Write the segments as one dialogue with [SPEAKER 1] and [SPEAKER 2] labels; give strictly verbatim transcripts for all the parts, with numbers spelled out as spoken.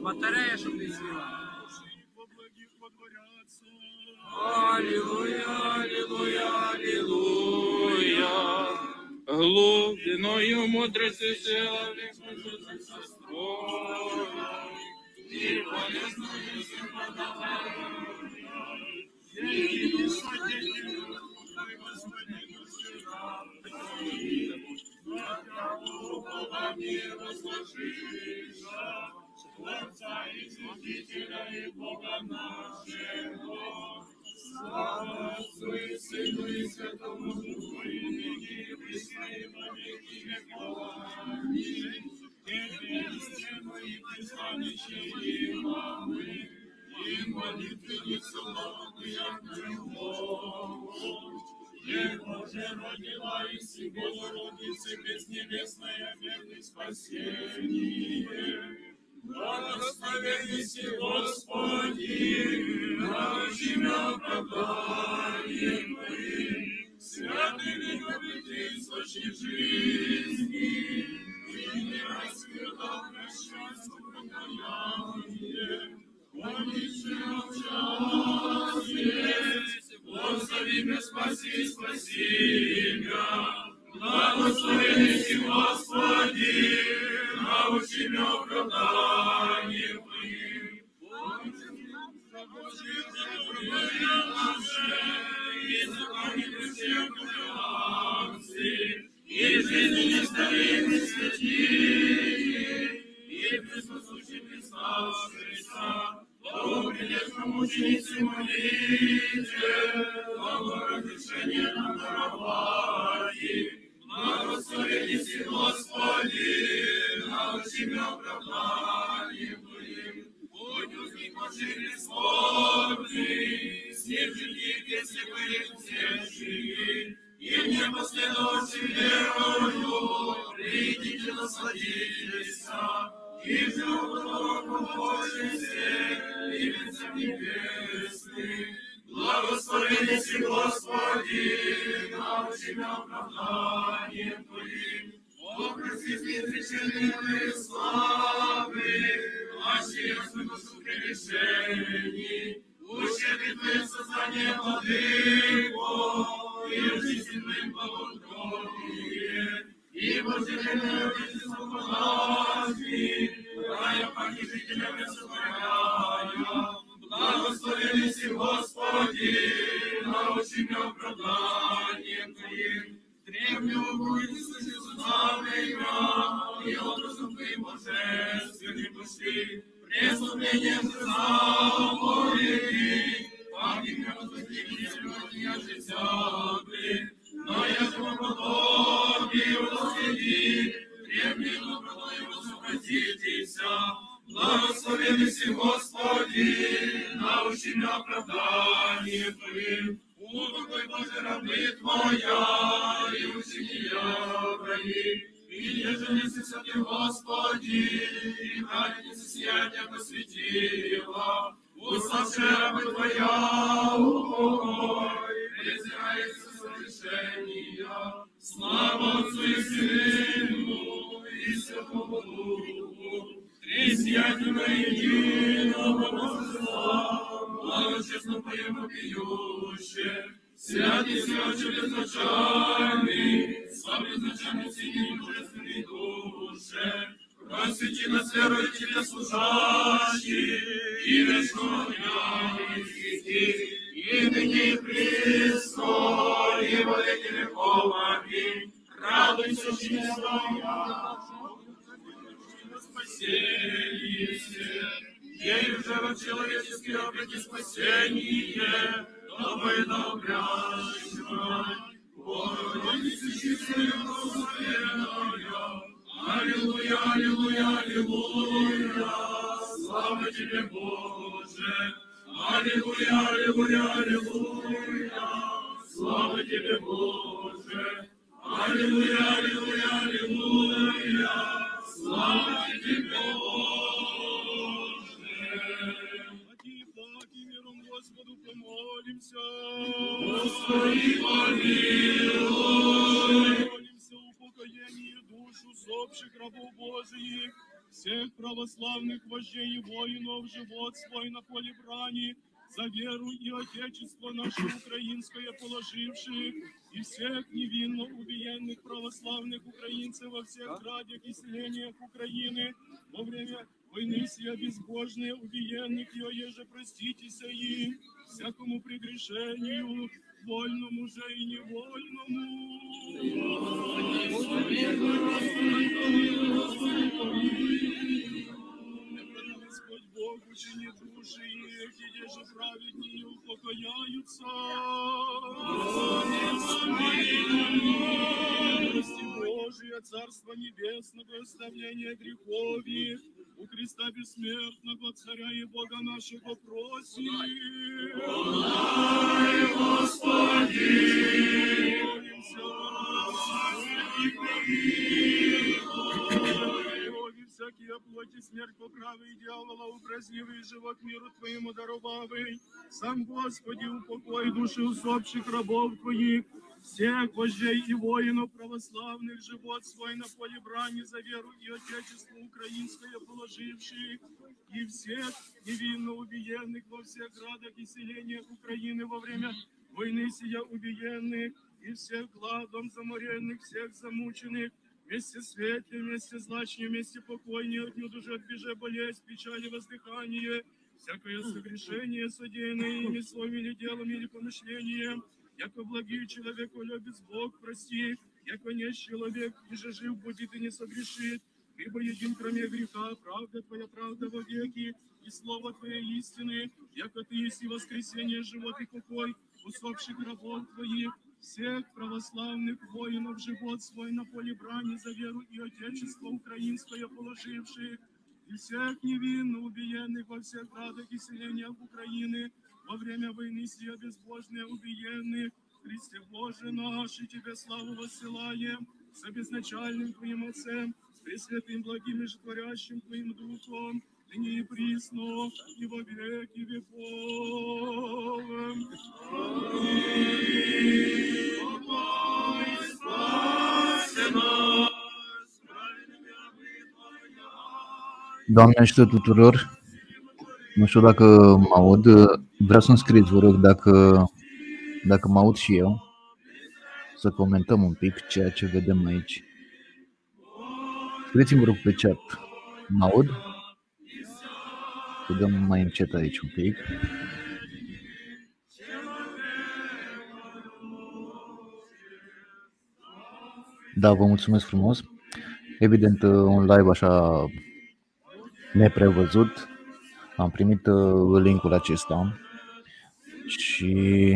[SPEAKER 1] батарея, щоб не звіла.
[SPEAKER 2] Аллилуйя, аллилуйя, аллилуйя. Глубиною мудрости села и полезную
[SPEAKER 3] Творца и Святителя и Бога нашего, слава Отцу и Сыну и Святому Духу, и ныне и присно и во веки веков. Аминь. Тебе истину и пристанище имамы, и молитвенницу новую Богу. Его же родила из Его Богородицы Беснебесная верный спасение. Благословенный Господи, научи меня оправданием Твоим, святый любитель источник жизни, и не раскрыла христианское покаяние, помните час есть, благослови меня, спаси, спаси меня, благословенный Господи, научи меня оправданием Твоим. Помните наши, и законы всех акций, и жизни нестаренной святые, и присутствующие представшиеся, о прилежном мученице молите, о разрешение нам даровати, благословенный Господи, научи меня оправданием Твоим. Будь узник Божий скорбный, с ним жили песни Твои всешие, и не последовавши верою, придите насладитесь, и живут Божий свет, и венцем небесный. Благословенный Господи, научи меня оправданием Твоим. Образи изречения Твоей славы, аще ясную душу прегрешений, ущерби Твое сознание владыко, и жизненным благоухание, и божественное родительство благи, рая погибителя высокорая. Благословенный Господи, научи меня оправданием Твоим. Древнего будет слышать славы и образом Твоим божественным пошли. Преступлением заборены, погиб возвратитель я житя бы, но я же подобие восследи, древним добротой возвратитесь. Благословенный Господи, научи меня оправданием Твоим. Упокой, Боже, рабы Твоя, и учени я брони, и нежели святый Господи, и праведница сияния посвятила, услыши рабы Твоя, упокой, презирается согрешения, слава Отцу и Сыну, и Святому Духу, тресьятельно единого Божества, благочестно поему пьюще, святый святый безначальный, славный безначальный синий божественной душе, просвети нас верою Тебе служащий, и вечного дня и святи, и ныне и присно, и во веки веков. Аминь. Радуйся, честная, спасение, ею же во человеческий обрати спасение, новое добрящего, Богородица чистая благословенная, аллилуйя, аллилуйя, аллилуйя, слава Тебе, Боже, аллилуйя, аллилуйя, аллилуйя, слава Тебе, Боже, аллилуйя, аллилуйя, аллилуйя, слава Тебе, Боже.
[SPEAKER 4] Благи, благи, миром Господу помолимся.
[SPEAKER 3] Господи, помилуй.
[SPEAKER 4] Молимся упокоение душ усопших рабов Божиих, всех православных вождей и воинов, живот свой на поле брани, за веру и Отечество наше украинское положивших, и всех невинно убиенных православных украинцев во всех градах и селениях Украины во время войны сия безбожные убиенных, и еже проститеся им, всякому прегрешению, вольному же и невольному. Господь Бог учини души их, и еже праведнее упокояются. Милости Божия, Царство Небесного, оставление грехов их, у Христа бессмертного, Царя и Бога нашего просим. Дай, Господи! Всякие плоти, смерть, поправы и дьявола, упразднивый живот миру Твоему даровавый. Сам, Господи, упокой души усопших рабов Твоих, всех вождей и воинов православных, живот свой на поле брани за веру и Отечество украинское положивших, и всех невинно убиенных во всех градах и селениях Украины во время войны сия убиенных, и всех гладом заморенных, всех замученных, вместе светле, вместе злачнее, вместе покойнее, от недуже, от беже болезнь, печали, воздыхание, всякое согрешение, содеянное ими словом или делом, или помышлением, яко благий человеку любит Бог, прости, яко не человек, и же жив будет и не согрешит, ибо един кроме греха, правда Твоя, правда во веки, и слово Твое истины, яко Ты есть и воскресение, живот и покой, усопших рабов Твоих, всех православных воинов, живот свой на поле брани за веру и Отечество украинское положивших, и всех невинно убиенных во всех градах и селениях Украины во время войны сия безбожные убиенных, Христе Боже наш, и Тебе славу воссылаем, с безначальным Твоим Отцем, с пресвятым благим и животворящим Твоим Духом, ныне и присно, и во веки веков.
[SPEAKER 1] Doamne ajută tuturor! Nu știu dacă mă aud, vreau să-mi scrieți, vă rog, dacă, dacă mă aud și eu, să comentăm un pic ceea ce vedem aici. Scrieți-mi, vă rog, pe chat, mă aud? Să dăm mai încet aici un pic. Da, vă mulțumesc frumos. Evident, un live așa neprevăzut. Am primit linkul acesta și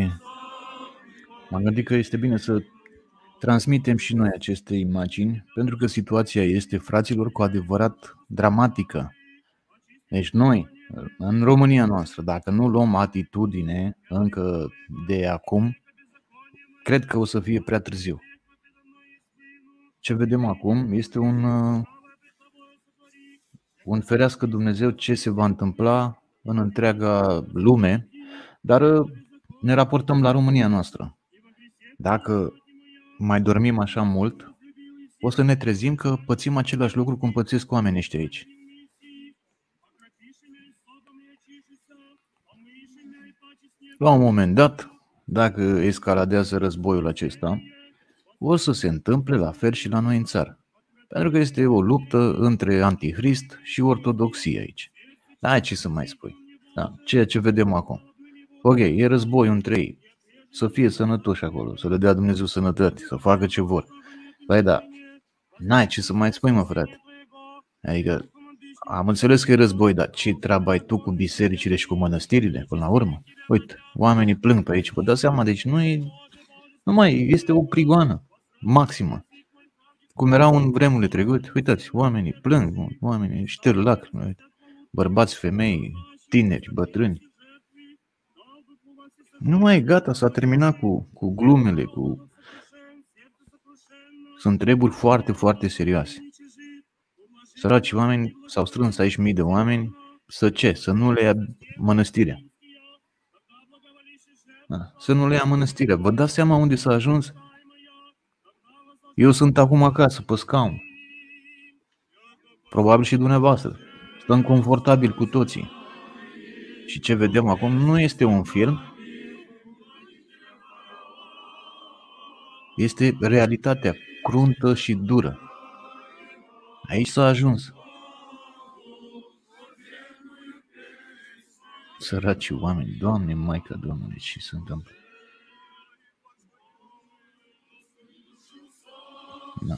[SPEAKER 1] m-am gândit că este bine să transmitem și noi aceste imagini, pentru că situația este, fraților, cu adevărat dramatică. Deci noi, în România noastră, dacă nu luăm atitudine încă de acum, cred că o să fie prea târziu. Ce vedem acum este un, un ferească Dumnezeu ce se va întâmpla în întreaga lume, dar ne raportăm la România noastră. Dacă mai dormim așa mult, o să ne trezim că pățim același lucru cum pățesc oamenii ăștia aici. La un moment dat, dacă escaladează războiul acesta, o să se întâmple la fel și la noi în țară. Pentru că este o luptă între antihrist și ortodoxie aici. Da, ce să mai spui? Da, ceea ce vedem acum. Ok, e război între ei. Să fie sănătoși acolo, să le dea Dumnezeu sănătate, să facă ce vor. Păi da, n-ai ce să mai spui, mă, frate. Adică, am înțeles că e război, dar ce treabă ai tu cu bisericile și cu mănăstirile, până la urmă? Uite, oamenii plâng pe aici, vă dați seama, deci nu e, nu mai este o prigoană maximă. Cum erau în vremurile trecute, uitați, oamenii plâng, oamenii șterg lacrimi, bărbați, femei, tineri, bătrâni. Nu mai e gata, s-a terminat cu, cu glumele, cu... Sunt treburi foarte, foarte serioase. Săraci oameni, s-au strâns aici mii de oameni, să ce? Să nu le ia mănăstirea. Da, să nu le ia mănăstirea. Vă dați seama unde s-a ajuns? Eu sunt acum acasă, pe scaun. probabil și dumneavoastră. Stăm confortabil cu toții. Și ce vedem acum nu este un film, este realitatea cruntă și dură. Aici s-a ajuns. Săraci oameni, Doamne, Maica Domnului, ce se întâmplă? Da.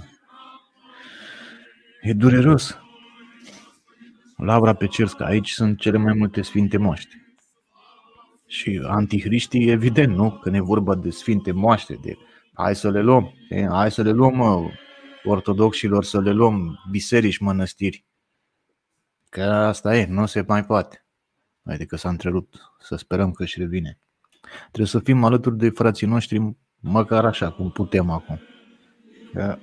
[SPEAKER 1] E dureros. Lavra pe Cerska, aici sunt cele mai multe sfinte moaște. Și antihriștii, evident, nu? Când e vorba de sfinte moaște, de hai să le luăm, hai să le luăm mă, ortodoxilor, să le luăm biserici, mănăstiri. Că asta e, nu se mai poate. Adică s-a întrerupt, să sperăm că își revine. Trebuie să fim alături de frații noștri, măcar așa, cum putem acum. Că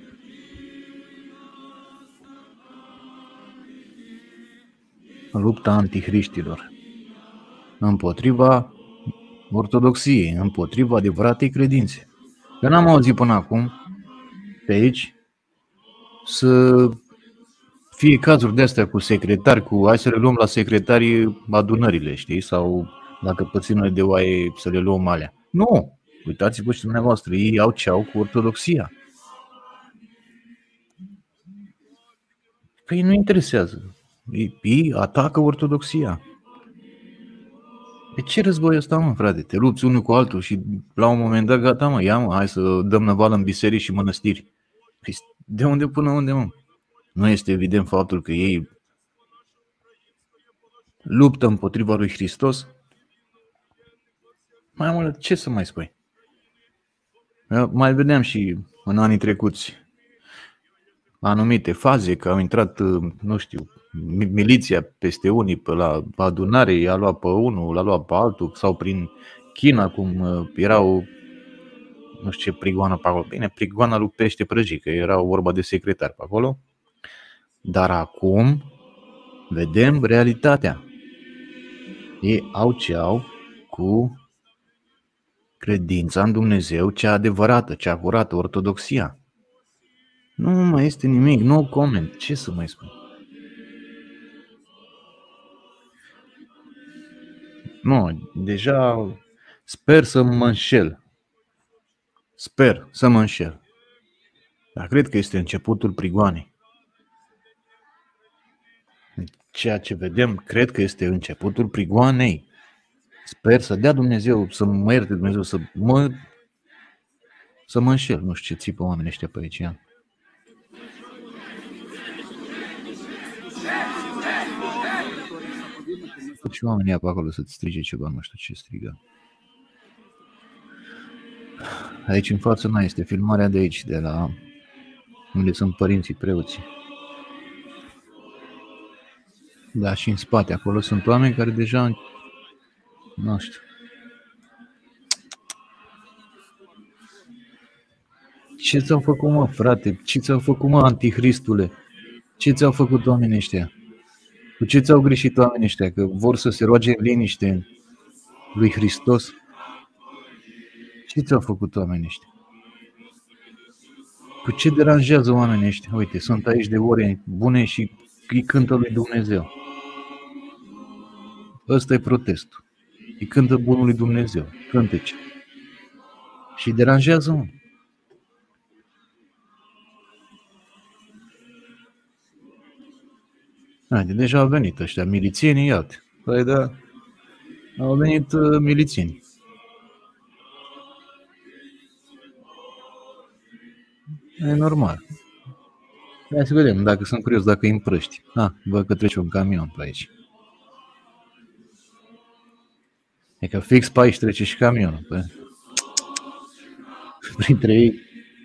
[SPEAKER 1] lupta antihriștilor împotriva ortodoxiei, împotriva adevăratei credințe. Că n-am auzit până acum pe aici să fie cazuri de astea cu secretari, cu hai să le luăm la secretarii adunările, știi? Sau la căpățânile de oaie să le luăm alea. Nu! Uitați-vă și dumneavoastră, ei au ce au cu ortodoxia. Că ei nu interesează. Ei, ei atacă ortodoxia. De ce război ăsta, mă, frate? Te lupți unul cu altul și la un moment dat, gata, mă, ia, mă, hai să dăm năvală în biserici și mănăstiri. Păi de unde până unde, mă? Nu este evident faptul că ei luptă împotriva lui Hristos? Mai mult, ce să mai spui? Mai vedeam și în anii trecuți anumite faze, că au intrat, nu știu, miliția peste unii pe la adunare, i-a luat pe unul, l-a luat pe altul, sau prin China, cum erau, nu știu ce prigoană pe acolo. Bine, prigoana lui pește prăjit, că era vorba de secretari pe acolo. Dar acum vedem realitatea. Ei au ce au cu credința în Dumnezeu, cea adevărată, cea curată, ortodoxia. Nu mai este nimic, no comment. Ce să mai spun? Nu, deja sper să mă înșel. Sper să mă înșel. Dar cred că este începutul prigoanei. Ceea ce vedem, cred că este începutul prigoanei. Sper să dea Dumnezeu, să mă ierte Dumnezeu, să mă, să mă înșel. Nu știu ce țipă oamenii ăștia pe aici. Și oamenii pe acolo să-ți strige ceva, nu știu ce strigă. Aici în față mai este filmarea de aici, de la unde sunt părinții preoții. Da, și în spate, acolo sunt oameni care deja, nu știu. Ce ți-au făcut, mă, frate? Ce ți-au făcut, mă, antihristule? Ce ți-au făcut oamenii ăștia? Cu ce ți-au greșit oamenii ăștia? Că vor să se roage în liniște lui Hristos? Ce ți-au făcut oamenii ăștia? Cu ce deranjează oamenii ăștia? Uite, sunt aici de ore bune și îi cântă lui Dumnezeu. Ăsta e protestul. Îi cântă bunul lui Dumnezeu. Cântece. Și deranjează-mă. Haide, deja au venit ăștia milițienii, iată. Păi da, au venit uh, milițienii. E normal. Hai să vedem, dacă sunt curios, dacă îi împrăști. Ah, văd că trece un camion pe aici. E că fix pe aici trece și camionul. Păi. Printre ei.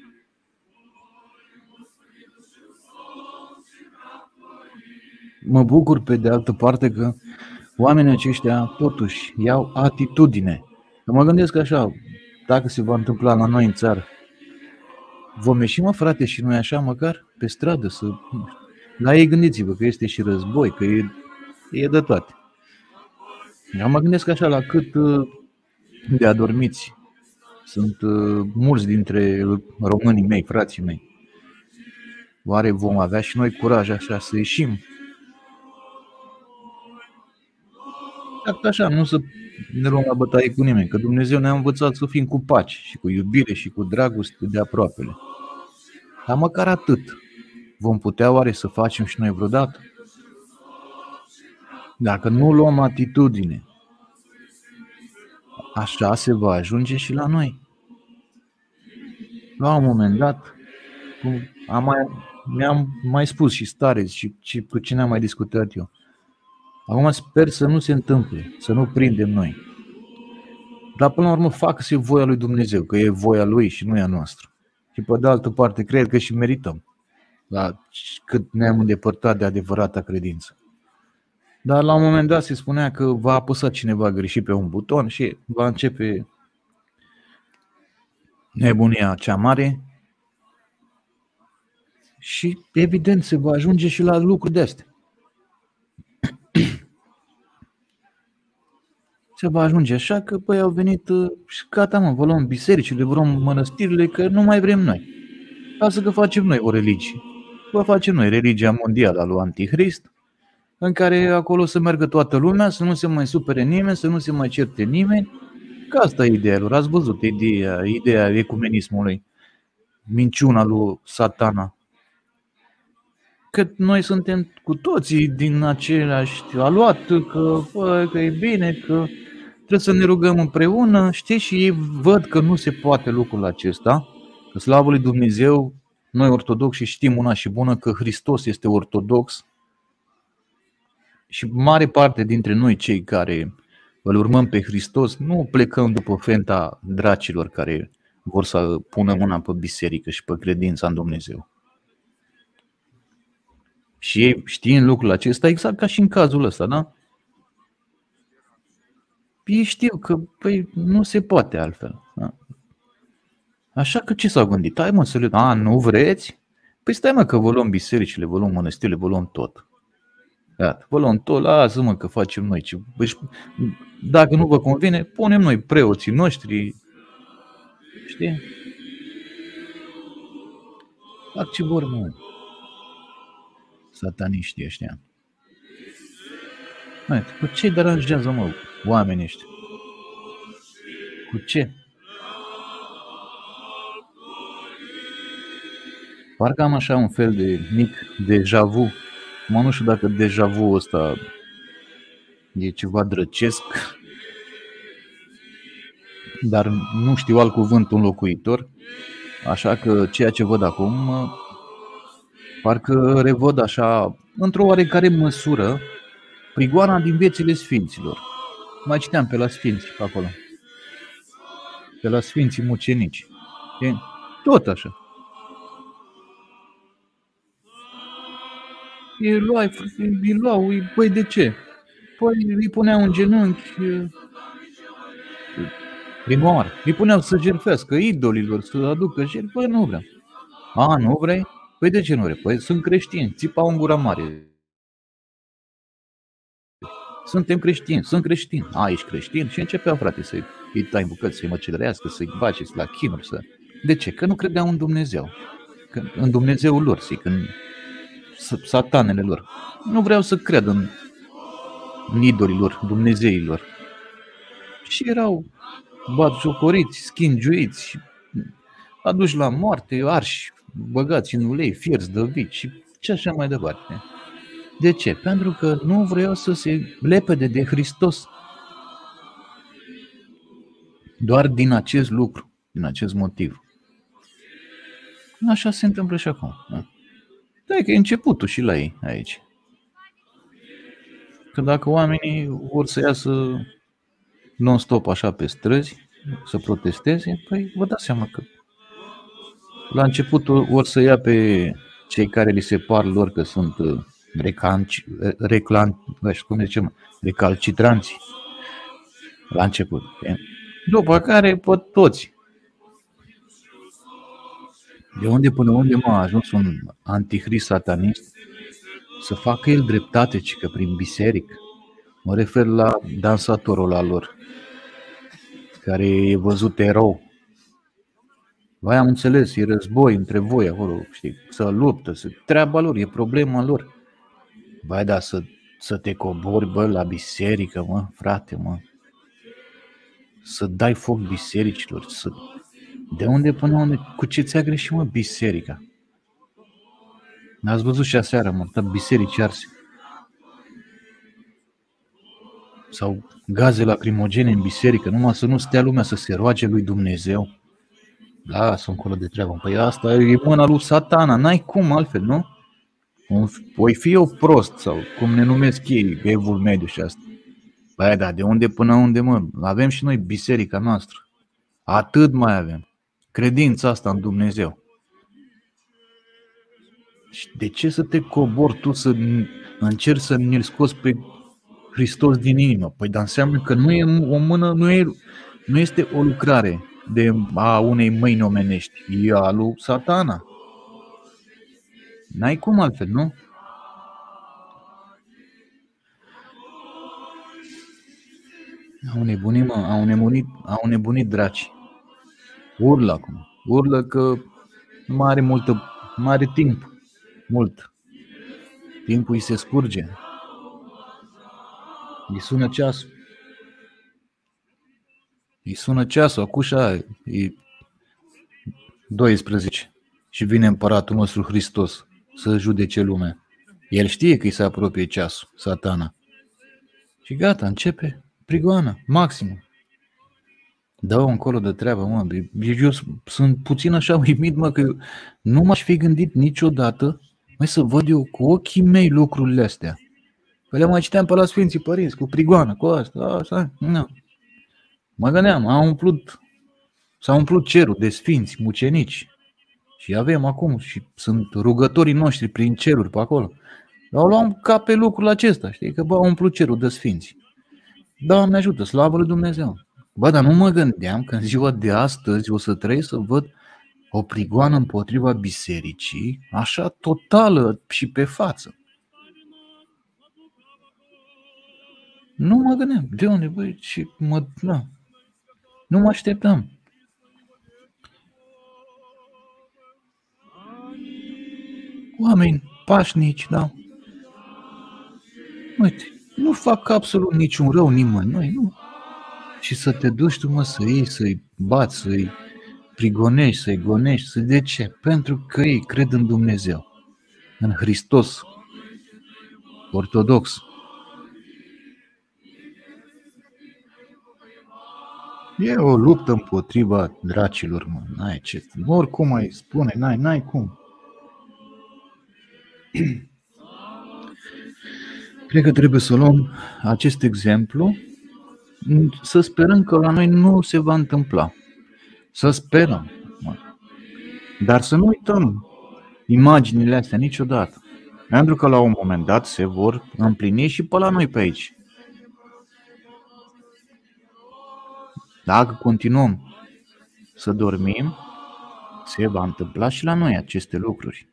[SPEAKER 1] Mă bucur pe de altă parte că oamenii aceștia totuși iau atitudine. Că mă gândesc așa, dacă se va întâmpla la noi în țară, vom ieși, mă, frate, și noi așa măcar pe stradă să... La ei gândiți-vă că este și război, că e, e de toate. Eu mă gândesc așa la cât de adormiți sunt mulți dintre românii mei, frații mei. Oare vom avea și noi curaj așa să ieșim? Exact așa, nu să ne luăm la bătaie cu nimeni, că Dumnezeu ne-a învățat să fim cu pace și cu iubire și cu dragoste de aproapele. Dar măcar atât vom putea oare să facem și noi vreodată? Dacă nu luăm atitudine, așa se va ajunge și la noi. La un moment dat, cum am mai, mi-am mai spus și stareți și, și cu cine am mai discutat eu, acum sper să nu se întâmple, să nu prindem noi. Dar până la urmă facă-se voia lui Dumnezeu, că e voia lui și nu e a noastră. Și pe de altă parte, cred că și merităm, la cât ne-am îndepărtat de adevărata credință. Dar la un moment dat se spunea că va apăsa cineva greșit pe un buton și va începe nebunia cea mare și evident se va ajunge și la lucruri de astea. Se va ajunge așa că păi au venit și gata mă, vă luăm bisericile, vă luăm mănăstirile, că nu mai vrem noi. Lasă că facem noi o religie. Vă facem noi religia mondială a lui Antichrist, în care acolo să meargă toată lumea, să nu se mai supere nimeni, să nu se mai certe nimeni. Că asta e ideea lor. Ați văzut ideea, ideea ecumenismului, minciuna lui Satana. Că noi suntem cu toții din același aluat, că, bă, că e bine, că trebuie să ne rugăm împreună, știi? Și ei văd că nu se poate lucrul acesta, că slavă lui Dumnezeu, noi ortodoxi știm una și bună că Hristos este ortodox și mare parte dintre noi cei care îl urmăm pe Hristos nu plecăm după fenta dracilor care vor să pună mâna pe biserică și pe credința în Dumnezeu. Și ei știind lucrul acesta, exact ca și în cazul ăsta, da? Ei știu că păi, nu se poate altfel. Da? Așa că ce s-au gândit? Hai mă să le... A, nu vreți? Păi stai mă că vă luăm bisericile, vă luăm mănăstirile, vă luăm tot. Iată, vă luăm tot, lasă-mă că facem noi. Dacă nu vă convine, punem noi preoții noștri. Știi? Fac ce vor, mă. Sataniștii ăștia. Hai, cu ce deranjează, mă, oamenii ăștia? Cu ce? Parcă am așa un fel de mic deja vu. Mă, nu știu dacă deja vu ăsta e ceva drăcesc, dar nu știu alt cuvânt înlocuitor, așa că ceea ce văd acum, parcă revăd așa, într-o oarecare măsură, prigoana din viețile sfinților. Mai citeam pe la sfinți pe acolo, pe la sfinții mucenici. E tot așa. Îi luai, îi luau, îi, păi de ce? Păi îi puneau în genunchi prin moară. Îi puneau să jertfească idolilor, să aducă jertfă. Păi nu vreau. A, nu vrei? Păi de ce nu vrei? Păi sunt creștini, țipau în gura mare. Suntem creștini, sunt creștini. A, ești creștin? Și începeau, frate, să-i tai în bucăți, să-i măcelărească, să-i baceți la chinuri. Să... De ce? Că nu credeau în Dumnezeu. Că în Dumnezeul lor, zic, în satanele lor. Nu vreau să cred în, în idolilor, dumnezeilor. Și erau batjocoriți, schingiuiți, aduși la moarte, arși, băgați în ulei, fierți de vici și ce așa mai departe. De ce? Pentru că nu vreau să se lepede de Hristos. Doar din acest lucru, din acest motiv. Așa se întâmplă și acum. Da, că e începutul și la ei aici. Că dacă oamenii vor să iasă non-stop așa pe străzi, să protesteze, păi vă dați seama că la început vor să ia pe cei care li se par lor că sunt recanci, reclan, cum zicem, recalcitranți la început. După care pe toți. De unde până unde m-a ajuns un antichrist satanist să facă el dreptate, ci că prin biserică. Mă refer la dansatorul ăla lor, care e văzut erou. Vai, am înțeles, e război între voi acolo, știi, să luptă, să... treaba lor, e problema lor. Vai, dar să, să te cobori, bă, la biserică, mă, frate, mă. Să dai foc bisericilor, să... De unde până unde? Cu ce ți-a greșit, mă, biserica? N-ați văzut și aseară, mă, dar biserici arse. Sau gaze lacrimogene în biserică, numai să nu stea lumea să se roage lui Dumnezeu. Lasă încolo de treabă. Păi asta e mâna lui Satana, n-ai cum altfel, nu? Oi fi eu prost sau cum ne numesc ei, evul mediu și asta. Păi da, de unde până unde, mă? Avem și noi biserica noastră. Atât mai avem. Credința asta în Dumnezeu. Și de ce să te cobori tu să încerci să ne-l scoți pe Hristos din inimă? Păi dar înseamnă că nu e o mână, nu, e, nu este o lucrare de a unei mâini omenești, e a lui Satana. N-ai cum altfel, nu? Au nebunit, mă, au nebunit, au nebunit draci. Urlă acum, urlă că nu mai are multă, mai are timp, mult. Timpul îi se scurge. Îi sună ceasul. Îi sună ceasul, acușa e doisprezece și vine împăratul nostru Hristos să judece lumea. El știe că îi se apropie ceasul, Satana. Și gata, începe prigoana, maximă. Dă-o încolo de treabă, mă. Eu sunt puțin așa uimit, mă, că nu m-aș fi gândit niciodată, mai să văd eu cu ochii mei lucrurile astea. Că le mai citeam pe la Sfinții Părinți, cu prigoană, cu asta, asta, nu. Mă gândeam, a umplut, s-a umplut cerul de sfinți, mucenici. Și avem acum, și sunt rugătorii noștri prin ceruri pe acolo. Dar o luam ca pe lucrul acesta, știi, că bă, a umplut cerul de sfinți. Doamne ajută, slavă lui Dumnezeu. Bă, dar nu mă gândeam că în ziua de astăzi o să trăiesc să văd o prigoană împotriva bisericii, așa totală și pe față. Nu mă gândeam, de unde, băi, și mă, na, nu mă așteptam. Oameni pașnici, da. Uite, nu fac absolut niciun rău nimănui, nu. Și să te duci tu, mă, să iei, să-i bați, să-i prigonești, să-i gonești, să... De ce? Pentru că ei cred în Dumnezeu, în Hristos, ortodox. E o luptă împotriva dracilor, mă, n-ai ce, oricum ai spune, n-ai, n-ai cum. Cred că trebuie să luăm acest exemplu, să sperăm că la noi nu se va întâmpla. Să sperăm. Dar să nu uităm imaginile astea niciodată. Pentru că la un moment dat se vor împlini și pe la noi pe aici. Dacă continuăm să dormim, se va întâmpla și la noi aceste lucruri.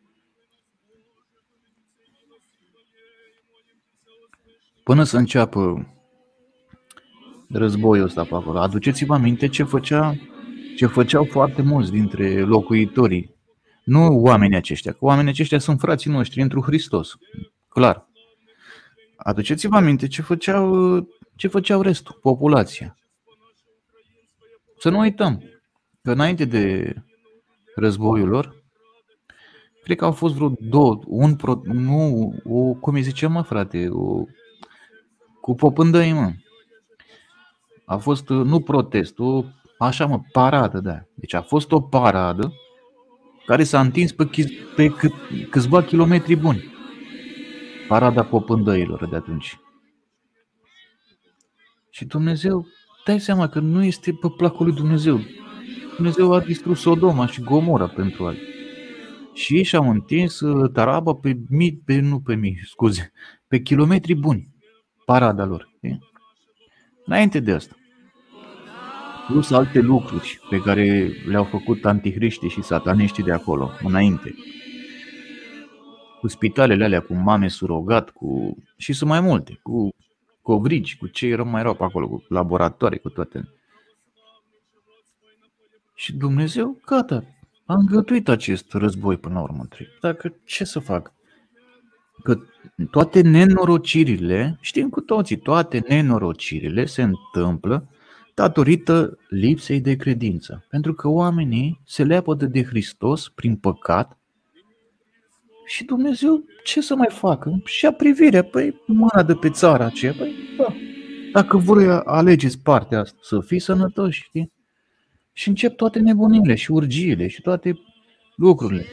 [SPEAKER 1] Până să înceapă războiul ăsta pe acolo, aduceți-vă aminte ce, făcea, ce făceau foarte mulți dintre locuitorii. Nu oamenii aceștia, că oamenii aceștia sunt frații noștri întru Hristos, clar. Aduceți-vă aminte ce făceau, ce făceau restul, populația. Să nu uităm că înainte de războiul lor, cred că au fost vreo două, un pro, nu, o, cum îi ziceam, mă, frate, o, cu popândăi, mă. A fost, nu protest, o, așa, mă, paradă, da. Deci a fost o paradă care s-a întins pe, pe câ, câțiva kilometri buni. Parada popândăilor de atunci. Și Dumnezeu, dai seama că nu este pe placul lui Dumnezeu. Dumnezeu a distrus Sodoma și Gomora pentru alții. Și ei și-au întins taraba pe mii, pe, nu pe mii, scuze, pe kilometri buni. Parada lor. Înainte de asta. Plus alte lucruri pe care le-au făcut antihriștii și sataniștii de acolo, înainte. Cu spitalele alea, cu mame surogat, cu... și sunt mai multe, cu covrigi, cu ce mai erau pe acolo, cu laboratoare, cu toate. Și Dumnezeu, gata, a îngătuit acest război până la urmă. Dacă ce să fac? Că toate nenorocirile, știm cu toții, toate nenorocirile se întâmplă datorită lipsei de credință. Pentru că oamenii se leapădă de Hristos prin păcat și Dumnezeu ce să mai facă? Și-a privirea, păi mâna de pe țara aceea, păi da. Dacă voi alegeți partea asta, să fii sănătoși, știi? Și încep toate nebunile și urgiile și toate lucrurile.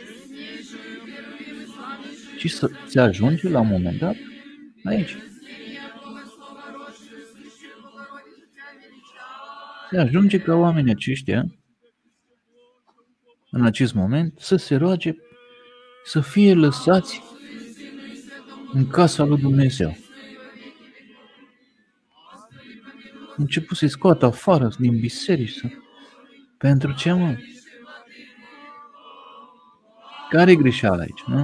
[SPEAKER 1] Și să se ajunge la un moment dat aici. Se ajunge ca oamenii aceștia, în acest moment, să se roage să fie lăsați în casa lui Dumnezeu. Început să-i scoată afară din biserică. Pentru ce, mă? Care-i greșeala aici, nu?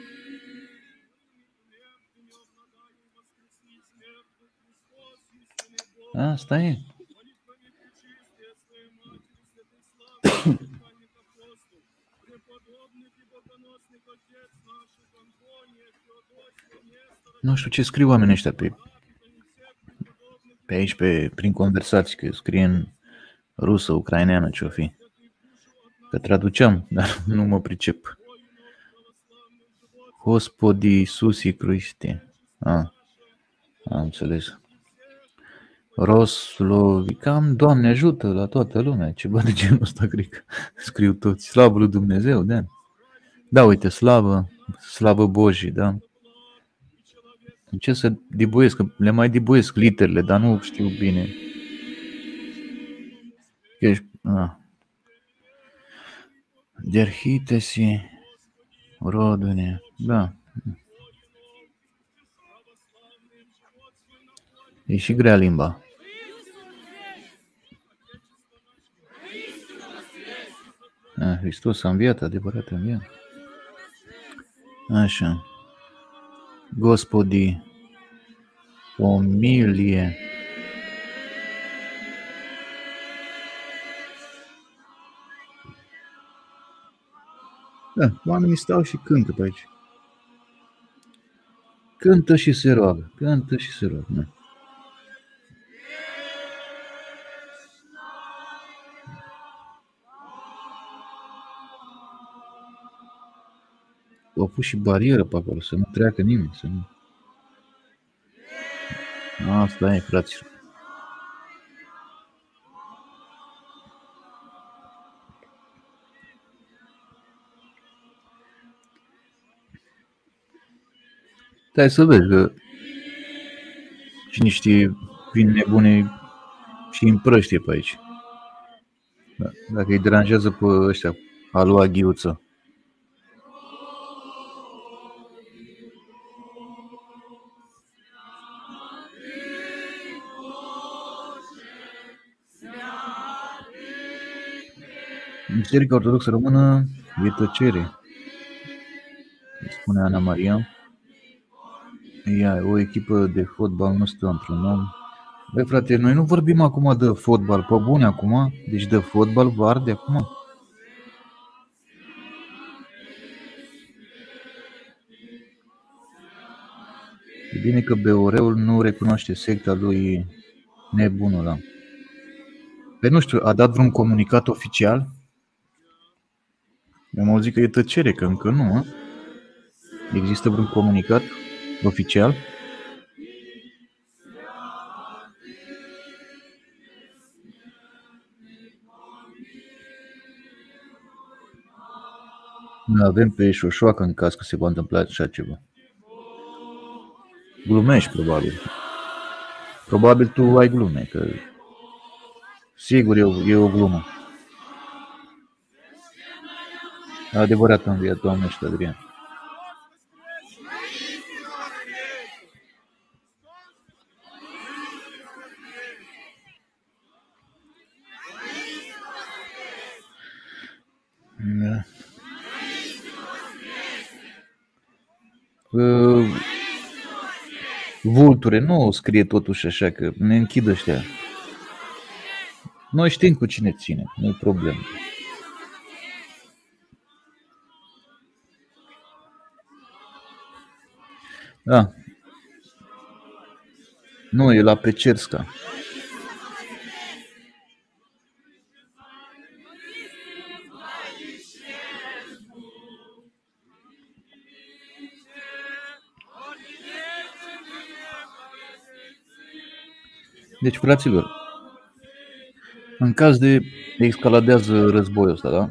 [SPEAKER 1] Asta e. Nu știu ce scriu oamenii ăștia pe, pe aici, pe, prin conversații, că scrie în rusă, ucraineană, ce-o fi. Că traduceam, dar nu mă pricep. Gospodi Iisuse Hriște. Ah, am înțeles. Roslovicam, Doamne ajută la toată lumea. Ceva de genul ăsta, cred că scriu toți. Slavă lui Dumnezeu, da? Da, uite, slavă, slavă Božii, da? Ce să dibuiesc, că le mai dibuiesc literele, dar nu știu bine. Ești, ah. Derhitesi, rodune, da. E și grea limba. A, Hristos a înviat, adevărat a înviat. Așa. Gospodi, pomilie. Da, oamenii stau și cântă pe aici. Cântă și se roagă, cântă și se roagă. Da. Au pus și barieră pe acolo, să nu treacă nimeni. Să nu... Asta e, fraților. Stai să vezi că cine știe, vin nebune și împrăștie pe aici. Da, dacă îi deranjează pe ăștia, a lua ghiuță. Biserica Ortodoxă Română e tăcere, spune Ana Maria. Ea, o echipă de fotbal nu stă într-un om. Băi frate, noi nu vorbim acum de fotbal, pe bune acum, deci de fotbal vă arde acum. E bine că B O R-ul nu recunoaște secta lui nebunul ăla. Păi nu știu, a dat vreun comunicat oficial? Eu am auzit că e tăcere, că încă nu, a? Există vreun comunicat oficial? Noi avem pe șoșoacă în caz că se va întâmpla așa ceva. Glumești, probabil. Probabil tu ai glume, că sigur e o, e o glumă. Adevărat a înviat, Doamne, și Adrian. Da. Uh, vulture, nu scrie totuși așa, că ne închid ăștia. Noi știm cu cine ține, nu e problemă. Da. Nu, e la Pecerska. Deci, fraților, în caz de escaladează războiul ăsta, da?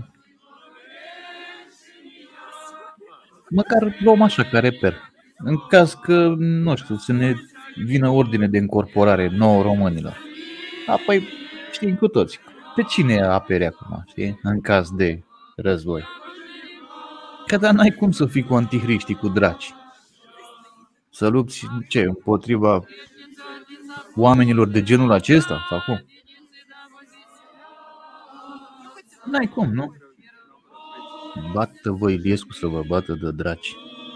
[SPEAKER 1] Măcar luăm așa ca reper. În caz că, nu știu, să ne vină ordine de încorporare nouă românilor. Apoi știm cu toți. Pe cine apere acum, știi? În caz de război. Că dar n-ai cum să fii cu antihriștii, cu draci. Să lupți, ce, împotriva oamenilor de genul acesta? Sau cum? N-ai cum, nu? Bată-vă Iliescu să vă bată de draci.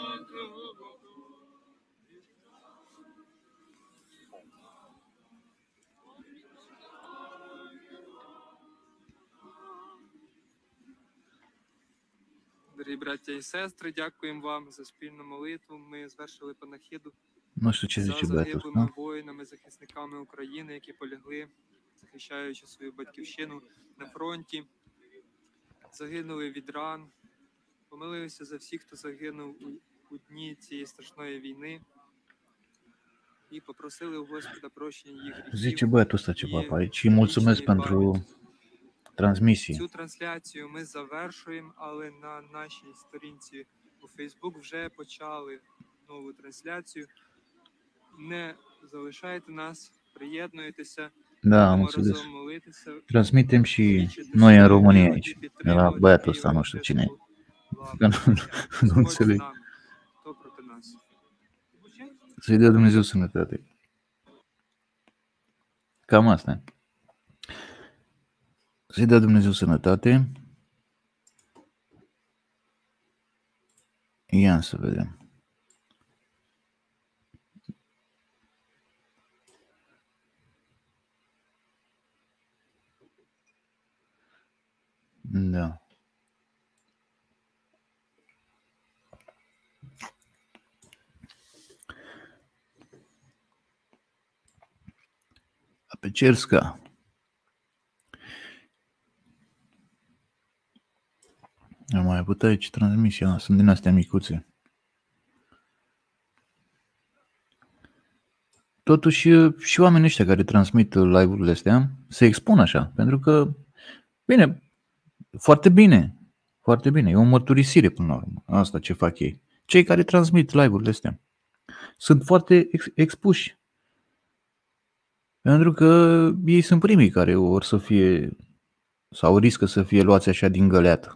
[SPEAKER 5] Дорогі браття і сестри, дякуємо вам за спільну молитву. Ми звершили панахиду
[SPEAKER 1] Nu știu ce
[SPEAKER 5] за
[SPEAKER 1] zice băiatul
[SPEAKER 5] загиблими
[SPEAKER 1] ăsta.
[SPEAKER 5] воїнами, захисниками України, які полягли, захищаючи свою батьківщину на фронті. Загинули від ран. Помилилися за всіх, хто загинув у, у дні цієї страшної війни. І попросили у Господа прощення їх
[SPEAKER 1] Zice
[SPEAKER 5] гріхів.
[SPEAKER 1] băiatul ăsta ceva pe aici. Îi mulțumesc pentru transmisie.
[SPEAKER 5] Цю трансляцію ми завершуємо, але на нашій сторінці у Facebook вже почали нову трансляцію. Не залишайте нас, приєднуйтеся,
[SPEAKER 1] Da, am
[SPEAKER 5] будемо
[SPEAKER 1] înțeles.
[SPEAKER 5] разом молитися.
[SPEAKER 1] Transmitem și
[SPEAKER 5] свідчити
[SPEAKER 1] noi în
[SPEAKER 5] свою
[SPEAKER 1] România
[SPEAKER 5] віру
[SPEAKER 1] aici.
[SPEAKER 5] і
[SPEAKER 1] De la
[SPEAKER 5] підтримувати
[SPEAKER 1] băiatul ăsta,
[SPEAKER 5] віру
[SPEAKER 1] nu
[SPEAKER 5] в
[SPEAKER 1] știu cine e.
[SPEAKER 5] Христу. Слава
[SPEAKER 1] Că nu,
[SPEAKER 5] Богу.
[SPEAKER 1] nu
[SPEAKER 5] Господь з
[SPEAKER 1] înțeleg.
[SPEAKER 5] нами. Хто проти нас?
[SPEAKER 1] Să-i dea Dumnezeu sănătate. Cam asta e. Să-i dea Dumnezeu sănătate. Ia să vedem. Da. Pecerska. Am mai avut aici transmisia, sunt din astea micuțe. Totuși și oamenii ăștia care transmit live-urile astea se expun așa, pentru că, bine, foarte bine, foarte bine, e o mărturisire până la urmă, asta ce fac ei. Cei care transmit live-urile astea sunt foarte ex- expuși, pentru că ei sunt primii care or să fie, sau riscă să fie luați așa din găleată.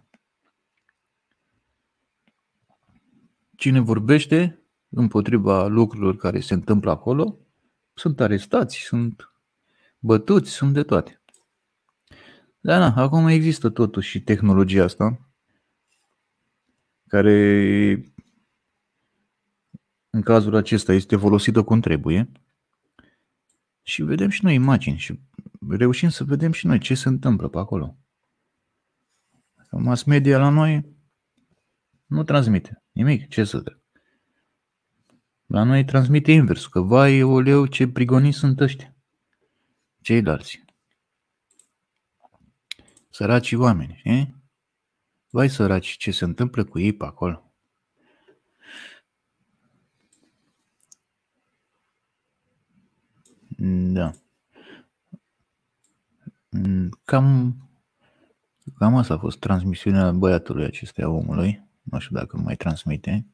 [SPEAKER 1] Cine vorbește împotriva lucrurilor care se întâmplă acolo, sunt arestați, sunt bătuți, sunt de toate. Dar na, acum există totuși și tehnologia asta, care în cazul acesta este folosită cum trebuie și vedem și noi imagini și reușim să vedem și noi ce se întâmplă pe acolo. Mass media la noi nu transmite nimic, ce să dă. La noi transmite inversul, că vai, oleu, ce prigoniți sunt ăștia, ceilalți. Săracii oameni, știi? Vai săraci, ce se întâmplă cu ei pe acolo. Da. Cam, cam asta a fost transmisiunea băiatului acestea omului. Nu știu dacă mai transmite.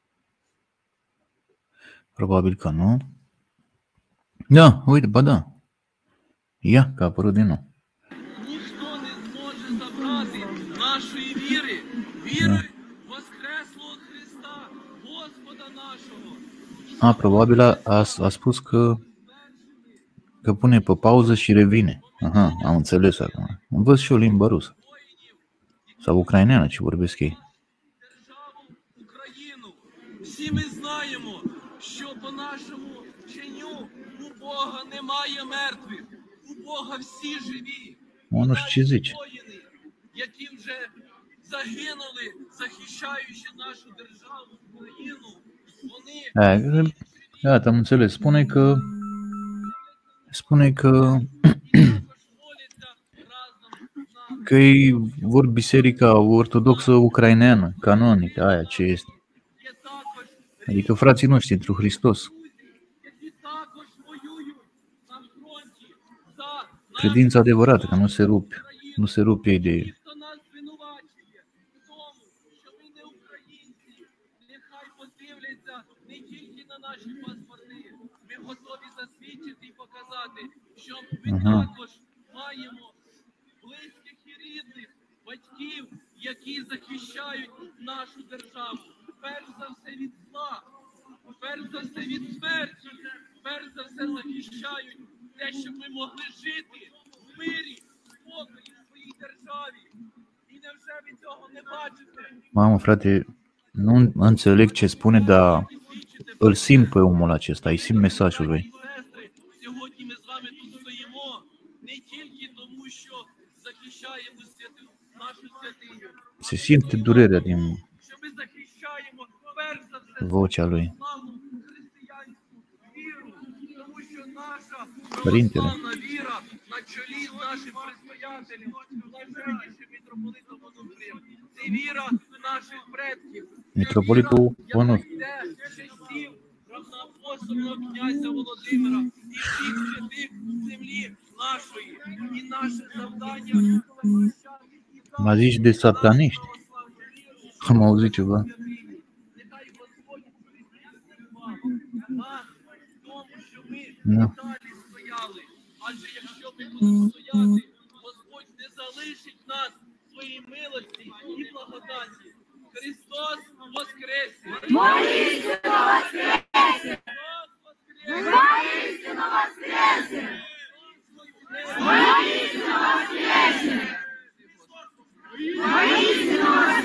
[SPEAKER 1] Probabil că nu. Da, uite, ba da. Ia, că a apărut din nou.
[SPEAKER 3] Ніхто не зможе забрати нашої віри, віри Воскреслого Христа, Господа нашого.
[SPEAKER 1] A, probabil a, a, a spus că că pune pe pauză și revine. Aha, am înțeles acum. Învăț și o limbă rusă. Sau ucraineană, ce vorbesc ei.
[SPEAKER 3] Державу Україну. Всі ми знаємо, що по нашому вченню у Бога немає мертвих, у Бога всі живі.
[SPEAKER 1] Mă, nu știu ce zice.
[SPEAKER 3] Воїни, які вже загинули, захищаючи нашу державу Україну,
[SPEAKER 1] Aia, gata, am înțeles. Spune că spune că că ei vor biserica ortodoxă ucraineană, canonică, aia ce este. Adică frații noștri într Hristos. Credința adevărată, că nu se rupe, nu se rupe ei de
[SPEAKER 3] Ми також маємо близьких і рідних, батьків, які захищають нашу державу. Перш за все від зла, перш за все від смерті, перш за все захищають те, щоб ми могли жити в мирі, в спокої, в своїй державі. І невже ви цього не бачите?
[SPEAKER 1] Mamă, frate, nu înțeleg ce spune, dar îl simt pe omul acesta, îi simt mesajul lui.
[SPEAKER 3] Сьогодні ми з вами тут стоїмо не тільки тому, що захищаємо святу, нашу святиню,
[SPEAKER 1] Se simte durerea din
[SPEAKER 3] що ми захищаємо перш за все
[SPEAKER 1] vocea lui.
[SPEAKER 3] славну християнську віру, тому що наша
[SPEAKER 1] Părintele.
[SPEAKER 3] православна віра на чолі з нашим предстоятелем, найвищим митрополитом Онуфрієм. Це віра наших предків. Це
[SPEAKER 1] Митрополитul
[SPEAKER 3] віра,
[SPEAKER 1] Онуф.
[SPEAKER 3] яка йде з часів равноапостольного князя Володимира і всіх святих землі нашої. І наше завдання захищати і
[SPEAKER 1] M-a zis de sataniști. Am auzit ceva.
[SPEAKER 3] нехай Господь прийде вам в тому, що ми
[SPEAKER 1] Da.
[SPEAKER 3] далі стояли. Адже якщо ми будемо стояти, Господь не залишить нас своїй милості і благодаті. Христос воскресе! Воістину воскресе! Воістину воскресе! Воістину воскресе! Воістину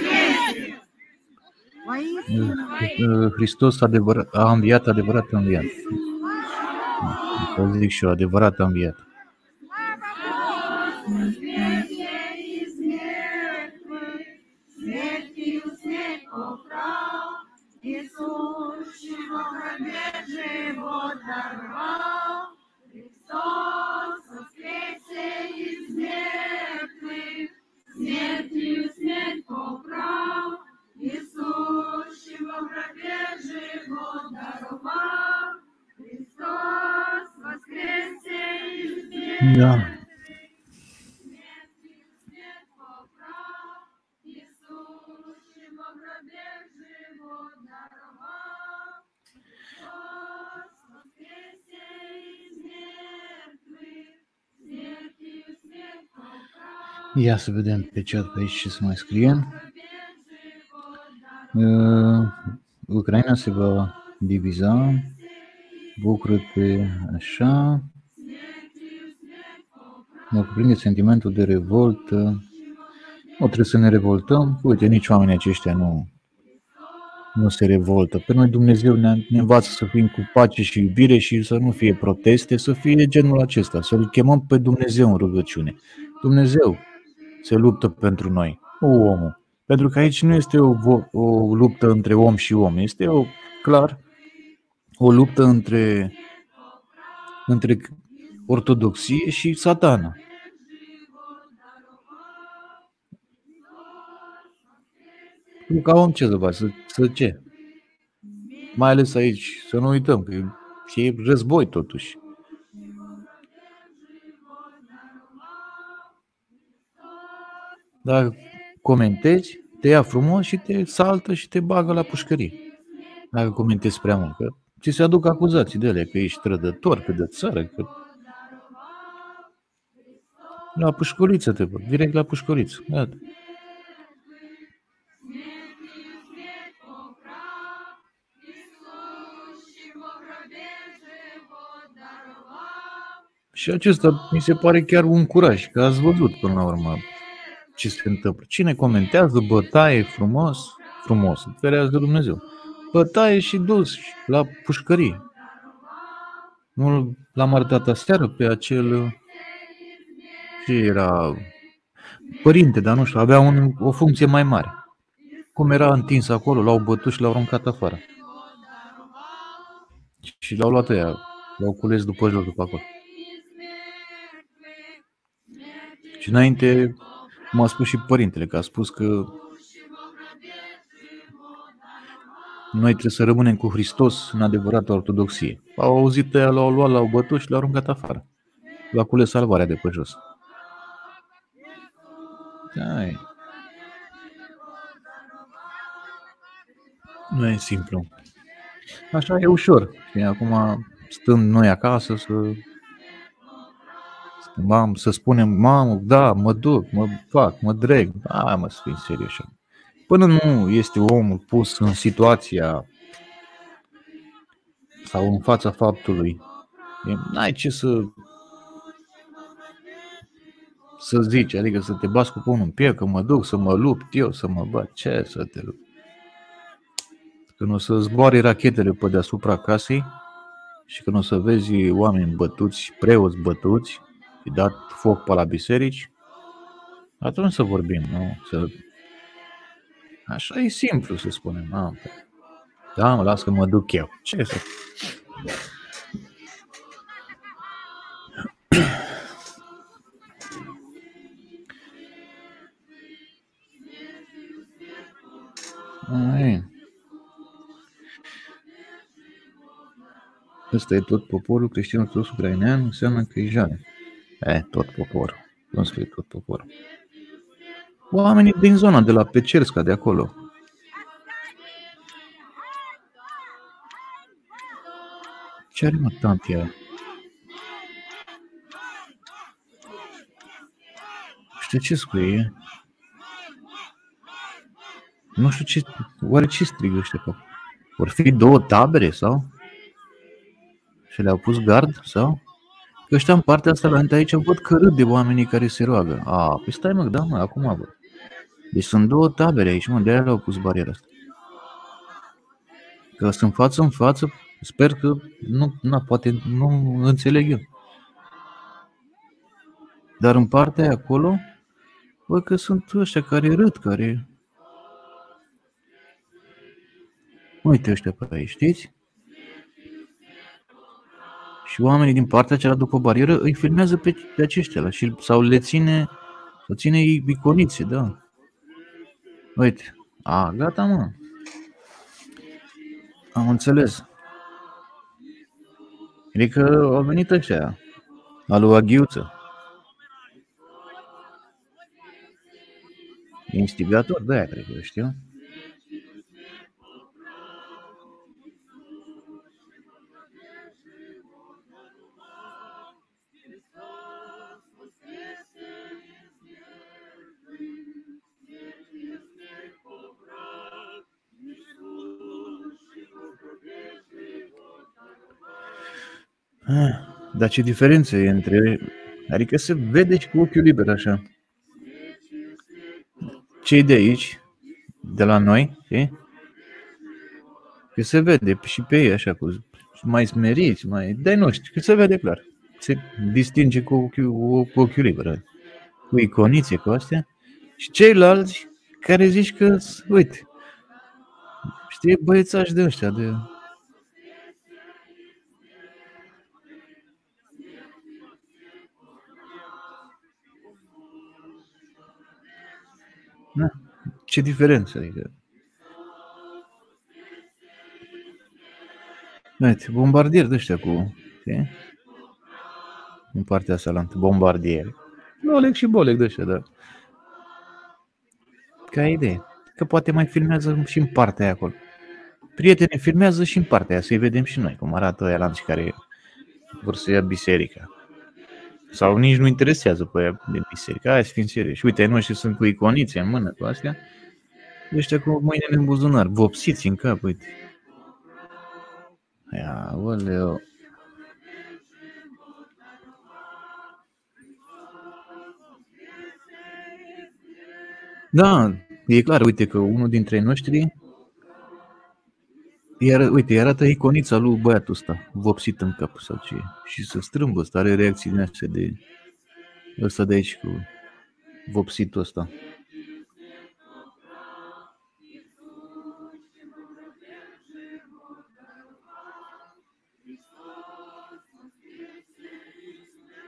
[SPEAKER 3] воскресе!
[SPEAKER 1] Hristos adevărat, a înviat, adevărat a înviat. Să zic și eu, adevărat a înviat. Da. Ia să vedem pe chat pe aici ce se mai scrie. Uh, Ucraina se va diviza. Bucură-te așa. Mă cuprinde sentimentul de revoltă. Nu trebuie să ne revoltăm. Uite, nici oamenii aceștia nu, nu se revoltă. Pe noi Dumnezeu ne, ne învață să fim cu pace și iubire și să nu fie proteste, să fie genul acesta, să-L chemăm pe Dumnezeu în rugăciune. Dumnezeu se luptă pentru noi, nu omul. Pentru că aici nu este o, o luptă între om și om, este o, clar o luptă între, între ortodoxie și satana. Nu ca om ce să faci, să, să ce? Mai ales aici, să nu uităm că e război totuși. Dacă comentezi, te ia frumos și te saltă și te bagă la pușcărie. Dacă comentezi prea mult, că ți se aduc acuzații de ele, că ești trădător, că de țară, că... La pușcăriță te bag, direct la pușcăriță, gata. Și acesta mi se pare chiar un curaj, că ați văzut până la urmă ce se întâmplă. Cine comentează, bătaie frumos, frumos, ferească Dumnezeu. Bătaie și dus la pușcărie. Nu l-am arătat aseară pe acel, ce era, părinte, dar nu știu, avea un, o funcție mai mare. Cum era întins acolo, l-au bătut și l-au aruncat afară. Și l-au luat ăia, l-au cules după jos, după acolo. Și înainte m-a spus și părintele, că a spus că noi trebuie să rămânem cu Hristos în adevărată ortodoxie. Au auzit ăia, l-au luat, l-au bătut și l-au aruncat afară. L-a cules salvarea de pe jos. Hai. Nu e simplu. Așa e ușor. Și acum stăm noi acasă să Mam, să spunem, mamă, da, mă duc, mă fac, mă dreg. Da, mă, să fim serioși. Până nu este omul pus în situația sau în fața faptului, n-ai ce să să zici, adică să te bați cu pumnul în piept, că mă duc să mă lupt eu, să mă bat. Ce să te lupt? Când o să zboare rachetele pe deasupra casei și când o să vezi oameni bătuți, preoți bătuți și dat foc pe la biserici, atunci să vorbim, nu? Să... Așa e simplu să spunem. Ah, da, mă las că mă duc eu. Ce să... Ai. Ăsta e tot poporul creștin ortodox ucrainean, înseamnă că e jale. E, tot poporul. Cum să fie tot poporul? Oamenii din zona de la Pecerska, de acolo. Ce are mă tantia? Știu ce scrie? Nu știu ce... Oare ce strigă ăștia pe acolo? Vor fi două tabere, sau? Și le-au pus gard, sau? Că ăștia în partea asta, la aici, văd că râd de oamenii care se roagă. A, păi stai mă, da mă, acum văd. Deci sunt două tabere aici, mă, de-aia le-au pus bariera asta. Că sunt față în față, sper că nu, na, poate nu înțeleg eu. Dar în partea aia acolo, văd că sunt ăștia care râd, care... Uite ăștia pe aici, știți? Și oamenii din partea cealaltă după barieră îi filmează pe, pe aceștia și, sau le ține, le ține iconițe, da. Uite, a, gata mă. Am înțeles. Adică au venit ăștia, alu Aghiuță. Instigator, de-aia cred că știu. Dar ce diferență e între... Adică se vede și cu ochiul liber așa. Cei de aici, de la noi, știi? Că se vede și pe ei așa, cu mai smeriți, mai... Dar nu știu, că se vede clar. Se distinge cu ochiul, cu ochiul liber. Cu iconițe, cu astea. Și ceilalți care zici că, uite, știi, băiețași de ăștia, de... Na, ce diferență, adică. Uite, bombardieri de ăștia cu, știi? În partea asta, la bombardieri. Oleg și Boleg de ăștia, dar... Ca idee. Că poate mai filmează și în partea aia acolo. Prietenii filmează și în partea aia, să-i vedem și noi, cum arată ăia lanți care vor să ia biserica. Sau nici nu interesează pe ea de biserică. Hai să fim serioși. Uite, noi și sunt cu iconițe în mână, cu astea. Ăștia cu mâinile în buzunar, vopsiți în cap, uite. Ia, oleu. Da, e clar, uite că unul dintre noștri, iar, uite, îi arată iconița lui băiatul ăsta, vopsit în cap sau ce. Și se strâmbă ăsta, are reacții din astea de ăsta de aici cu vopsitul ăsta.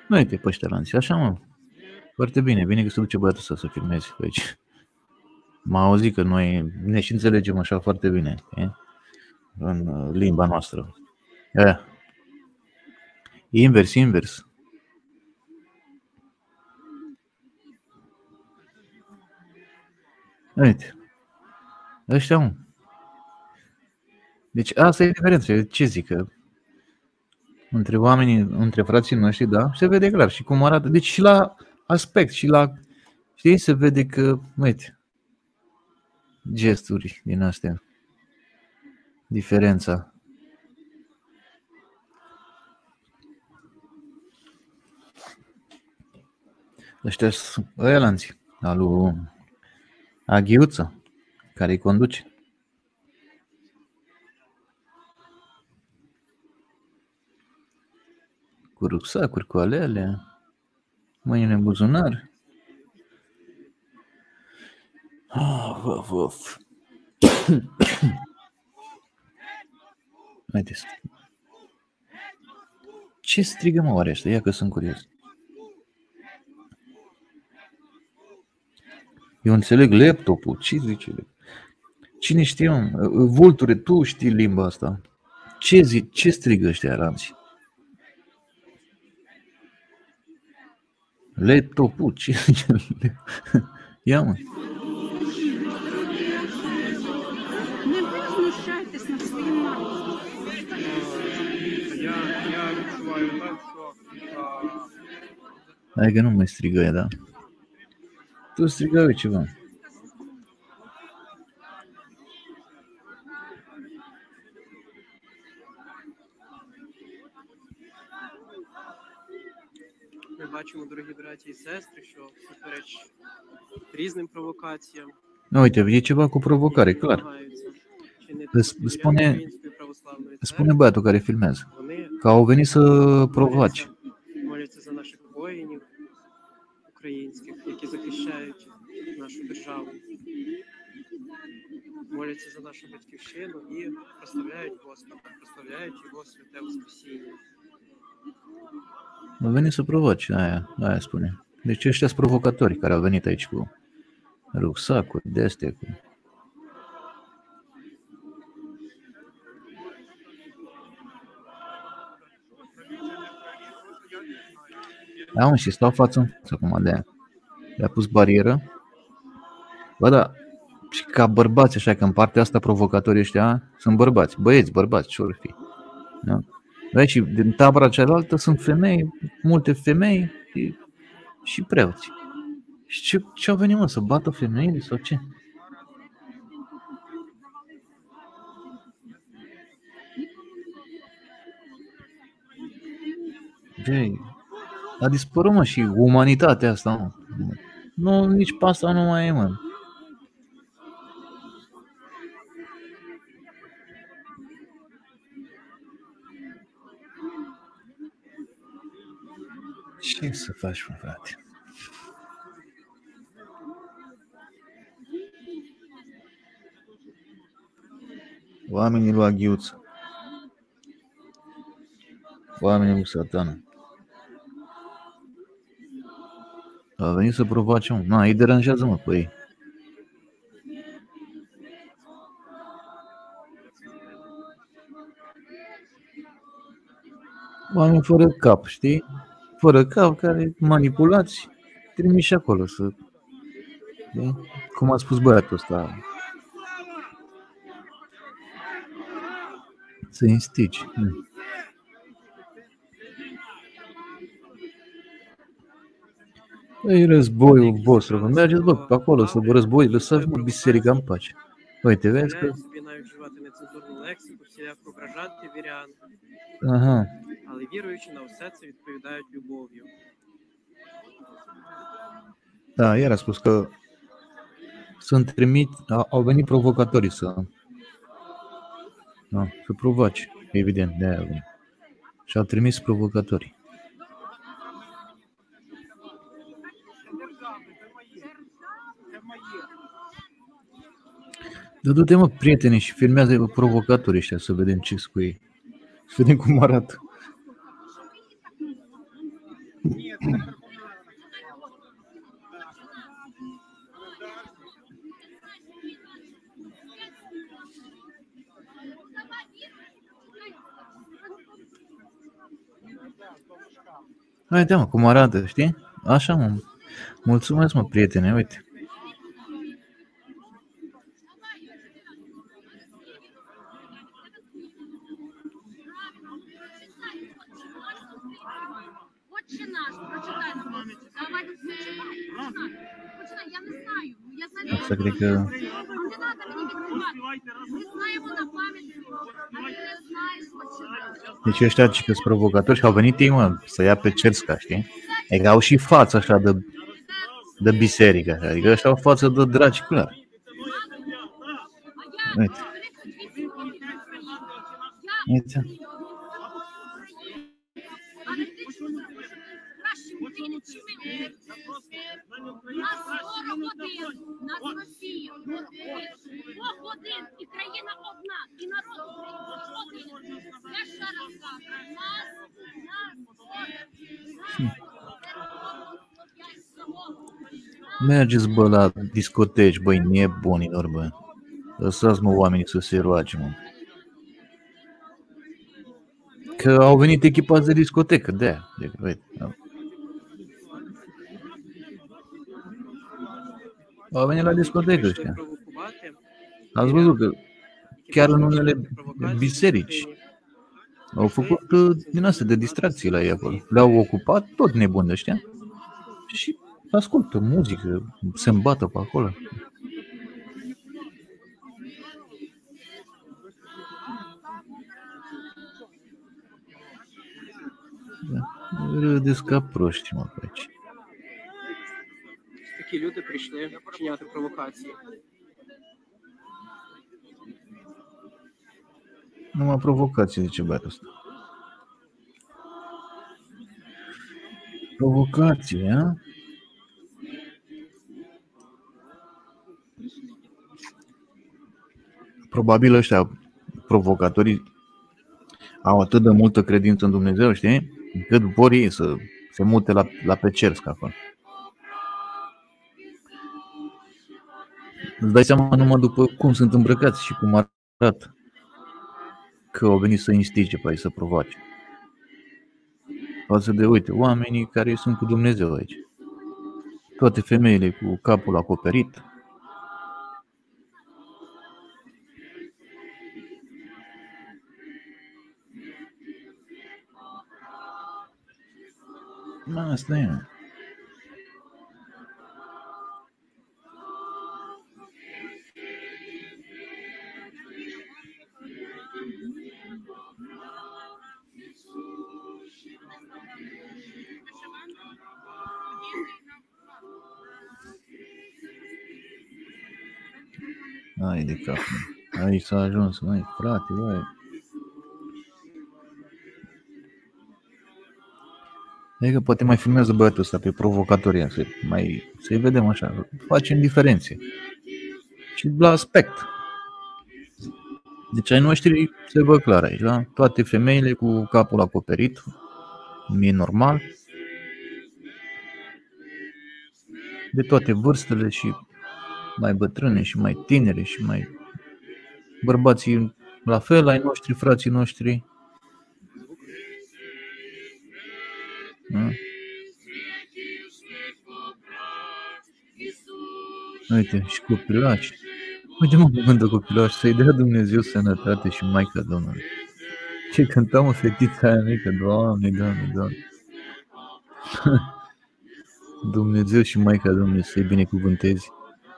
[SPEAKER 1] Uite pe ăștia lanți, așa mă. Foarte bine, bine că se duce băiatul ăsta să filmezi pe aici. M-a auzit că noi ne și înțelegem așa foarte bine, e? În limba noastră. E. Invers, invers. Uite. Ăștia, mă. Deci asta e diferența. Ce zic? Că între oamenii, între frații noștri, da, se vede clar și cum arată. Deci și la aspect, și la, știi, se vede că, uite, gesturi din astea. Diferența. Ăștia sunt ăia lanții, al lui Aghiuță, care îi conduce. Cu rucsacuri, cu alele, mâinile în buzunar. Ah, of, of. Haideți. Ce strigă mă oare ăștia? Ia că sunt curios. Eu înțeleg laptopul. Ce zice? Cine știe, mă? Vulture, tu știi limba asta. Ce zic? Ce strigă ăștia ranți? Laptopul, ce zice? Ia mă. Hai că nu mai strigă ea, da? Tu strigă eu ceva.
[SPEAKER 6] Ми бачимо, дорогі браті і сестри, що всупереч різним провокаціям
[SPEAKER 1] Uite, e ceva cu provocare, clar. Spune, spune băiatul care filmează că au venit să provoace.
[SPEAKER 6] Моляться за наших воїнів українських, які захищають нашу державу. Моляться за нашу батьківщину і прославляють Господа, прославляють Його святе Воскресіння.
[SPEAKER 1] Au venit să provoace, aia, aia spune. Deci ăștia sunt provocatori care au venit aici cu rucsacuri de astea. Cu... Da, mă, și stau față în față acum de aia. Le-a pus barieră. Bă, da, și ca bărbați, așa că în partea asta provocatorii ăștia sunt bărbați, băieți, bărbați, ce ori fi. Da? Aici, din tabăra cealaltă sunt femei, multe femei și, și preoți. Și ce, ce au venit, mă, să bată femeile sau ce? Băi, a dispărut, mă, și umanitatea asta, mă. Nu, nici pe asta nu mai e, mă. Ce să faci, mă, frate? Oamenii lui Aghiuță. Oamenii lui Satana. A venit să provoace, mă. Na, îi deranjează, mă, pe ei. Oameni fără cap, știi? Fără cap, care manipulați, trimiși acolo să... De? Cum a spus băiatul ăsta, să instici. E războiul vostru, vă mergeți, bă, pe acolo să vă război, lăsați, mă, biserica în pace. Uite, vezi că... Aha.
[SPEAKER 6] Але віруючи на все це відповідають любов'ю.
[SPEAKER 1] Da, iar a spus că sunt trimit, au venit provocatorii să, da, să provoace, evident, de aia au venit. Și au trimis provocatorii. Dar du-te, mă, prieteni, și filmează provocatorii ăștia să vedem ce-s cu ei. Să vedem cum arată. Uite, mă, cum arată, știi? Așa, mă. Mulțumesc, mă, prietene, uite.
[SPEAKER 7] Отче наш, прочитай нам. Давай тут прочитай. Почитай, я не знаю. Я знаю.
[SPEAKER 1] Asta cred că...
[SPEAKER 7] Не надо мені відкривати. Ми знаємо на пам'ять, а ти не знаєш, почитай.
[SPEAKER 1] Deci ăștia ce sunt provocatori și au venit ei, mă, să ia pe Cerska, știi? Adică au și față așa de, de biserică, așa. Adică ăștia au față de dragi clar. Uite. Uite.
[SPEAKER 7] На сорок один, нас Росія, Бог один, і країна одна, і народ український один. Я ще раз кажу, нас, нас,
[SPEAKER 1] Mergeți, bă, la discoteci, băi, nebunilor, bă. Lăsați, mă, oamenii să se roage, mă. Că au venit echipați de discotecă, de-aia. Deci, uite, au venit la discotecă ăștia. Ați văzut că chiar în unele biserici au făcut din astea de distracții la ei acolo. Le-au ocupat tot nebuni ăștia și ascultă muzică, se îmbată pe acolo. Râdeți ca proști, mă, pe aici.
[SPEAKER 6] Такі люди прийшли вчиняти провокації.
[SPEAKER 1] Numai provocații, zice băiatul ăsta. Provocație, a? Probabil ăștia provocatorii au atât de multă credință în Dumnezeu, știi? Încât vor ei să se mute la, la pe Cersk acolo. Îți dai seama numai după cum sunt îmbrăcați și cum arată că au venit să instige pe aici, să provoace. Față de, uite, oamenii care sunt cu Dumnezeu aici. Toate femeile cu capul acoperit. Asta e. Ai de cap. Aici s-a ajuns, măi, frate, băi. Adică poate mai filmează băiatul ăsta pe provocatoria, să mai, să-i vedem așa, facem diferențe. Și la aspect. Deci ai noștri se văd clar aici, da? Toate femeile cu capul acoperit, e normal. De toate vârstele și mai bătrâne și mai tinere și mai bărbații la fel, ai noștri, frații noștri. Da? Uite, și copilași. Uite, mă, cuvântă copilași, să-i dea Dumnezeu sănătate și Maica Domnului. Ce cânta, mă, fetița aia mică, Doamne, Doamne, Doamne. Dumnezeu și Maica Domnului să-i binecuvântezi.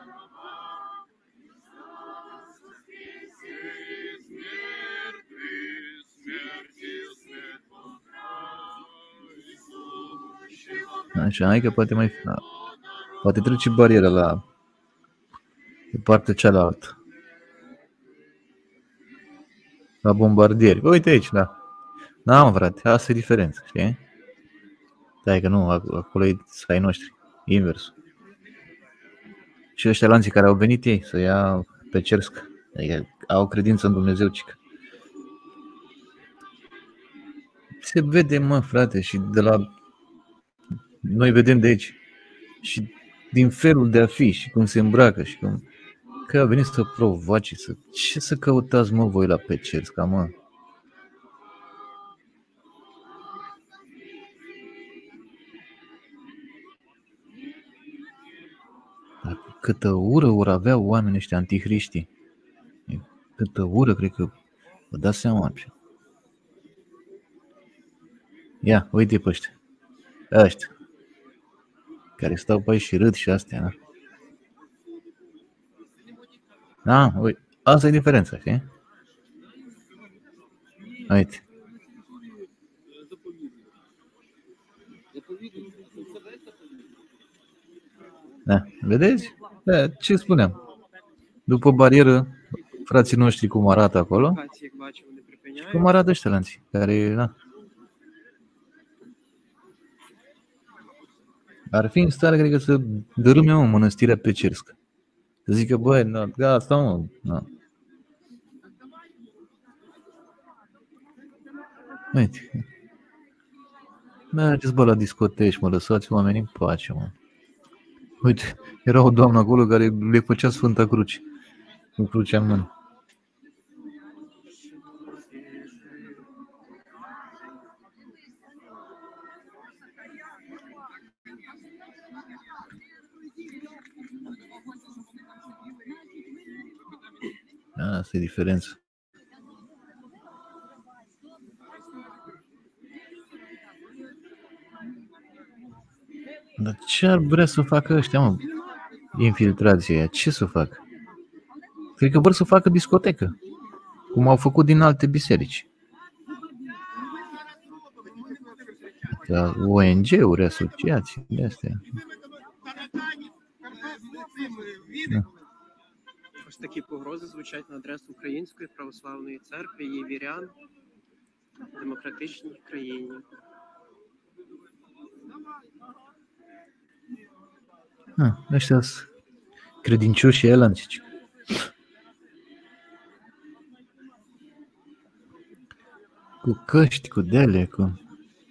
[SPEAKER 1] Așa, hai că poate mai da. Poate trece bariera la pe partea cealaltă. La bombardieri. Uite aici, da. Da, mă, frate, asta e diferența, știi? Stai că nu, acolo e ai noștri, invers. Și ăștia lanții care au venit ei să ia pe Cersk, adică au credință în Dumnezeu, cică. Se vede, mă, frate, și de la noi vedem de aici și din felul de a fi și cum se îmbracă și cum că a venit să provoace, să... ce să căutați mă voi la Pecersca, mă? Dar câtă ură ori avea oamenii ăștia antihriștii. Câtă ură, cred că vă dați seama. Ia, uite pe ăștia. Ăștia. Care stau pe aici și râd și astea, da? Da, uite. Asta e diferența, știi? Uite. Da, vedeți? Da, ce spuneam? După barieră, frații noștri cum arată acolo, și cum arată ăștia lanții, care, da. Ar fi în stare, cred că, să dărâme o mănăstirea Pecerscă. Să zică, băi, no, asta, mă, no. Uite. Mergeți, bă, la discoteci, mă, lăsați oamenii în pace, mă. Uite, era o doamnă acolo care le făcea Sfânta Cruce, cu crucea în mână. Asta e diferența. Dar ce ar vrea să facă ăștia, mă? Infiltrația aia, ce să facă? Cred că vor să facă discotecă, cum au făcut din alte biserici. O N G-uri, asociații de astea. Da.
[SPEAKER 6] Ось такі погрози звучать на адресу Української православної церкви, її вірян в демократичній країні.
[SPEAKER 1] Ah, ăștia sunt credincioși elanțici. Cu căști, cu dele, cu...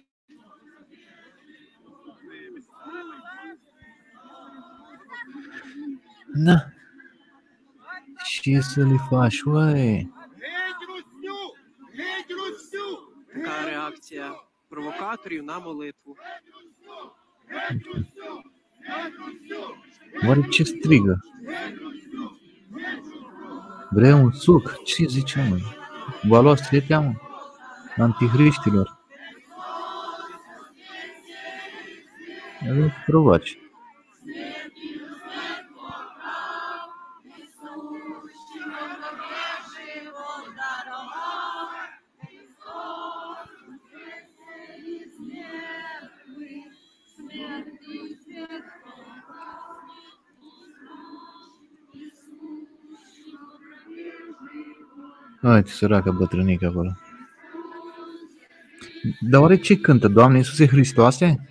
[SPEAKER 1] Da. Ce să le faci, uai?
[SPEAKER 6] Така реакція провокаторів на молитву.
[SPEAKER 1] Oare ce strigă? Vrea un suc? Ce zicea, mă? Va lua stretea, mă? Antihriștilor. Nu provoace. Uite, săraca bătrânică acolo. Dar oare ce cântă, Doamne Iisuse Hristoase?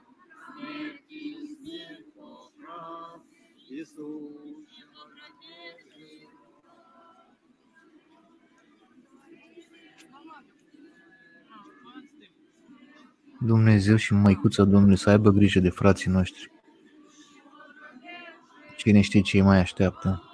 [SPEAKER 1] Dumnezeu și Măicuța Domnului să aibă grijă de frații noștri. Cine știe ce îi mai așteaptă.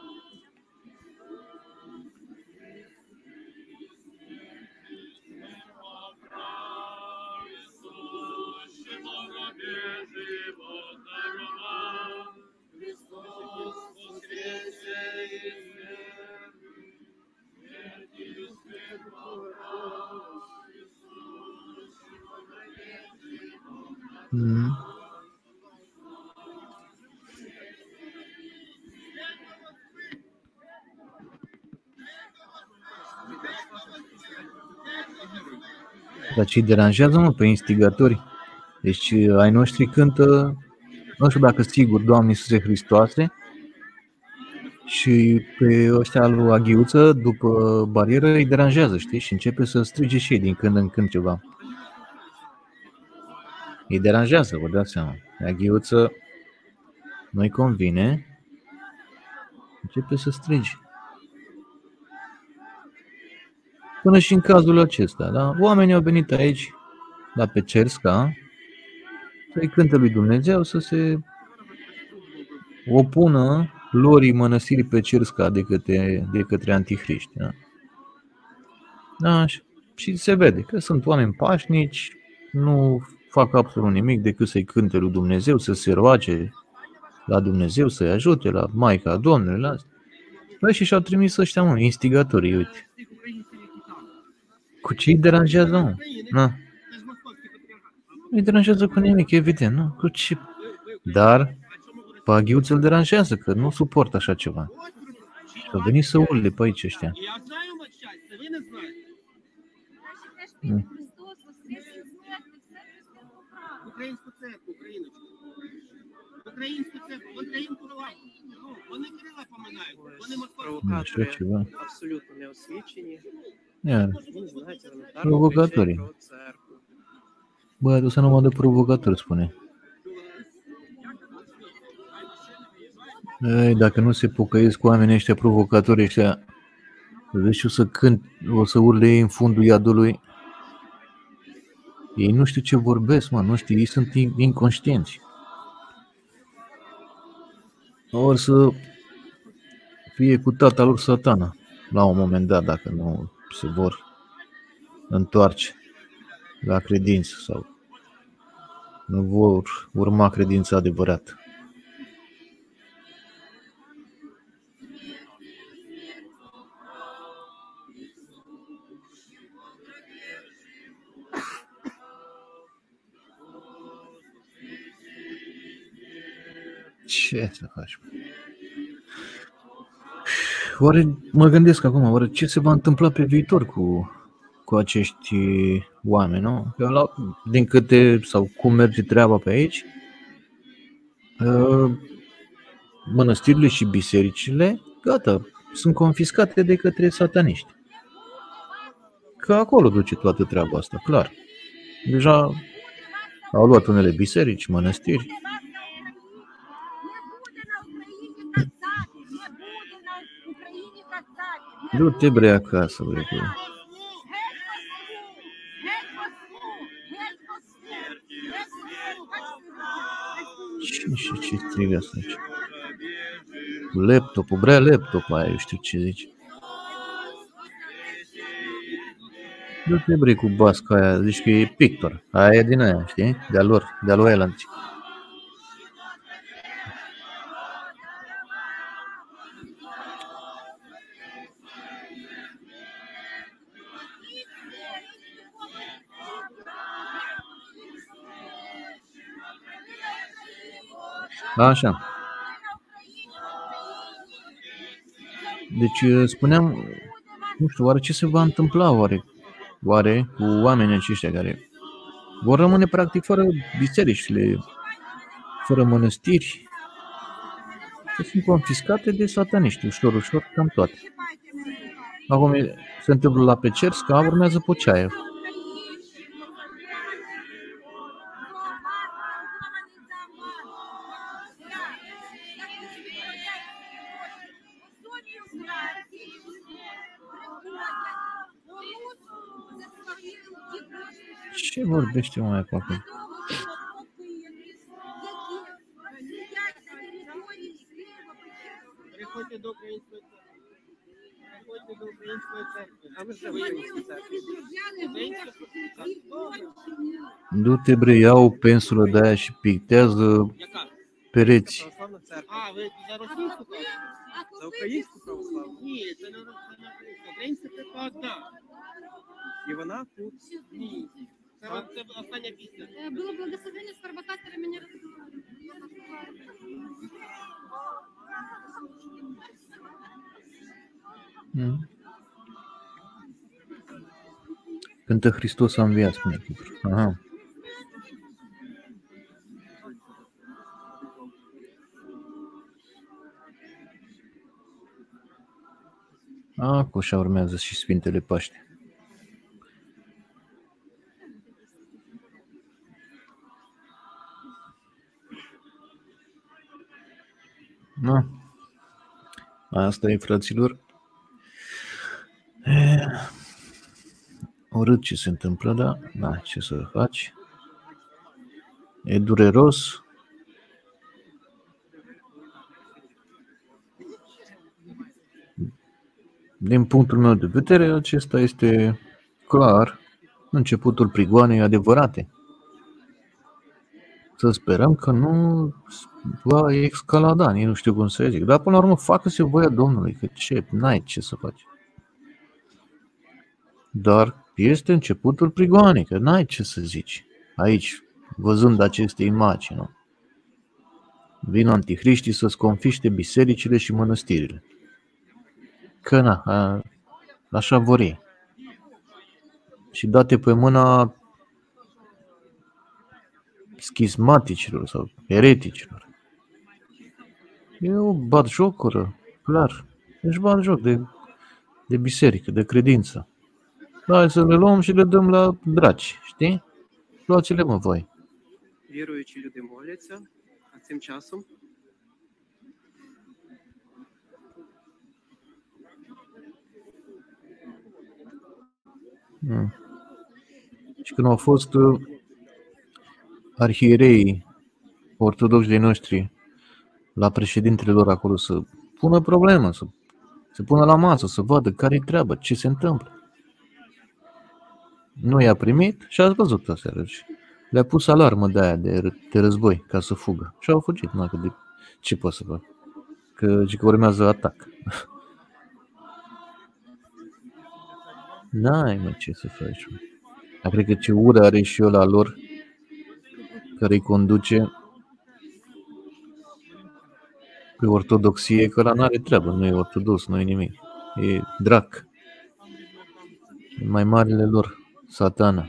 [SPEAKER 1] Mm. Dar ce-i deranjează, mă, pe instigatori? Deci ai noștri cântă, nu știu dacă sigur, Doamne Iisuse Hristoase, și pe ăștia lui Aghiuță, după barieră, îi deranjează, știi? Și începe să strige și ei din când în când ceva. Îi deranjează, vă dați seama. Aghiuță nu-i convine, începe să strige. Până și în cazul acesta, da? Oamenii au venit aici, la Pecersca, să-i cânte lui Dumnezeu, să se opună lorii mănăstirii pe Cerska de către, de către antichriști. Da? Da, și, și se vede că sunt oameni pașnici, nu fac absolut nimic decât să-i cânte lui Dumnezeu, să se roage la Dumnezeu, să-i ajute, la Maica Domnului, la asta. Băi, și și-au trimis ăștia, mă, instigatorii, uite. Cu ce îi deranjează, mă? Na. Nu-i deranjează cu nimic, evident, nu? Cu ce? Dar Paghiuț îl deranjează, că nu suportă așa ceva. Și au venit să urle pe aici ăștia. Mm.
[SPEAKER 8] Українську церкву, Україночку. Українську церкву, українську владу. Ну, вони крила поминають, вони московські.
[SPEAKER 6] Провокатори абсолютно не освічені.
[SPEAKER 1] Iar,
[SPEAKER 6] Він знають елементарно
[SPEAKER 1] Провокаторі.
[SPEAKER 6] про церкву.
[SPEAKER 1] băiatul să nu mă dă provocator, spune. Ei, dacă nu se pocăiesc cu oamenii ăștia provocatori ăștia, vezi, o să cânt, o să urle ei în fundul iadului. Ei nu știu ce vorbesc, mă, nu știu, ei sunt inconștienți. Ori să fie cu tata lor Satana, la un moment dat, dacă nu se vor întoarce la credință sau nu vor urma credința adevărată. Ce să faci? Oare, mă gândesc acum, oare ce se va întâmpla pe viitor cu, cu acești oameni, nu? Că la, din câte, sau cum merge treaba pe aici, mănăstirile și bisericile, gata, sunt confiscate de către sataniști. Că acolo duce toată treaba asta, clar. Deja au luat unele biserici, mănăstiri. Du-te, bre, acasă, bre, bre. Ce și ce strigă asta aici? Cu laptopul, bre, laptopul aia, eu știu ce zici. Du-te, bre, cu basca aia, zici că e pictor. Aia e din aia, știi? De-a lor, de-a lui Elanci. Așa. Deci spuneam, nu știu, oare ce se va întâmpla oare, oare cu oamenii aceștia care vor rămâne practic fără bisericile, fără mănăstiri, că sunt confiscate de sataniști, ușor, ușor, cam toate. Acum se întâmplă la Pecerska, urmează Poceaiev. Ce vorbește mai acolo?
[SPEAKER 8] Приходьте до української церкви. Приходьте до української церкви.
[SPEAKER 6] А ми вже в українській церкві.
[SPEAKER 1] Du-te, bre, ia o pensulă de aia și pictează pereți.
[SPEAKER 6] Православна церква.
[SPEAKER 8] А, ви за російську церкву?
[SPEAKER 6] За українську православну.
[SPEAKER 8] Ні, це не російська. Українська церква одна.
[SPEAKER 6] І вона тут.
[SPEAKER 8] Ні. Це, це остання пісня.
[SPEAKER 7] Было благословение с провокаторами не
[SPEAKER 1] Mm. Cântă Hristos a înviat, spune Petru. Aha. Acum așa urmează și Sfintele Paște. Na. Asta e, fraților. E, urât ce se întâmplă, da? Da, ce să faci? E dureros. Din punctul meu de vedere, acesta este clar începutul prigoanei adevărate. Să sperăm că nu va escalada, nici nu știu cum să zic. Dar până la urmă facă-se voia Domnului, că ce, n-ai ce să faci. Dar este începutul prigoanei, că n-ai ce să zici. Aici, văzând aceste imagini, nu? Vin antihriștii să-ți confiște bisericile și mănăstirile. Că na, a, așa vor ei. Și date pe mâna schismaticilor sau ereticilor. E o batjocură, clar. Deci batjoc de, de biserică, de credință. Hai să le luăm și le dăm la draci, știi? Luați-le, mă, voi.
[SPEAKER 6] Віруючі люди моляться, а цим часом
[SPEAKER 1] Mm. Și când au fost uh, arhiereii ortodoxi de noștri la președintele lor acolo să pună problemă, să se pună la masă, să vadă care-i treaba, ce se întâmplă. Nu i-a primit și ați văzut aseară. Le-a pus alarmă de aia de, de război ca să fugă. Și au fugit. Mă, că de, ce pot să fac? Că, că urmează atac. N-ai, mă, ce să faci. Dar cred că ce ură are și ăla lor care îi conduce pe ortodoxie, că ăla n-are treabă, nu e ortodox, nu e nimic. E drac. E mai marele lor, Satana.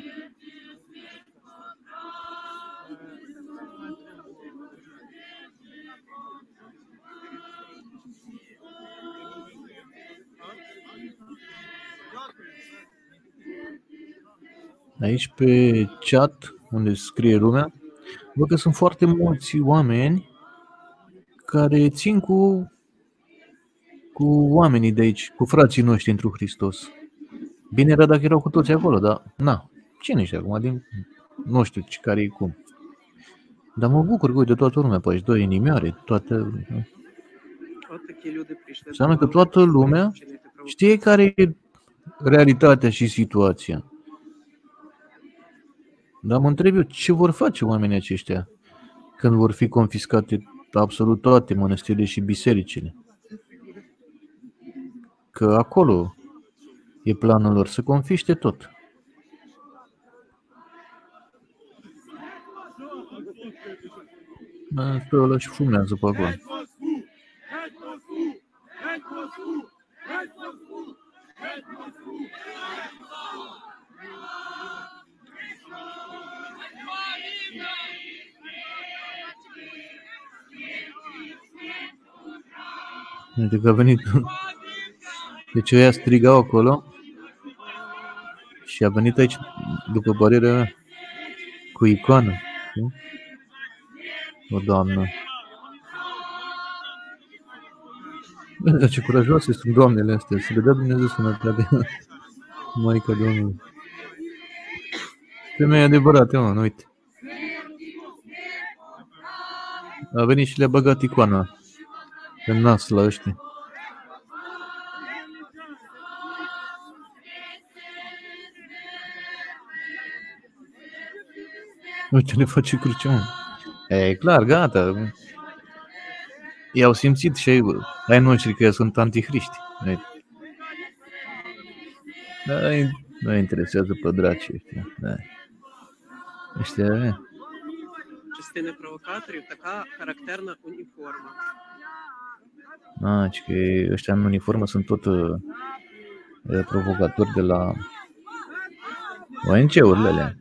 [SPEAKER 1] Aici pe chat, unde scrie lumea, văd că sunt foarte mulți oameni care țin cu, cu oamenii de aici, cu frații noștri într-un Hristos. Bine era dacă erau cu toți acolo, dar na, cine ești acum? Din, nu știu care e cum. Dar mă bucur că uite toată lumea pe aici, doi inimioare, toată... Înseamnă că toată lumea știe care e realitatea și situația. Dar mă întreb eu, ce vor face oamenii aceștia când vor fi confiscate absolut toate mănăstirile și bisericile? Că acolo e planul lor, să confiște tot. Stă ăla și fumează pe acolo. Uite că a venit. Deci ăia strigau acolo și a venit aici, după părerea mea, cu icoană. O doamnă. Dar ce curajoase sunt doamnele astea, să le dea Dumnezeu sănătate. Maica Domnului. Femeia adevărată, mă, nu uite. A venit și le-a băgat icoana în nas la ăștia. Uite, le face crucea, mă. E clar, gata. I-au simțit și ei, ai noștri că sunt antihriști. Nu interesează pe dracii ăștia. Da. Ăștia,
[SPEAKER 6] частини провокаторів така характерна уніформа.
[SPEAKER 1] A, ci că ăștia în uniformă sunt tot uh, provocatori de la O N G-urile alea.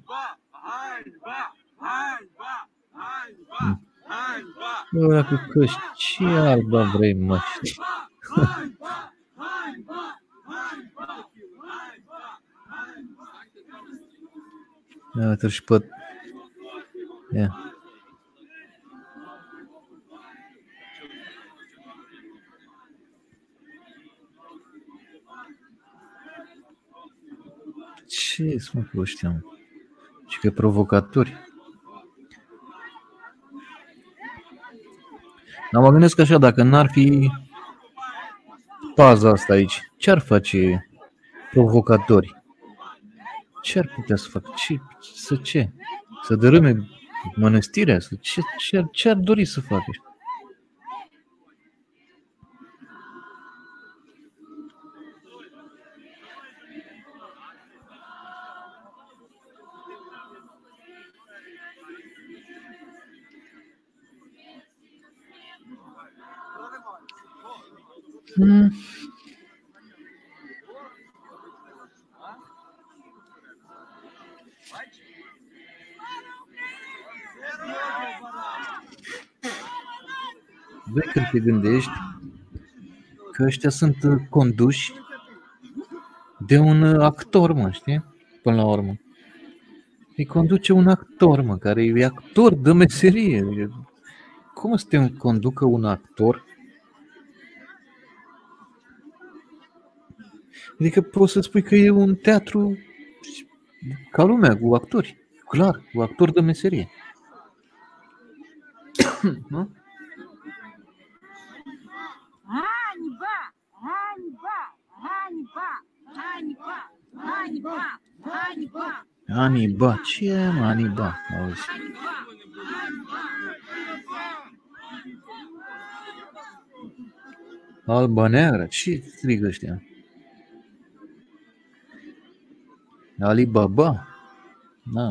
[SPEAKER 1] Bă, dacă căști, ce alba vrei, mă? Ia uite și pe... Ia. Ce sunt cu ăștia, mă? Și că provocatori. Dar mă gândesc așa, dacă n-ar fi paza asta aici, ce-ar face provocatori? Ce-ar putea să facă? Ce, să ce? Să dărâme mănăstirea? Să ce, ce, ce ar dori să facă? Hmm. Băi, când te gândești că ăștia sunt conduși de un actor, mă, știi? Până la urmă. Îi conduce un actor, mă, care e actor de meserie. Cum să te conducă un actor? Adică poți să spui că e un teatru ca lumea, cu actori. Clar, cu actori de meserie. Nu?
[SPEAKER 7] Ганьба! Ганьба! Ганьба! Ганьба! Ганьба! Ганьба!
[SPEAKER 1] Aniba, ce e, mă, Aniba? Auzi. Alba neagră, ce strigă ăștia? Alibaba? Da.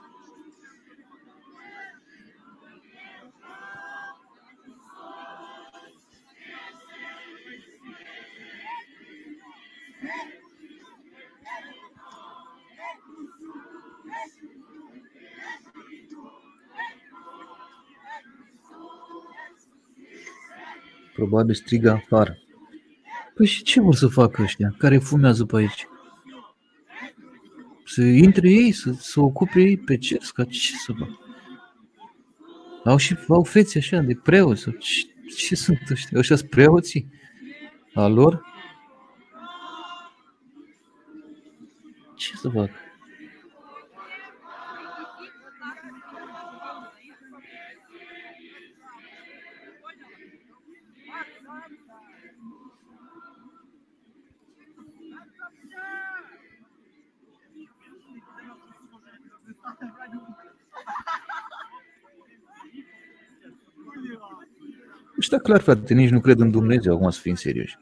[SPEAKER 1] Probabil strigă afară. Păi și ce vor să facă ăștia care fumează pe aici? Să intre ei, să se ocupe ei pe cer, ca ce să facă? Au și au fețe așa de preoți. Ce, ce sunt ăștia? Ăștia sunt preoții a lor? Ce să facă? Ăștia clar, frate, nici nu cred în Dumnezeu, acum să fim serioși.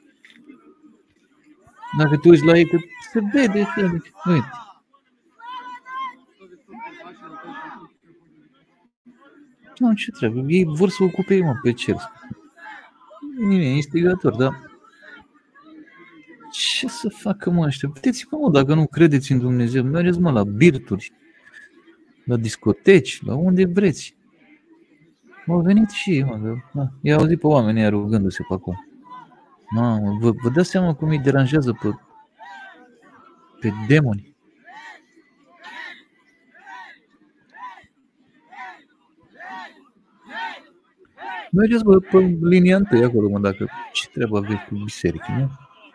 [SPEAKER 1] Dacă te uiți la ei, că se vede, se vede. Uite. Nu, ce trebuie? Ei vor să ocupe ei, mă, pe cer. Nimeni e instigator, dar ce să facă, mă, ăștia? Vedeți-vă, mă, dacă nu credeți în Dumnezeu, mergeți, mă, la birturi, la discoteci, la unde vreți. M-au venit și ei, mă, da. I-au auzit pe oamenii ăia rugându-se pe acum. Mamă, vă, vă dați seama cum îi deranjează pe, pe demoni? Mergeți, bă, pe linia întâi acolo, mă, dacă ce treabă aveți cu biserică, nu?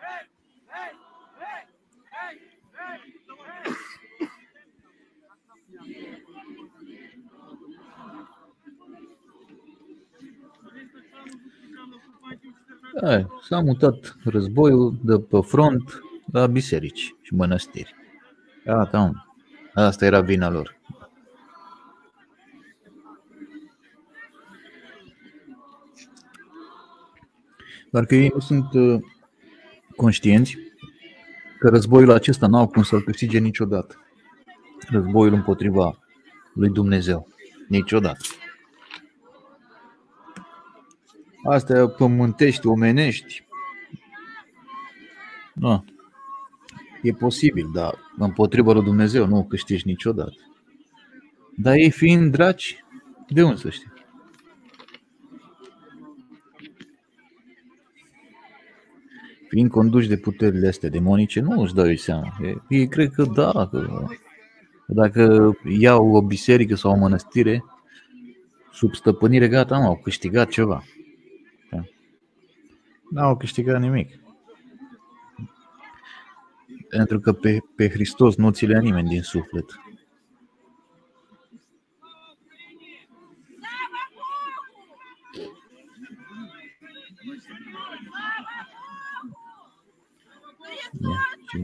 [SPEAKER 1] Hai, s-a mutat războiul de pe front la biserici și mănăstiri. Gata, mă. Asta era vina lor. Doar că ei nu sunt uh, conștienți că războiul acesta n-au cum să-l câștige niciodată. Războiul împotriva lui Dumnezeu. Niciodată. Astea pământești, omenești. Nu. E posibil, dar împotriva lui Dumnezeu nu o câștigi niciodată. Dar ei fiind draci, de unde să știi? Fiind conduși de puterile astea demonice, nu își dau seama. Ei cred că da, că dacă iau o biserică sau o mănăstire sub stăpânire, gata, au câștigat ceva. N-au câștigat nimic. Pentru că pe, pe Hristos nu ți le ia nimeni din suflet. Ia, ce?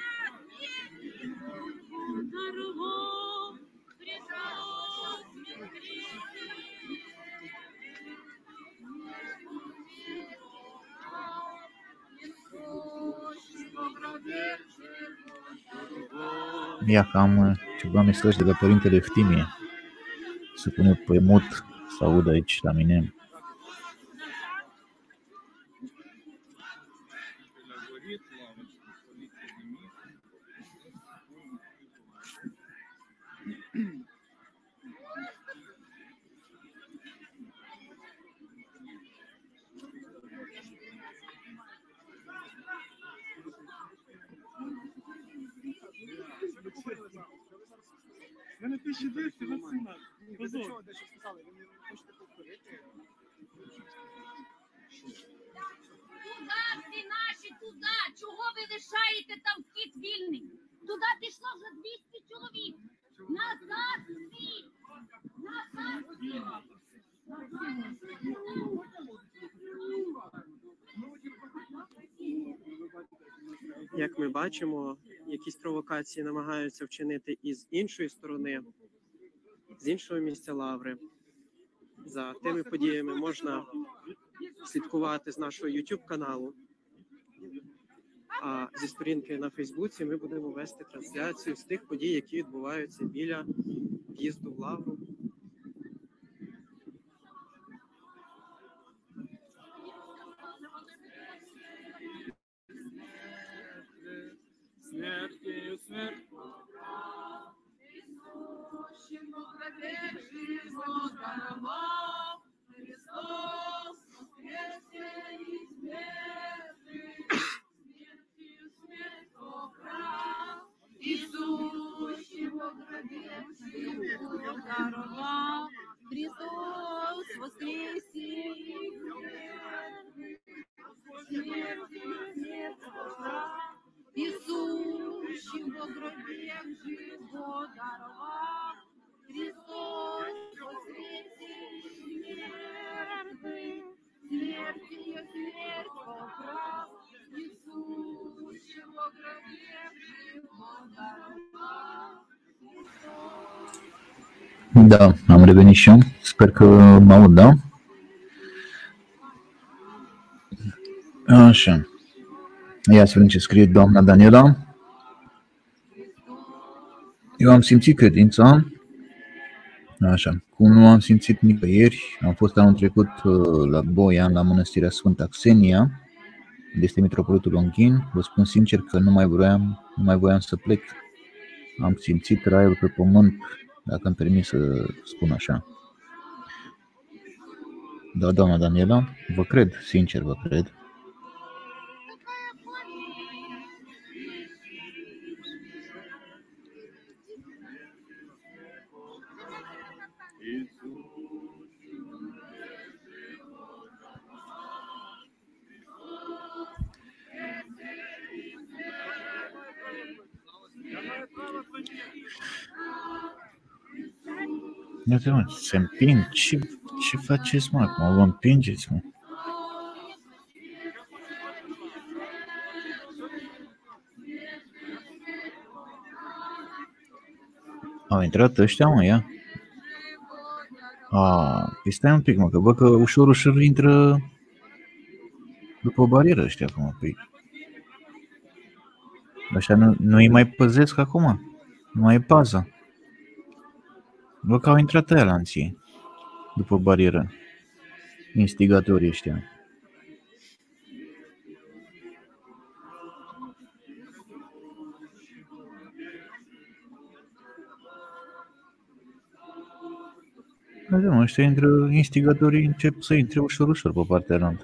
[SPEAKER 1] Ia că am uh, ceva mesaj de la părintele Eftimie. Se pune pe mut să aud aici la mine.
[SPEAKER 4] Мене тисячі двісті вакцина. Позор.
[SPEAKER 7] Туда всі наші, туди! Чого ви лишаєте там вхід вільний? Туди пішло вже двісті чоловік. Назад всі! Назад всі!
[SPEAKER 6] Як ми бачимо, якісь провокації намагаються вчинити і з іншої сторони, з іншого місця Лаври. За тими подіями можна слідкувати з нашого YouTube каналу. А зі сторінки на Фейсбуці ми будемо вести трансляцію з тих подій, які відбуваються біля в'їзду в Лавру.
[SPEAKER 2] Смертью смерть.
[SPEAKER 9] Христос воскресе, Иисущий во гробе живо даровал, Христос воскресе смерти, смертью смерть поправ, Иисущий во гробе живо даровал, Христос.
[SPEAKER 1] Da, am revenit și eu. Sper că mă aud, da? Așa. Ia să vedem ce scrie doamna Daniela. Eu am simțit credința. Așa. Cum nu am simțit nicăieri, am fost anul trecut la Boian, la Mănăstirea Sfânta Xenia, unde este mitropolitul Longhin. Vă spun sincer că nu mai voiam, nu mai voiam să plec. Am simțit raiul pe pământ, dacă îmi permis să spun așa. Da, doamna Daniela, vă cred, sincer vă cred. Uite, mă, se împing. Ce, ce faceți, mă, acum? Vă împingeți, mă. Au intrat ăștia, mă, ia. A, păi stai un pic, mă, că văd că ușor, ușor intră după o barieră ăștia acum, păi. Așa nu, nu îi mai păzesc acum, nu mai e paza. Văd că au intrat aia lanții după barieră, instigatorii ăștia. Haide, mă, ăștia intră, instigatorii încep să intre ușor, ușor pe partea aia.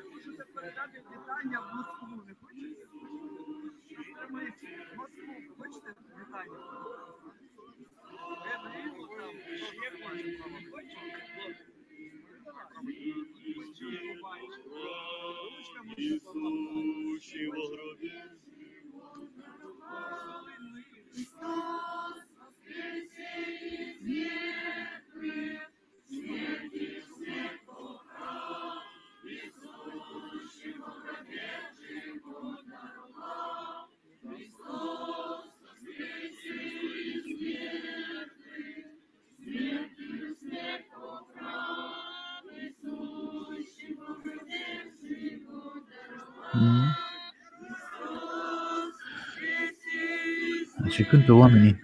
[SPEAKER 1] Ce cântă oamenii?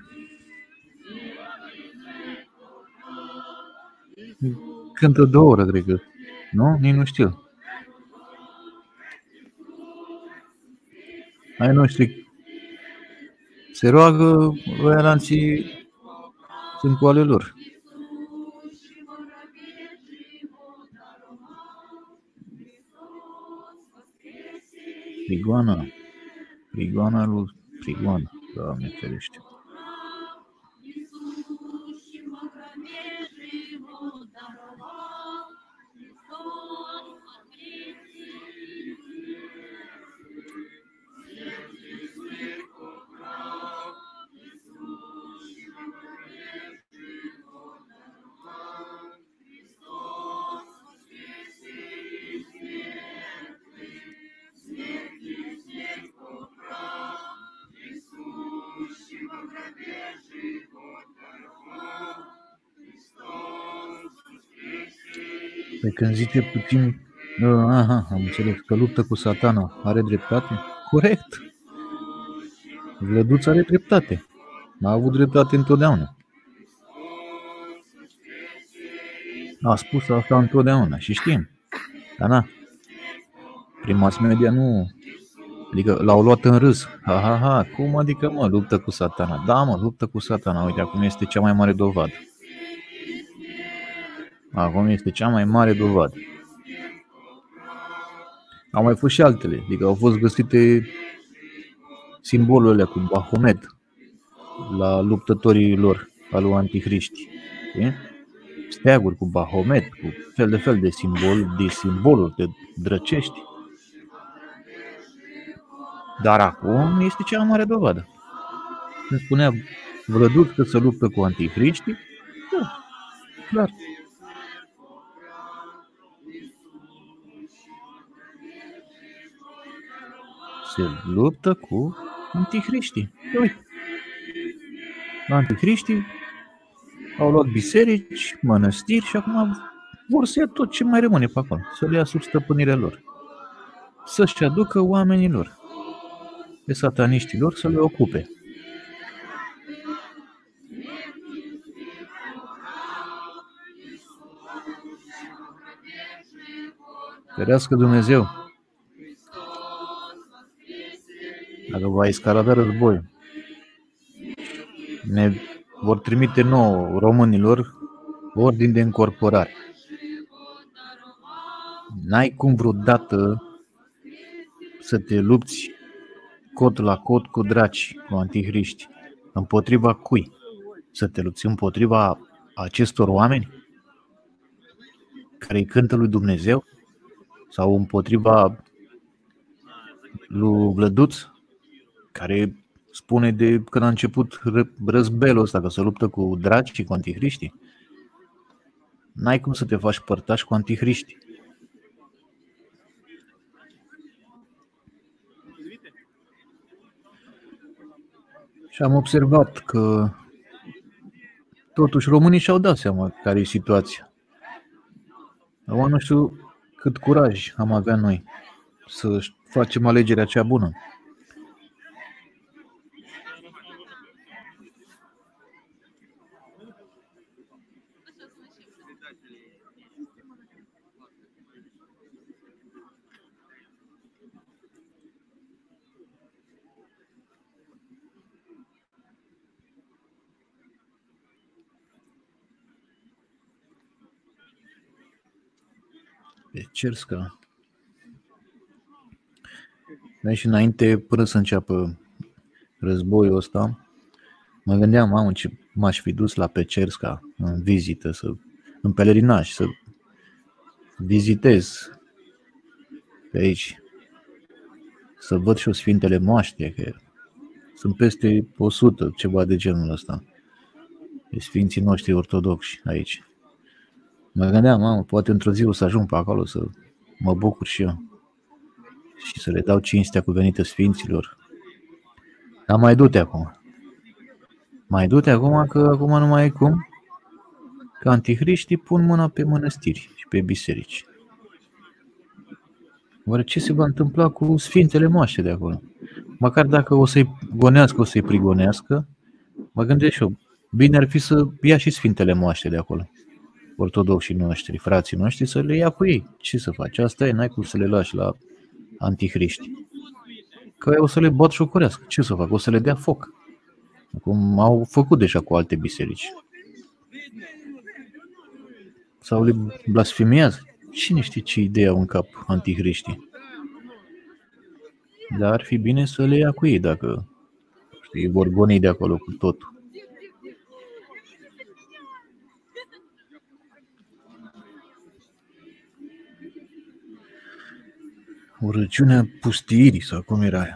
[SPEAKER 1] Cântă două ore, cred că. Nu? Nici nu știu. Ai noștri se roagă, ăia alții sunt cu ale lor. Prigoana. Prigoana lui Prigoana. Doamne ferește. Pe când zice puțin, aha, am înțeles că luptă cu Satana, are dreptate? Corect. Vlăduț are dreptate. A avut dreptate întotdeauna. A spus asta întotdeauna și știm. Dar na, prin mass media nu, adică l-au luat în râs. Ha, ha, ha, cum adică mă, luptă cu Satana? Da mă, luptă cu Satana, uite, acum este cea mai mare dovadă. Acum este cea mai mare dovadă. Au mai fost și altele, adică au fost găsite simbolurile cu Bahomet la luptătorii lor, al lui Antihriști. Steaguri cu Bahomet, cu fel de fel de simbol, de simboluri, de drăcești. Dar acum este cea mai mare dovadă. Când spunea Vlăduț că se luptă cu Antihriștii, da, clar. Se luptă cu Antihriștii. Uite. Antihriștii au luat biserici, mănăstiri și acum vor să ia tot ce mai rămâne pe acolo, să le ia sub stăpânirea lor. Să-și aducă oamenilor, pe sataniștilor, să le ocupe. Ferească Dumnezeu! Dacă va escalada războiul, ne vor trimite nouă românilor ordin de încorporare. N-ai cum vreodată să te lupți cot la cot cu draci, cu antihriști. Împotriva cui? Să te lupți împotriva acestor oameni care îi cântă lui Dumnezeu? Sau împotriva lui Vlăduț, care spune de când a început războiul ăsta că se luptă cu draci și cu antihriștii? N-ai cum să te faci părtaș cu antihriștii. Și am observat că totuși românii și-au dat seama care e situația. Dar nu știu cât curaj am avea noi să facem alegerea cea bună. Pe Cerska. Dar și înainte, până să înceapă războiul ăsta, mă gândeam, mamă, ce m-aș fi dus la Pecerska în vizită, să, în pelerinaj, să vizitez pe aici, să văd și o Sfintele Moaște, că sunt peste o sută, ceva de genul ăsta, de Sfinții noștri ortodoxi aici. Mă gândeam, mamă, poate într-o zi o să ajung pe acolo să mă bucur și eu și să le dau cinstea cuvenită Sfinților. Dar mai du-te acum. Mai du-te acum, că acum nu mai e cum. Că antihriștii pun mâna pe mănăstiri și pe biserici. Oare ce se va întâmpla cu Sfintele Moaște de acolo? măcar dacă o să-i gonească, o să-i prigonească, mă gândesc și eu, bine ar fi să ia și Sfintele Moaște de acolo, ortodoxii noștri, frații noștri, să le ia cu ei. Ce să faci? Asta e, n-ai cum să le lași la antihriști. Că o să le bat șocurească. Ce să fac? O să le dea foc. Cum au făcut deja cu alte biserici. Sau le blasfemiază. Cine știe ce idee au în cap antihriștii. Dar ar fi bine să le ia cu ei dacă știi, vor goni de acolo cu totul. Urăciunea pustiirii, sau cum era aia.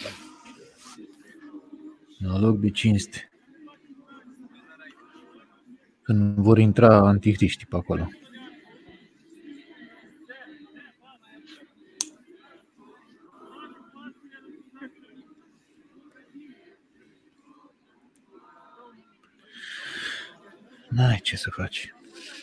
[SPEAKER 1] La loc de cinste. Când vor intra antihriștii pe acolo. N-ai ce să faci.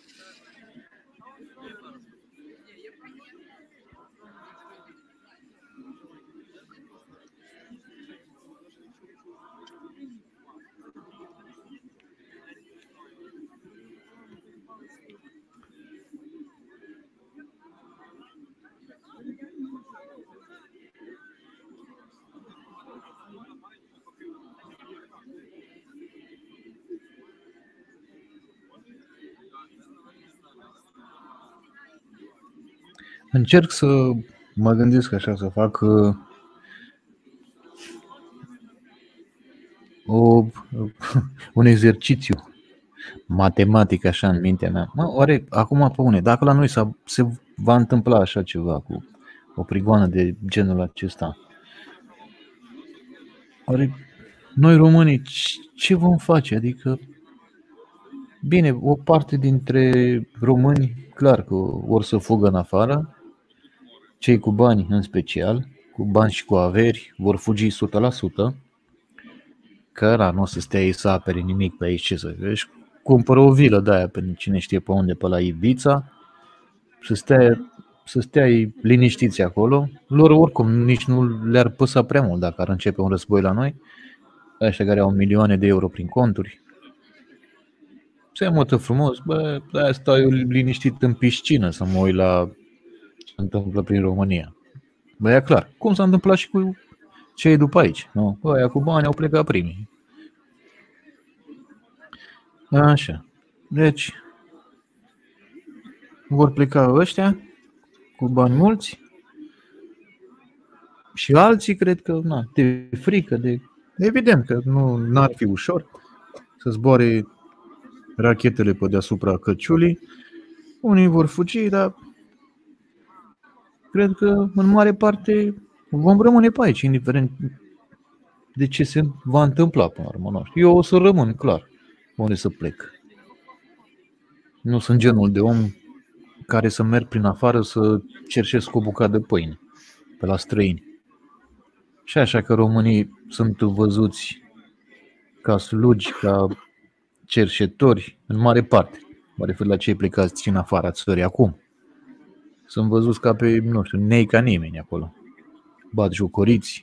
[SPEAKER 1] Încerc să mă gândesc așa, să fac uh, o, un exercițiu matematic așa în mintea mea. Mă, oare acum pe une, dacă la noi se va întâmpla așa ceva cu o prigoană de genul acesta, oare noi românii ce vom face? Adică, bine, o parte dintre români, clar că or să fugă în afară, cei cu bani în special, cu bani și cu averi, vor fugi o sută la sută, că ăla nu o să stea ei să apere nimic pe aici, ce să vezi, cumpără o vilă de aia pe cine știe pe unde, pe la Ibiza, să stea, să stea ei liniștiți acolo, lor oricum nici nu le-ar păsa prea mult dacă ar începe un război la noi, ăștia care au milioane de euro prin conturi. Se mută frumos, bă, de-aia stau eu liniștit în piscină să mă uit la ce se întâmplă prin România. Bă, e clar, cum s-a întâmplat și cu cei după aici, nu? Bă, aia cu bani au plecat primii. Așa, deci vor pleca ăștia cu bani mulți și alții cred că, na, de frică, de... Evident că nu n-ar fi ușor să zboare rachetele pe deasupra Căciulii. Unii vor fugi, dar cred că în mare parte vom rămâne pe aici, indiferent de ce se va întâmpla până la urmă. Nu știu. Eu o să rămân, clar, unde să plec. Nu sunt genul de om care să merg prin afară să cerșesc o bucată de pâine pe la străini. Și așa că românii sunt văzuți ca slugi, ca cerșetori, în mare parte. Mă refer la cei plecați în afara țării acum. Sunt văzuți ca pe, nu știu, nei ca nimeni acolo. Bat jocoriți.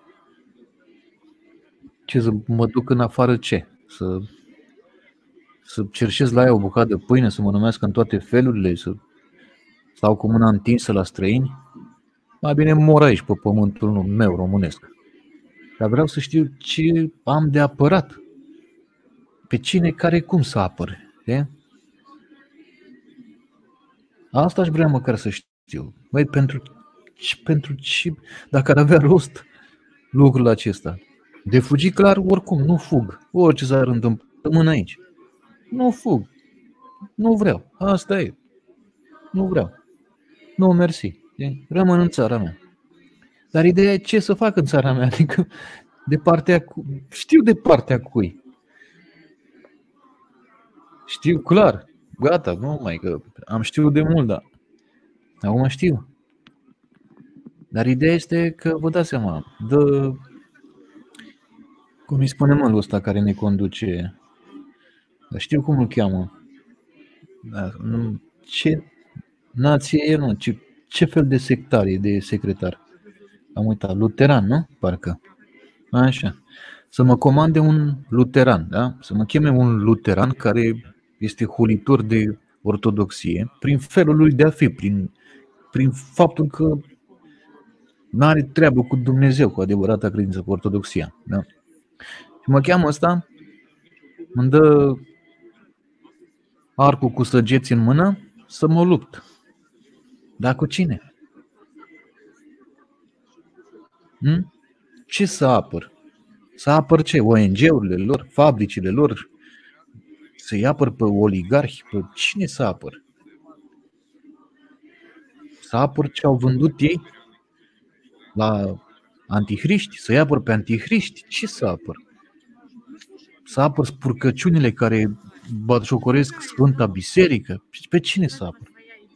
[SPEAKER 1] Ce să mă duc în afară ce? Să, să cerșesc la ea o bucată de pâine, să mă numească în toate felurile, să stau cu mâna întinsă la străini? Mai bine mor aici pe pământul meu românesc. Dar vreau să știu ce am de apărat. Pe cine, care, cum să apăre. E? Asta aș vrea măcar să știu. Băi, pentru, pentru ce, dacă ar avea rost lucrul acesta. De fugi, clar, oricum, nu fug. Orice s-ar întâmpla, rămân aici. Nu fug. Nu vreau. Asta e. Nu vreau. Nu, mersi. Rămân în țara mea. Dar ideea e ce să fac în țara mea. Adică, de partea cu... știu de partea cui. Știu clar. Gata, nu mai că am știut de mult, dar acum știu. Dar ideea este că, vă dați seama, dă, cum îi spune mălul ăsta care ne conduce, dar știu cum îl cheamă. Da, nu, ce nație e, nu, ce, ce fel de sectar e, de secretar? Am uitat, luteran, nu? Parcă. Așa. Să mă comande un luteran, da? Să mă cheme un luteran care este hulitor de ortodoxie, prin felul lui de a fi, prin, prin faptul că nu are treabă cu Dumnezeu, cu adevărata credință, cu ortodoxia. Da? Și mă cheamă ăsta, îmi dă arcul cu săgeți în mână să mă lupt. Dar cu cine? Hm? Ce să apăr? Să apăr ce? O N G-urile lor? Fabricile lor? Să-i apăr pe oligarhi? Pe cine să apăr? Să apăr ce au vândut ei la antihriști? Să-i apăr pe antihriști? Ce să apăr? Să apăr spurcăciunile care batjocoresc Sfânta Biserică? Pe cine să apăr?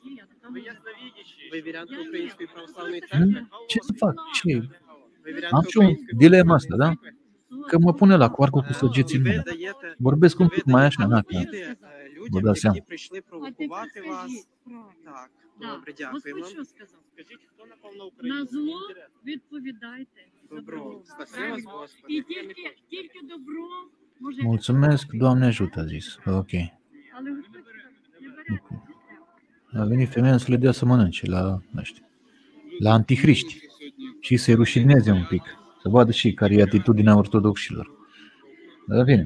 [SPEAKER 6] Ви вірянка Української православної церкви?
[SPEAKER 1] Ce să fac? Ce?
[SPEAKER 6] Ви вірянка
[SPEAKER 1] Am și o
[SPEAKER 6] Української
[SPEAKER 1] dilemă asta, da? Că mă pune la cu arcul cu săgeți
[SPEAKER 6] І
[SPEAKER 1] în
[SPEAKER 6] ви
[SPEAKER 1] mână.
[SPEAKER 6] даєте,
[SPEAKER 1] Vorbesc un
[SPEAKER 6] ви
[SPEAKER 1] pic mai
[SPEAKER 6] даєте
[SPEAKER 1] așa, na, că
[SPEAKER 6] обіди е,
[SPEAKER 1] vă
[SPEAKER 6] людям,
[SPEAKER 1] dați seama.
[SPEAKER 6] які прийшли провокувати вас. Так, добре, дякуємо.
[SPEAKER 9] Господь що сказав?
[SPEAKER 8] Скажіть, хто напав на
[SPEAKER 9] На
[SPEAKER 8] Україну?
[SPEAKER 9] зло відповідайте.
[SPEAKER 6] Добро. Спаси вас, Господи.
[SPEAKER 9] І тільки, тільки добро може
[SPEAKER 1] Mulțumesc, Doamne ajută, a zis. Ok.
[SPEAKER 9] Але Господь не бере.
[SPEAKER 1] A venit femeia să le dea să mănânce la, nu știu, la antihriști și să-i rușineze un pic, să vadă și care e atitudinea ortodoxilor. Dar bine.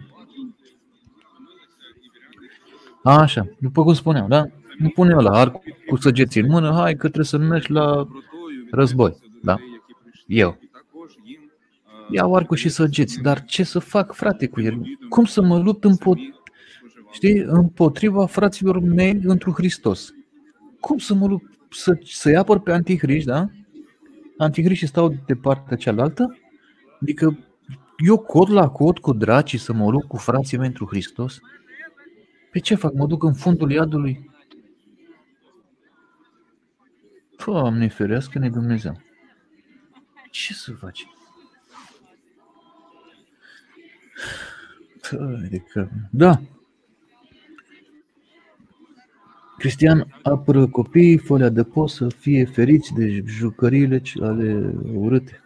[SPEAKER 1] Așa, după cum spuneam, da? Îmi pune eu la arc cu săgeți în mână, hai că trebuie să mergi la război, da? Eu. Iau arcul și săgeți, dar ce să fac, frate, cu el? Cum să mă lupt împot- știi, împotriva fraților mei întru Hristos? Cum să mă lupt? Să, să-i apăr pe antihriști, da? Antihriștii stau de partea cealaltă? Adică eu cod la cod cu dracii să mă lupt cu frații mei întru Hristos? Pe ce fac? Mă duc în fundul iadului? Doamne ferească-ne Dumnezeu! Ce să faci? Adică, da. Cristian apără copiii, folia de post să fie feriți de jucăriile ale urâte.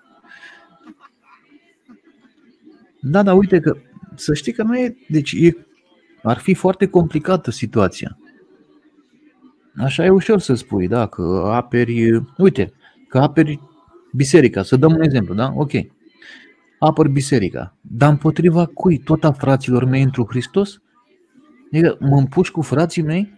[SPEAKER 1] Da, dar uite că, să știi că nu e, deci e, ar fi foarte complicată situația. Așa e ușor să spui, da, că aperi, uite, că aperi biserica, să dăm un exemplu, da, ok. Apăr biserica, dar împotriva cui? Tot a fraților mei întru Hristos? Adică mă împușc cu frații mei?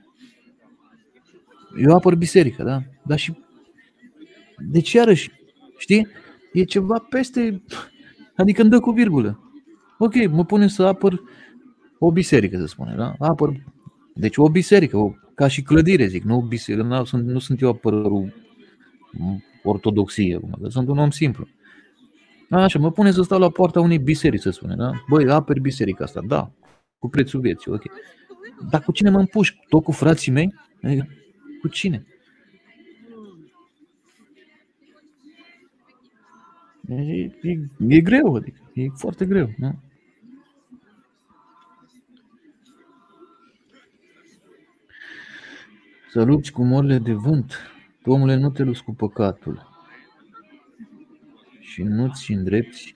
[SPEAKER 1] Eu apăr biserica, da? Dar și... Deci iarăși, știi? E ceva peste... Adică îmi dă cu virgulă. Ok, mă pune să apăr o biserică, să spune, da? Apăr... Deci o biserică, o... ca și clădire, zic, nu biserică, nu sunt, nu sunt eu apărărul ortodoxie, sunt un om simplu. Așa, mă pune să stau la poarta unei biserici, să spune, da? Băi, aperi biserica asta, da, cu prețul vieții, ok. Dar cu cine mă împușc? Tot cu frații mei? Adică, cu cine? E, e, e greu, adică, e foarte greu, nu? Să lupți cu morile de vânt, omule, nu te lupți cu păcatul și nu-ți îndrepți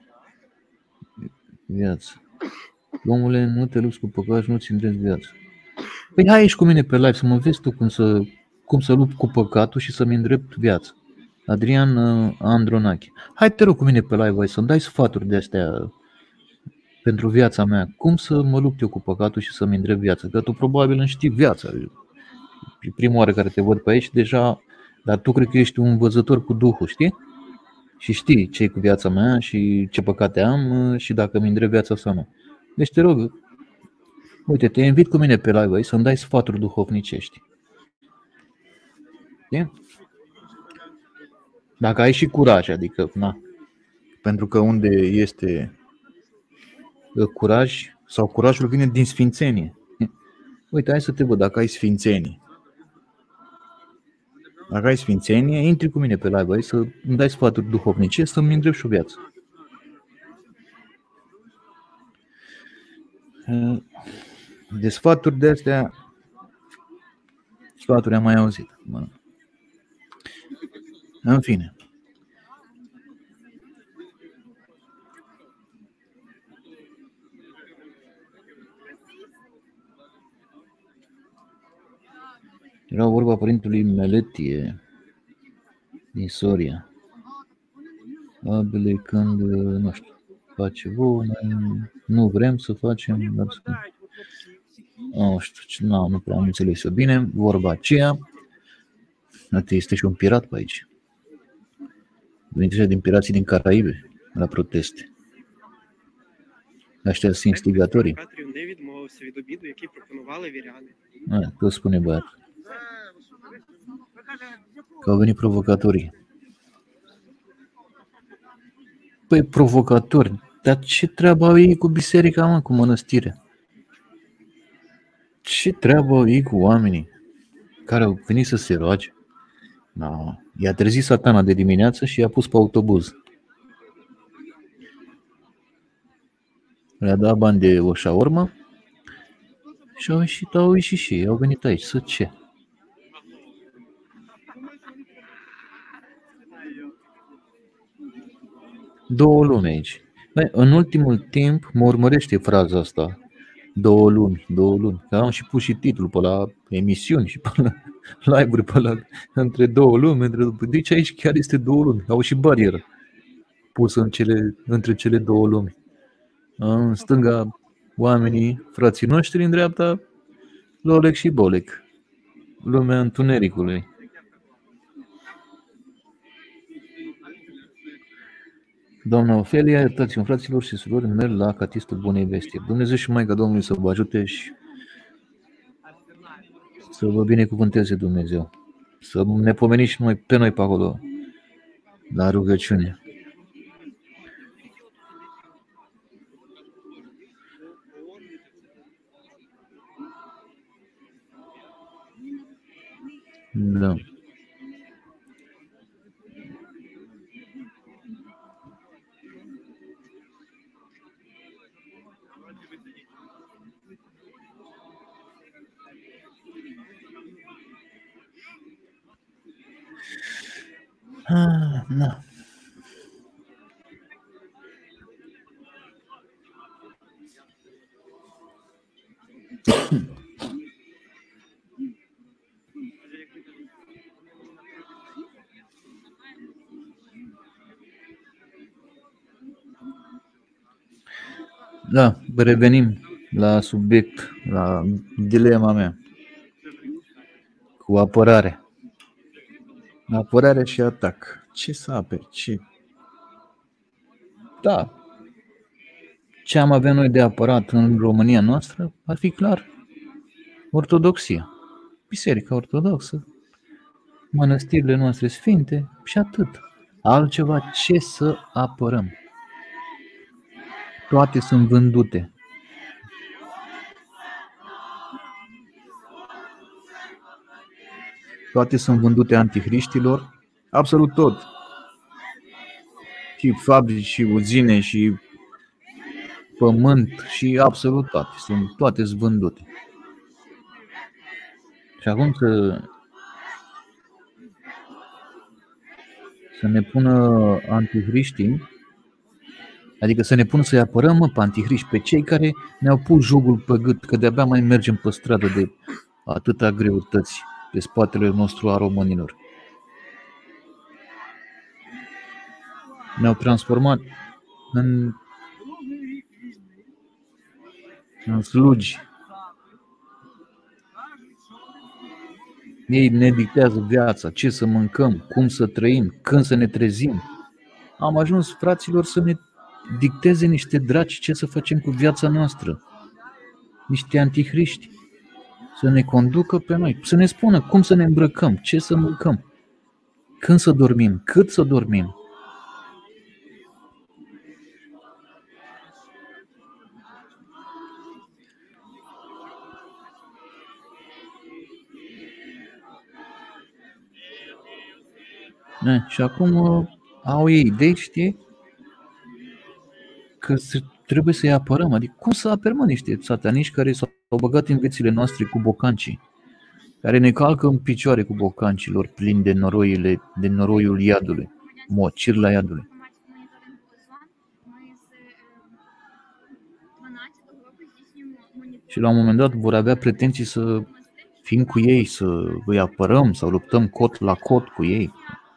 [SPEAKER 1] viața. Omule, nu te lupți cu păcatul și nu-ți îndrepți viața. Păi hai aici cu mine pe live să mă vezi tu cum să, cum să lupt cu păcatul și să-mi îndrept viața. Adrian uh, Andronache. Hai te rog cu mine pe live, vai, să-mi dai sfaturi de astea pentru viața mea. Cum să mă lupt eu cu păcatul și să-mi îndrept viața? Că tu probabil îmi știi viața. E prima oară care te văd pe aici deja, dar tu cred că ești un învățător cu Duhul, știi? Și știi ce e cu viața mea și ce păcate am și dacă îmi îndrept viața sau nu. Deci te rog, uite, te invit cu mine pe live aici să-mi dai sfaturi duhovnicești. Știi? Dacă ai și curaj, adică, na, pentru că unde este curaj, sau curajul vine din sfințenie. Uite, hai să te văd dacă ai sfințenie. Dacă ai sfințenie, intri cu mine pe live aici să îmi dai sfaturi duhovnice, să-mi îndrept și o viață. De sfaturi de astea, sfaturi am mai auzit. În fine. Era vorba părintelui Meletie din Soria. Abele când, nu știu, face vouă, nu vrem să facem, dar să... Nu știu, nu, nu prea am înțeles eu bine, vorba aceea. Este și un pirat pe aici. Dintre din pirații din Caraibe, la proteste. Ăștia sunt instigatorii.
[SPEAKER 6] Не відмовився від обіду, який пропонували віряни.
[SPEAKER 1] A, că spune băiatul. Că au venit provocatorii. Păi provocatori, dar ce treabă au ei cu biserica, mă, cu mănăstirea? Ce treabă au ei cu oamenii care au venit să se roage? No. I-a trezit Satana de dimineață și i-a pus pe autobuz. Le-a dat bani de o șaormă și au ieșit, au ieșit și ei, au venit aici. Să ce? Două luni aici. Băi, în ultimul timp mă urmărește fraza asta. Două luni, două luni. Că am și pus și titlul pe la emisiuni și pe la live-uri, pe la între două luni. Între... Deci aici chiar este două luni. Au și barieră pusă în cele, între cele două lumi. În stânga oamenii, frații noștri, în dreapta Lolec și Bolec. Lumea întunericului. Doamna Ofelia, iertați-mă, fraților și surori, merg la Catistul Bunei Vestii. Dumnezeu și Maica Domnului să vă ajute și să vă binecuvânteze Dumnezeu. Să ne pomeniți și noi, pe noi pe acolo, la rugăciune. Da. Ah, na. Da, revenim la subiect, la dilema mea cu apărare. Apărare și atac. Ce să aperi? Ce? Da. Ce am avea noi de apărat în România noastră ar fi clar ortodoxia. Biserica ortodoxă, mănăstirile noastre sfinte și atât. Altceva ce să apărăm? Toate sunt vândute. Toate sunt vândute antihriștilor, absolut tot. Și fabrici, și uzine, și pământ, și absolut toate. Sunt toate vândute. Și acum să, să ne pună antihriștii, adică să ne pună să-i apărăm, mă, pe antihriști, pe cei care ne-au pus jugul pe gât, că de-abia mai mergem pe stradă de atâta greutăți pe spatele nostru a românilor. Ne-au transformat în, în slugi. Ei ne dictează viața, ce să mâncăm, cum să trăim, când să ne trezim. Am ajuns, fraților, să ne dicteze niște draci ce să facem cu viața noastră. Niște antihriști. Să ne conducă pe noi, să ne spună cum să ne îmbrăcăm, ce să mâncăm, când să dormim, cât să dormim. E, și acum au ei idei, știi, că trebuie să-i apărăm. Adică cum să apărăm niște sataniști care s-au băgat în viețile noastre cu bocancii, care ne calcă în picioare cu bocancilor plini de noroile, de noroiul iadului, mocirla iadului. Și la un moment dat vor avea pretenții să fim cu ei, să îi apărăm, să luptăm cot la cot cu ei.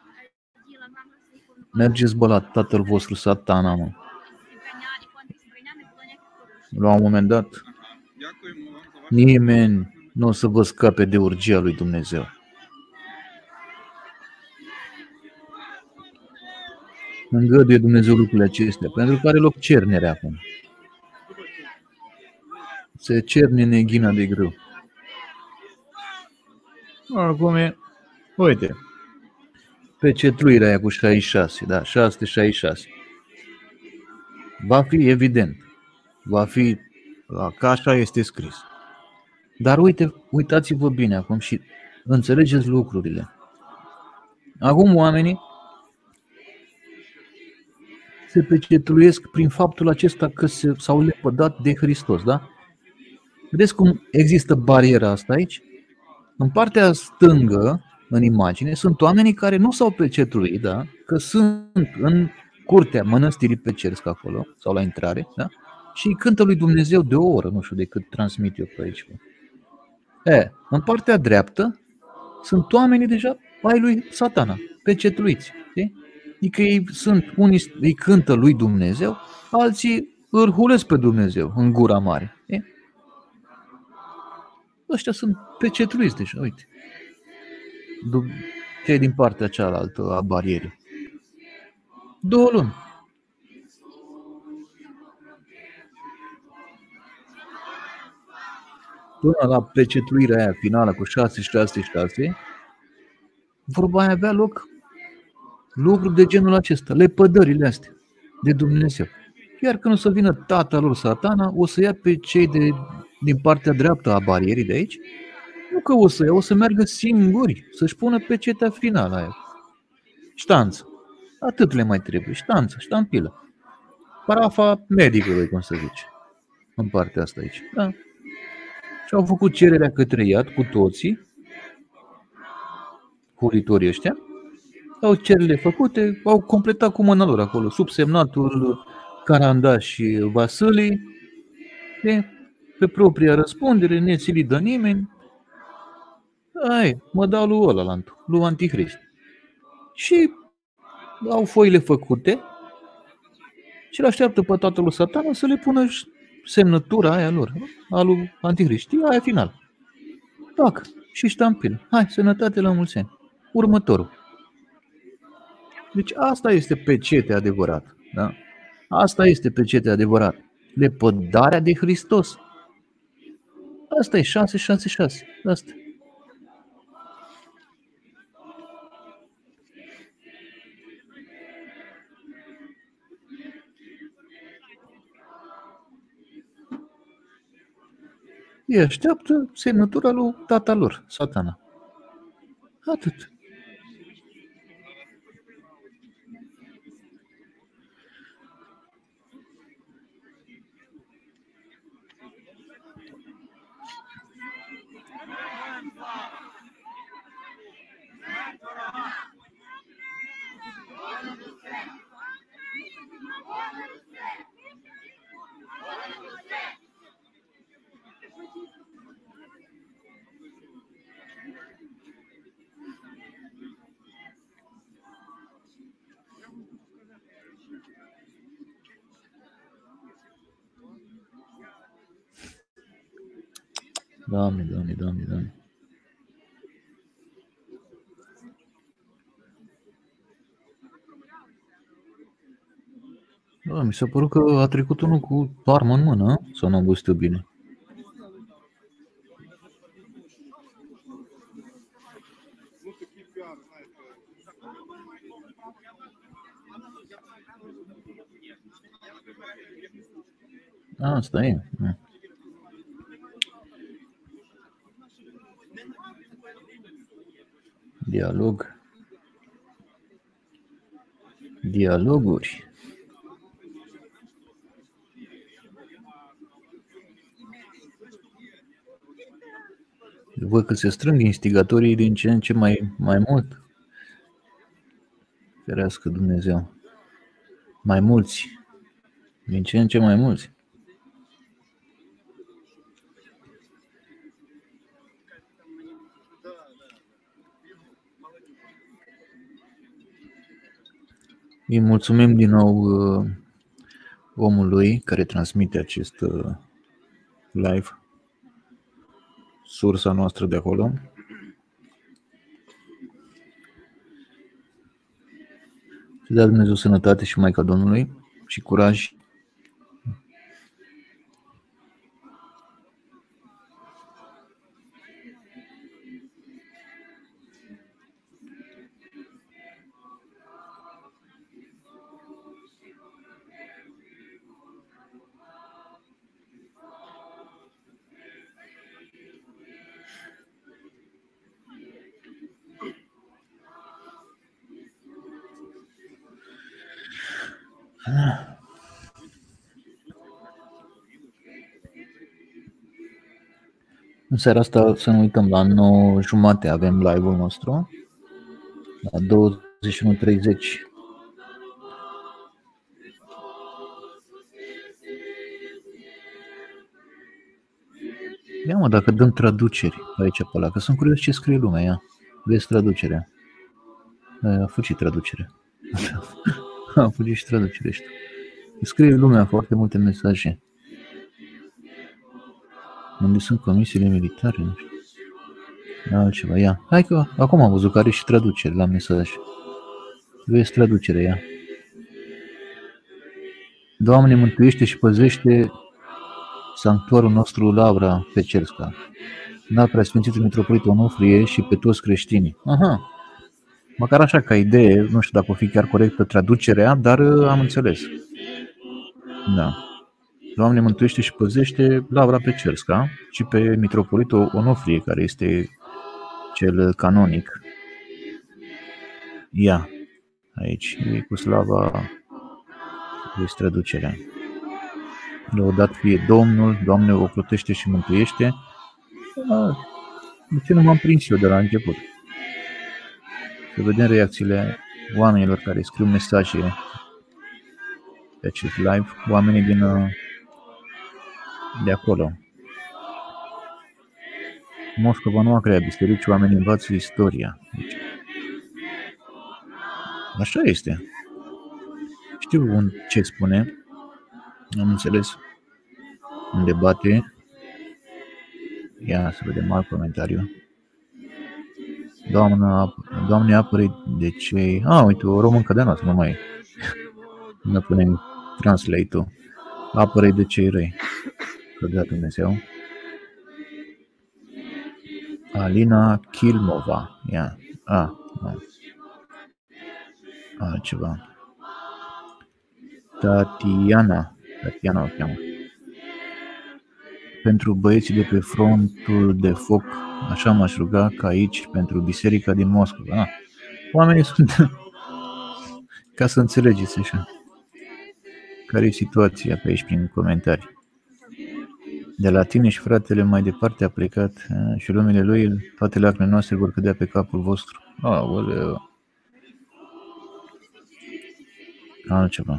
[SPEAKER 1] Mergeți, bă, la tatăl vostru Satana, mă. La un moment dat, nimeni nu o să vă scape de urgia lui Dumnezeu. Îngăduie Dumnezeu lucrurile acestea, pentru că are loc cernerea acum. Se cerne neghina de grâu. Acum e, uite, pecetluirea aia cu șaizeci și șase, da, șase sute șaizeci și șase. Va fi evident, va fi, ca așa este scris. Dar uite, uitați-vă bine acum și înțelegeți lucrurile. Acum oamenii se pecetluiesc prin faptul acesta că se, s-au lepădat de Hristos, da? Vedeți cum există bariera asta aici? În partea stângă, în imagine, sunt oamenii care nu s-au pecetluit, da? Că sunt în curtea mănăstirii Peceresc acolo, sau la intrare, da? Și îi cântă lui Dumnezeu de o oră, nu știu de cât transmit eu pe aici. E, în partea dreaptă sunt oamenii deja ai lui Satana, pecetluiți. Știi? Adică ei sunt, unii îi cântă lui Dumnezeu, alții îl hulesc pe Dumnezeu în gura mare. Știi? Ăștia sunt pecetluiți deja, uite. Cei din partea cealaltă a barierii. Două luni. Până la pecetluirea aia finală cu șase șase șase, vorba aia avea loc lucruri de genul acesta, lepădările astea de Dumnezeu. Iar când o să vină tatăl lor Satana, o să ia pe cei de, din partea dreaptă a barierii de aici, nu că o să ia, o să meargă singuri să-și pună pecetea finală aia. Ștanță. Atât le mai trebuie. Ștanță, ștampilă. Parafa medicului, cum să zice, în partea asta aici. Da. Și au făcut cererea către iad cu toții, curitorii ăștia, au cererile făcute, au completat cu mâna lor acolo, sub semnatul Carandaș și Vasilii, de, pe propria răspundere, nețilit de nimeni. Ai, mă dau lui ăla, lui Antichrist. Și au foile făcute și îl așteaptă pe tatăl lui Satana să le pună semnătura aia lor, a lui Antichrist. Aia final. Tac, și ștampilă. Hai, sănătate la mulți ani. Următorul. Deci asta este pecetea adevărat. Da? Asta este pecetea adevărat. Lepădarea de Hristos. Asta e șase șase șase. Asta. Ei așteaptă semnătura lui tata lor, Satana. Atât. Doamne, Doamne, Doamne, Doamne. Da, mi s-a părut că a trecut unul cu armă în mână, sau n-am văzut eu bine? Asta e. Dialog. Dialoguri. Văd că se strâng instigatorii din ce în ce mai, mai mult. Ferească Dumnezeu. Mai mulți. Din ce în ce mai mulți. Îi mulțumim din nou uh, omului care transmite acest uh, live, sursa noastră de acolo. Să dea Dumnezeu sănătate și Maica Domnului și curaj. În seara asta să nu uităm, la nouă jumate avem live-ul nostru, la douăzeci și unu treizeci. Ia mă, dacă dăm traduceri aici pe ăla, că sunt curios ce scrie lumea, ia. Vezi traducerea. A făcut traducere. A făcut și traducere ăștia. Scrie lumea foarte multe mesaje. Unde sunt comisiile militare? Nu știu. Altceva, ia. Hai că acum am văzut că are și traducere la mesaj. Vezi traducerea, ia. Doamne, mântuiește și păzește sanctuarul nostru Lavra Pecersca, înalt preasfințitul mitropolit Onufrie și pe toți creștinii. Aha. Măcar așa ca idee, nu știu dacă o fi chiar corectă traducerea, dar am înțeles. Da. Doamne, mântuiește și păzește Lavra Pecersca și pe mitropolitul Onufrie, care este cel canonic. Ia. Aici e cu slava, este traducerea. Lăudat fie Domnul, Doamne, o ocrotește și mântuiește. De ce nu m-am prins eu de la început? Să vedem reacțiile oamenilor care scriu mesaje pe acest live, oamenii din de acolo. Moscova nu a creat biserici, oamenii învață istoria. Deci, așa este. Știu ce spune. Am înțeles. În debate. Ia să vedem alt comentariu. Doamna, Doamne, apără de cei... Ah, uite, o româncă de noastră, nu mai. Nu punem translate-ul. Apără de cei răi. Că dea Dumnezeu. Alina Kilmova. Ia. Ah, nu. Altceva. Tatiana. Tatiana o cheamă. Pentru băieții de pe frontul de foc, așa m-aș ruga ca aici pentru biserica din Moscova. Ah, oamenii sunt... Ca să înțelegeți așa. Care e situația pe aici prin comentarii? De la tine și fratele mai departe a plecat și lumele lui, toate lacrimile noastre vor cădea pe capul vostru. Aoleu. Altceva.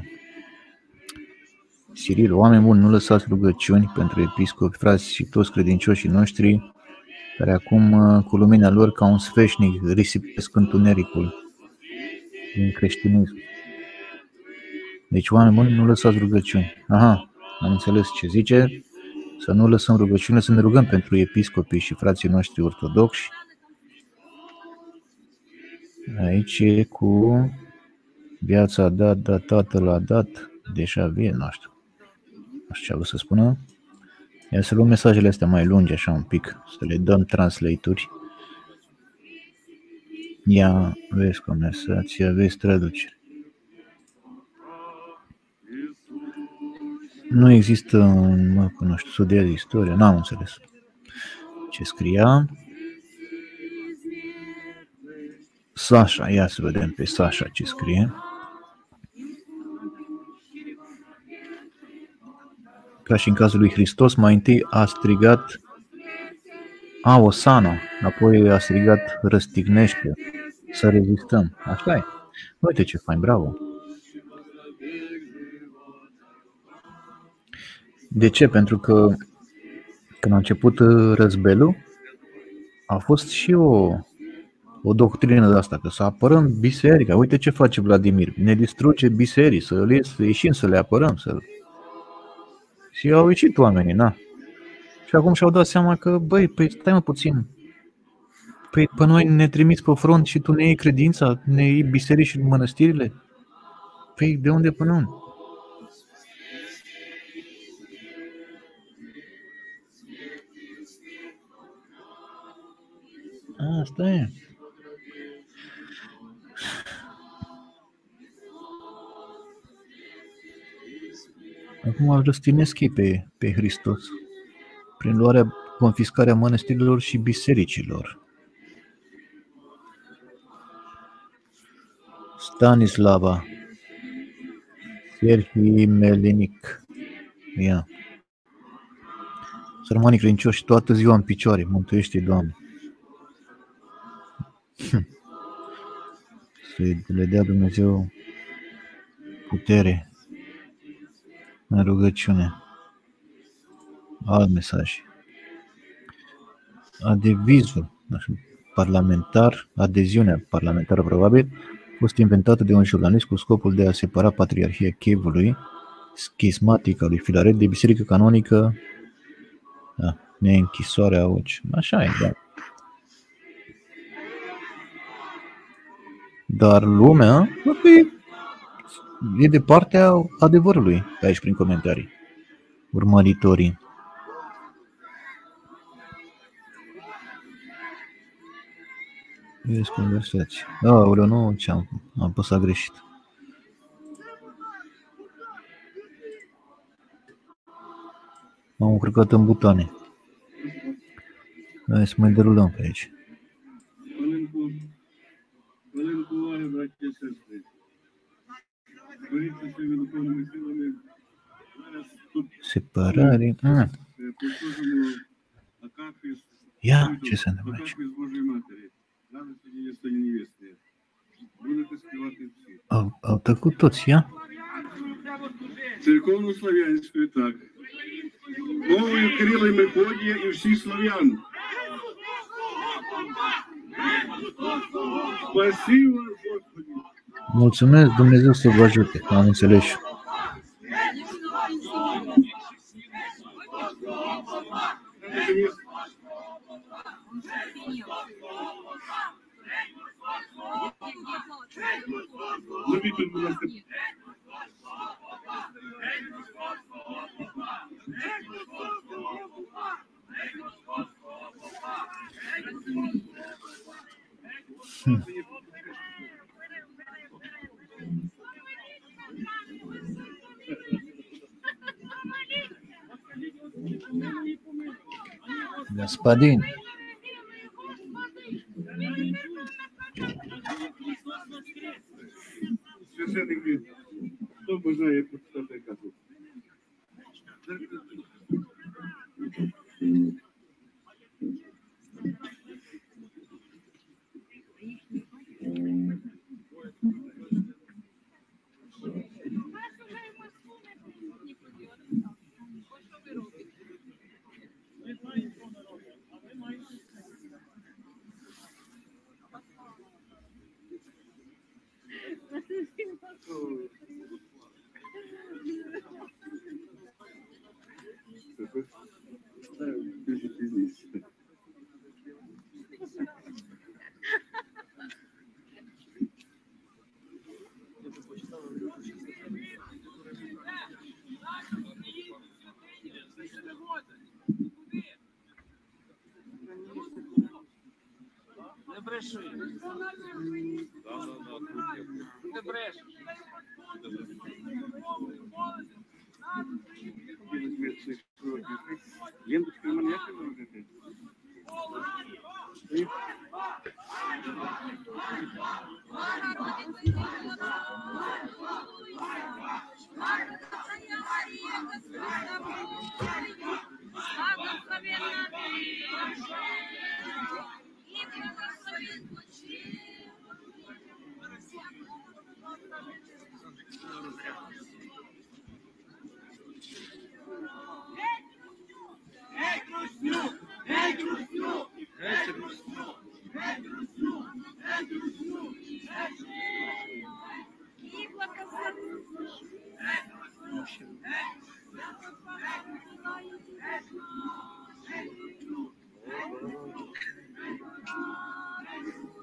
[SPEAKER 1] Siril, oameni buni, nu lăsați rugăciuni pentru episcopi, frați și toți credincioșii noștri, care acum, cu lumina lor, ca un sfeșnic, risipesc întunericul din creștinism. Deci, oameni buni, nu lăsați rugăciuni. Aha, am înțeles ce zice. Să nu lăsăm rugăciunile, să ne rugăm pentru episcopii și frații noștri ortodoxi. Aici e cu viața a dat, dat, tatăl a dat, deja vie, nu știu. Nu știu ce a vrut să spună. Ia să luăm mesajele astea mai lungi, așa un pic, să le dăm translate-uri. Ia, vezi conversația, vezi traducere. Nu există, mă, nu știu, studia de istorie, n-am înțeles ce scria. Sasha, ia să vedem pe Sasha ce scrie. Ca și în cazul lui Hristos, mai întâi a strigat a, Osana, apoi a strigat răstignește, să rezistăm. Așa e. Uite ce fain, bravo. De ce? Pentru că când a început războiul, a fost și o o doctrină de asta, că să apărăm biserica. Uite ce face Vladimir, ne distruge biserici, să le să ieșim, să le apărăm. Să... Și au ieșit oamenii, na. Și acum și-au dat seama că, băi, păi stai mă puțin, păi pe noi ne trimiți pe front și tu ne iei credința, ne iei biserici și mănăstirile? Păi de unde până unde? Asta e. Acum îl răstinesc ei pe, pe Hristos prin luarea, confiscarea mănăstirilor și bisericilor. Stanislava Serhii Melinic. Ia. Sărmanii credincioși toată ziua în picioare, mântuiește, Doamne. Să le dea Dumnezeu putere în rugăciune. Alt mesaj. Adevizul parlamentar, adeziunea parlamentară probabil, a fost inventată de un jurnalist cu scopul de a separa Patriarhia Chievului, schismatică lui Filaret, de biserică canonică, da, neînchisoarea Oci. Așa e, da. Dar lumea e de partea adevărului aici prin comentarii. Urmăritorii. Vezi conversații. Aoleu, nu, ce-am am păsat greșit. M-am încurcat în butoane. Hai să mai derulăm pe aici. Separare. Ah. Ia, ce se întâmplă aici? Au, au tăcut toți, ia?
[SPEAKER 4] Церковно-славянською так. Мовою Кирила і Мефодія і всіх славян. Спасибо, Господи.
[SPEAKER 1] Mulțumesc, Dumnezeu să vă ajute, am înțeles. Hmm. Господин.
[SPEAKER 4] Священник, хто бажає почитати казу?
[SPEAKER 3] Не бреши. Не бреши.
[SPEAKER 4] Ленточка маньяка можете?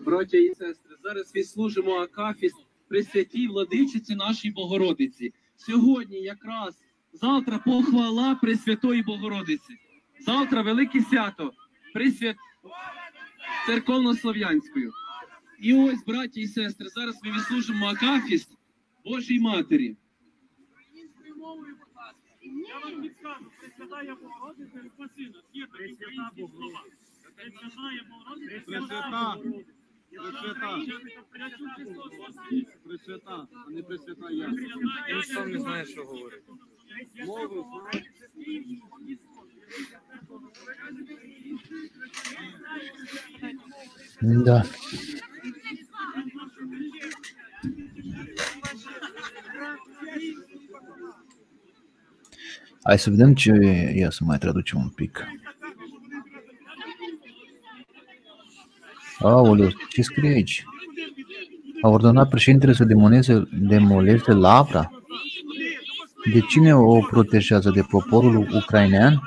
[SPEAKER 3] Браття і сестри, зараз відслужимо акафіст Пресвятій Владичиці нашій Богородиці. Сьогодні якраз, завтра похвала Пресвятої Богородиці. Завтра велике свято Пресвят... церковно-слов'янською. І ось, браті і сестри, зараз ми відслужимо акафіст Божій Матері.
[SPEAKER 4] Я вам підскажу, Пресвятая Богородиця любов сина. Є такі українські слова. Пресвятая Богородиця.
[SPEAKER 8] Пресвята. Пресвята. Пресвята, а не Пресвята я.
[SPEAKER 5] Він сам не знає, що говорить.
[SPEAKER 8] Мову знає.
[SPEAKER 1] Da. Hai să vedem ce... Ia să mai traducem un pic. Aoleu, ce scrie aici? A ordonat președintele să demoleze, demoleze Lavra? De cine o protejează? De poporul ucrainean?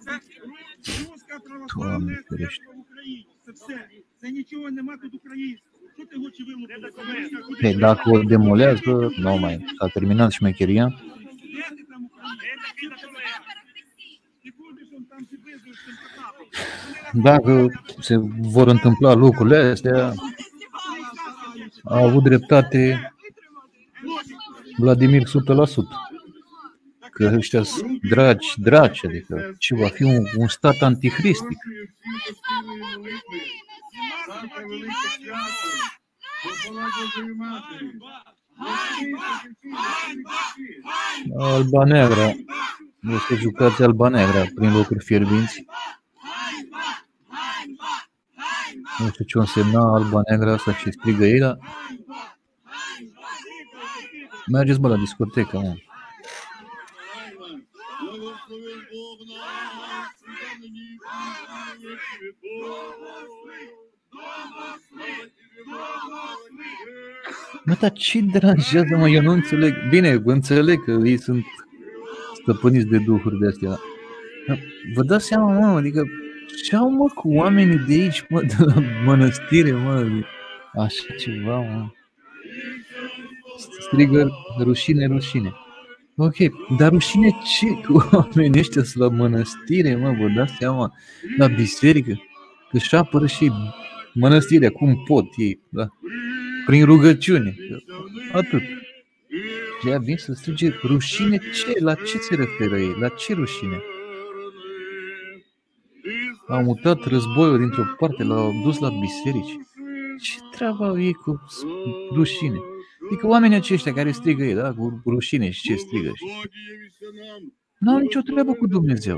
[SPEAKER 1] Doamne ferește.
[SPEAKER 4] Це нічого нема тут українського. Що ти хочеш вимовити?
[SPEAKER 1] Păi dacă o demolează, nu mai, s-a terminat șmecheria.
[SPEAKER 4] Де ти там український? Ти ходиш, он там ти визуєш цим потапом.
[SPEAKER 1] Dacă se vor întâmpla lucrurile astea, a avut dreptate Vladimir o sută la sută. Că ăștia sunt dragi, dragi, adică ce va fi un, un stat anticristic. Alba Neagra. Este jucați Alba Neagra prin locuri fierbinți. Nu știu ce însemna Alba Neagra asta și strigă ei, dar mergeți bă la discotecă, mă. Mă, dar ce deranjează, mă? Eu nu înțeleg. Bine, înțeleg că ei sunt stăpâniți de duhuri de astea. Vă dați seama, mă, adică ce-au, mă, cu oamenii de aici, mă, de la mănăstire, mă, așa ceva, mă. Strigă rușine, rușine. Ok, dar rușine ce? Cu oamenii ăștia sunt la mănăstire, mă, vă dați seama, la biserică, că își apără și mănăstirea, cum pot ei, da? Prin rugăciune, atât. Și ea vine să strige rușine ce? La ce se referă ei? La ce rușine? Au mutat războiul dintr-o parte, l-au dus la biserici. Ce treaba au ei cu rușine? Adică oamenii aceștia care strigă ei, da? Cu rușine și ce strigă. Și... n-au nicio treabă cu Dumnezeu.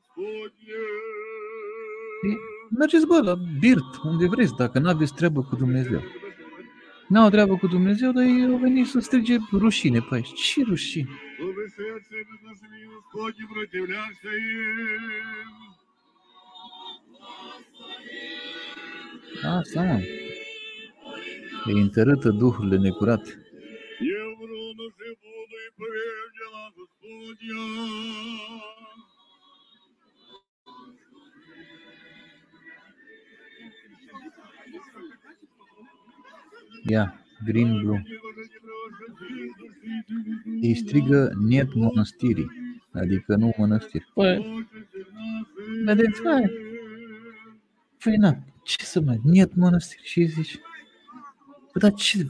[SPEAKER 1] E, mergeți, bă, la birt, unde vreți, dacă n-aveți treabă cu Dumnezeu. N-au treabă cu Dumnezeu, dar ei au venit să strige rușine pe aici. Ce rușine? Asta, mă. Îi întărâtă duhurile necurate. Ia, green blue. Ei strigă niet mănăstirii, adică nu mănăstiri. Păi, vedeți, hai. Păi, na, ce să mai, niet mănăstiri, și zici? Păi, dar ce?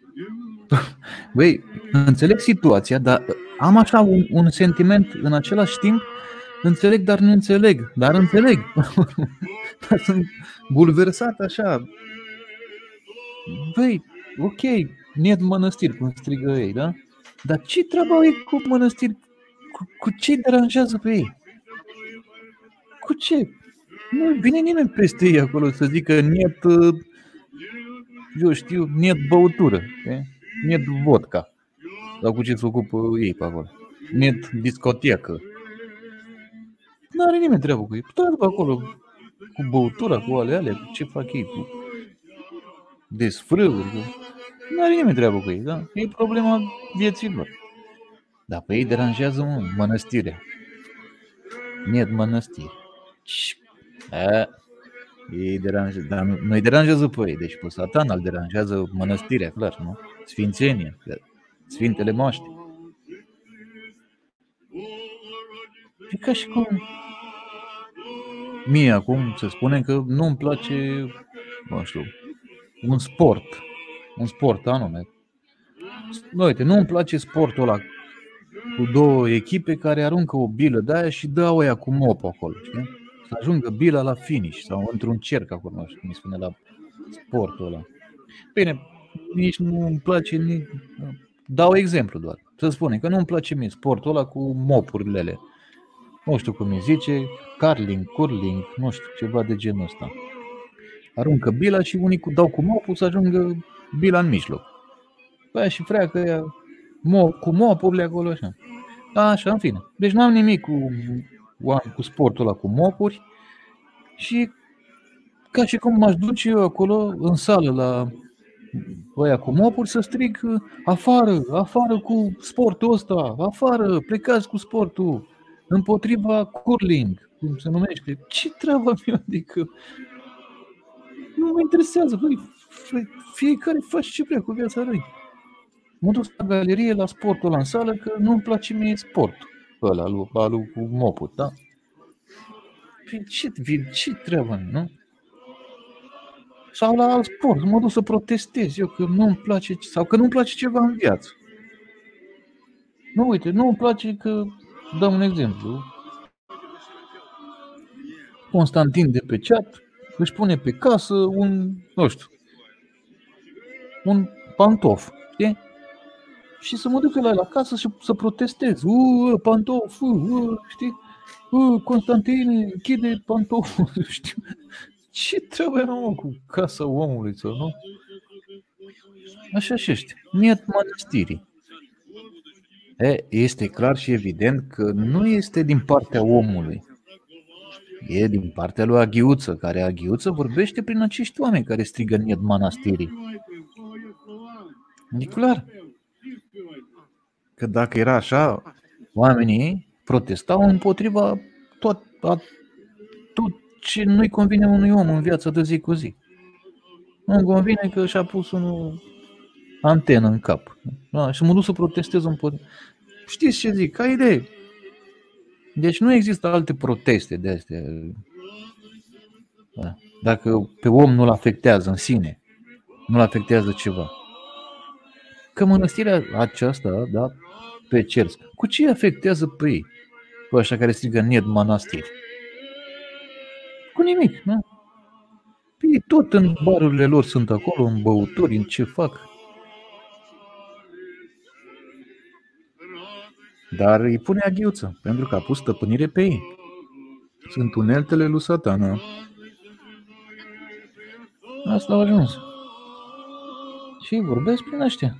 [SPEAKER 1] Băi, înțeleg situația, dar am așa un, un sentiment în același timp, înțeleg, dar nu înțeleg, dar înțeleg. Sunt bulversat așa. Băi, ok, niet mănăstiri, cum strigă ei, da? Dar ce treaba au ei cu mănăstiri? Cu, cu ce deranjează pe ei? Cu ce? Nu vine nimeni peste ei acolo să zică niet, eu știu, niet băutură, e? Niet vodka. Sau cu ce se ocupă ei pe acolo. Niet discotecă. Nu are nimeni treabă cu ei. Tot pe acolo cu băutura, cu ale alea, cu ce fac ei, cu desfrâuri. Cu... Nu are nimeni treabă cu ei, da? E problema vieții lor. Dar pe ei deranjează, mă, mănăstirea. Niet mănăstiri. A, Ei deranjează, dar nu, nu-i deranjează pe ei, deci pe Satan îl deranjează mănăstirea, clar, nu? Sfințenia, Sfintele Moaște. E ca și cum mie acum se spune că nu-mi place, nu știu, un sport, un sport anume. Uite, nu-mi place sportul ăla cu două echipe care aruncă o bilă de aia și dă oia cu mopul acolo, știi? Să ajungă bila la finish sau într-un cerc acolo, nu știu cum îi spune la sportul ăla. Bine, nici nu îmi place, nici... dau exemplu doar. Să spunem că nu îmi place mie sportul ăla cu mopurile alea. Nu știu cum îi zice, curling, curling, nu știu, ceva de genul ăsta. Aruncă bila și unii dau cu mopul să ajungă bila în mijloc. Păi și freacă ea cu mopurile acolo așa. Așa, în fine. Deci n-am nimic cu, cu sportul ăla cu mopuri și ca și cum m-aș duce eu acolo în sală la ăia cu mopuri să strig afară, afară cu sportul ăsta, afară, plecați cu sportul, împotriva curling, cum se numește. Ce treabă mi-o, adică nu mă interesează, băi, fiecare face ce vrea cu viața lui. Mă duc la galerie, la sportul ăla în sală, că nu-mi place mie sportul ăla, lui, lui cu mopul, da? Păi ce, ce treabă, nu? Sau la alt sport, mă duc să protestez eu că nu-mi place, sau că nu-mi place ceva în viață. Nu, uite, nu-mi place că, dăm un exemplu, Constantin de pe chat își pune pe casă un, nu știu, un pantof, știi? Și să mă duc la el acasă și să protestez. Uuu, pantof, uuu, știi? Uuu, Constantine, închide pantoful, știu. Ce treabă era, mă, cu casa omului, sau nu? Așa și ăștia. Niet mănăstirii. E, este clar și evident că nu este din partea omului. E din partea lui Aghiuță, care Aghiuță vorbește prin acești oameni care strigă niet mănăstirii. E clar. Că dacă era așa, oamenii protestau împotriva tot, a, tot ce nu-i convine unui om în viața de zi cu zi. Nu-mi convine că și-a pus o antenă în cap. Da, și mă duc să protestez împotriva. Știți ce zic? Ca idee. Deci nu există alte proteste de astea. Da. Dacă pe om nu-l afectează în sine, nu-l afectează ceva. Că mănăstirea aceasta, da, pe Cersk, cu ce afectează pe ei? Pe ăștia care strigă niet mănăstiri? Cu nimic, nu? Ei tot în barurile lor sunt acolo, în băuturi, în ce fac. Dar îi pune Aghiuță, pentru că a pus stăpânire pe ei. Sunt uneltele lui Satana. Asta au ajuns. Și vorbesc prin ăștia.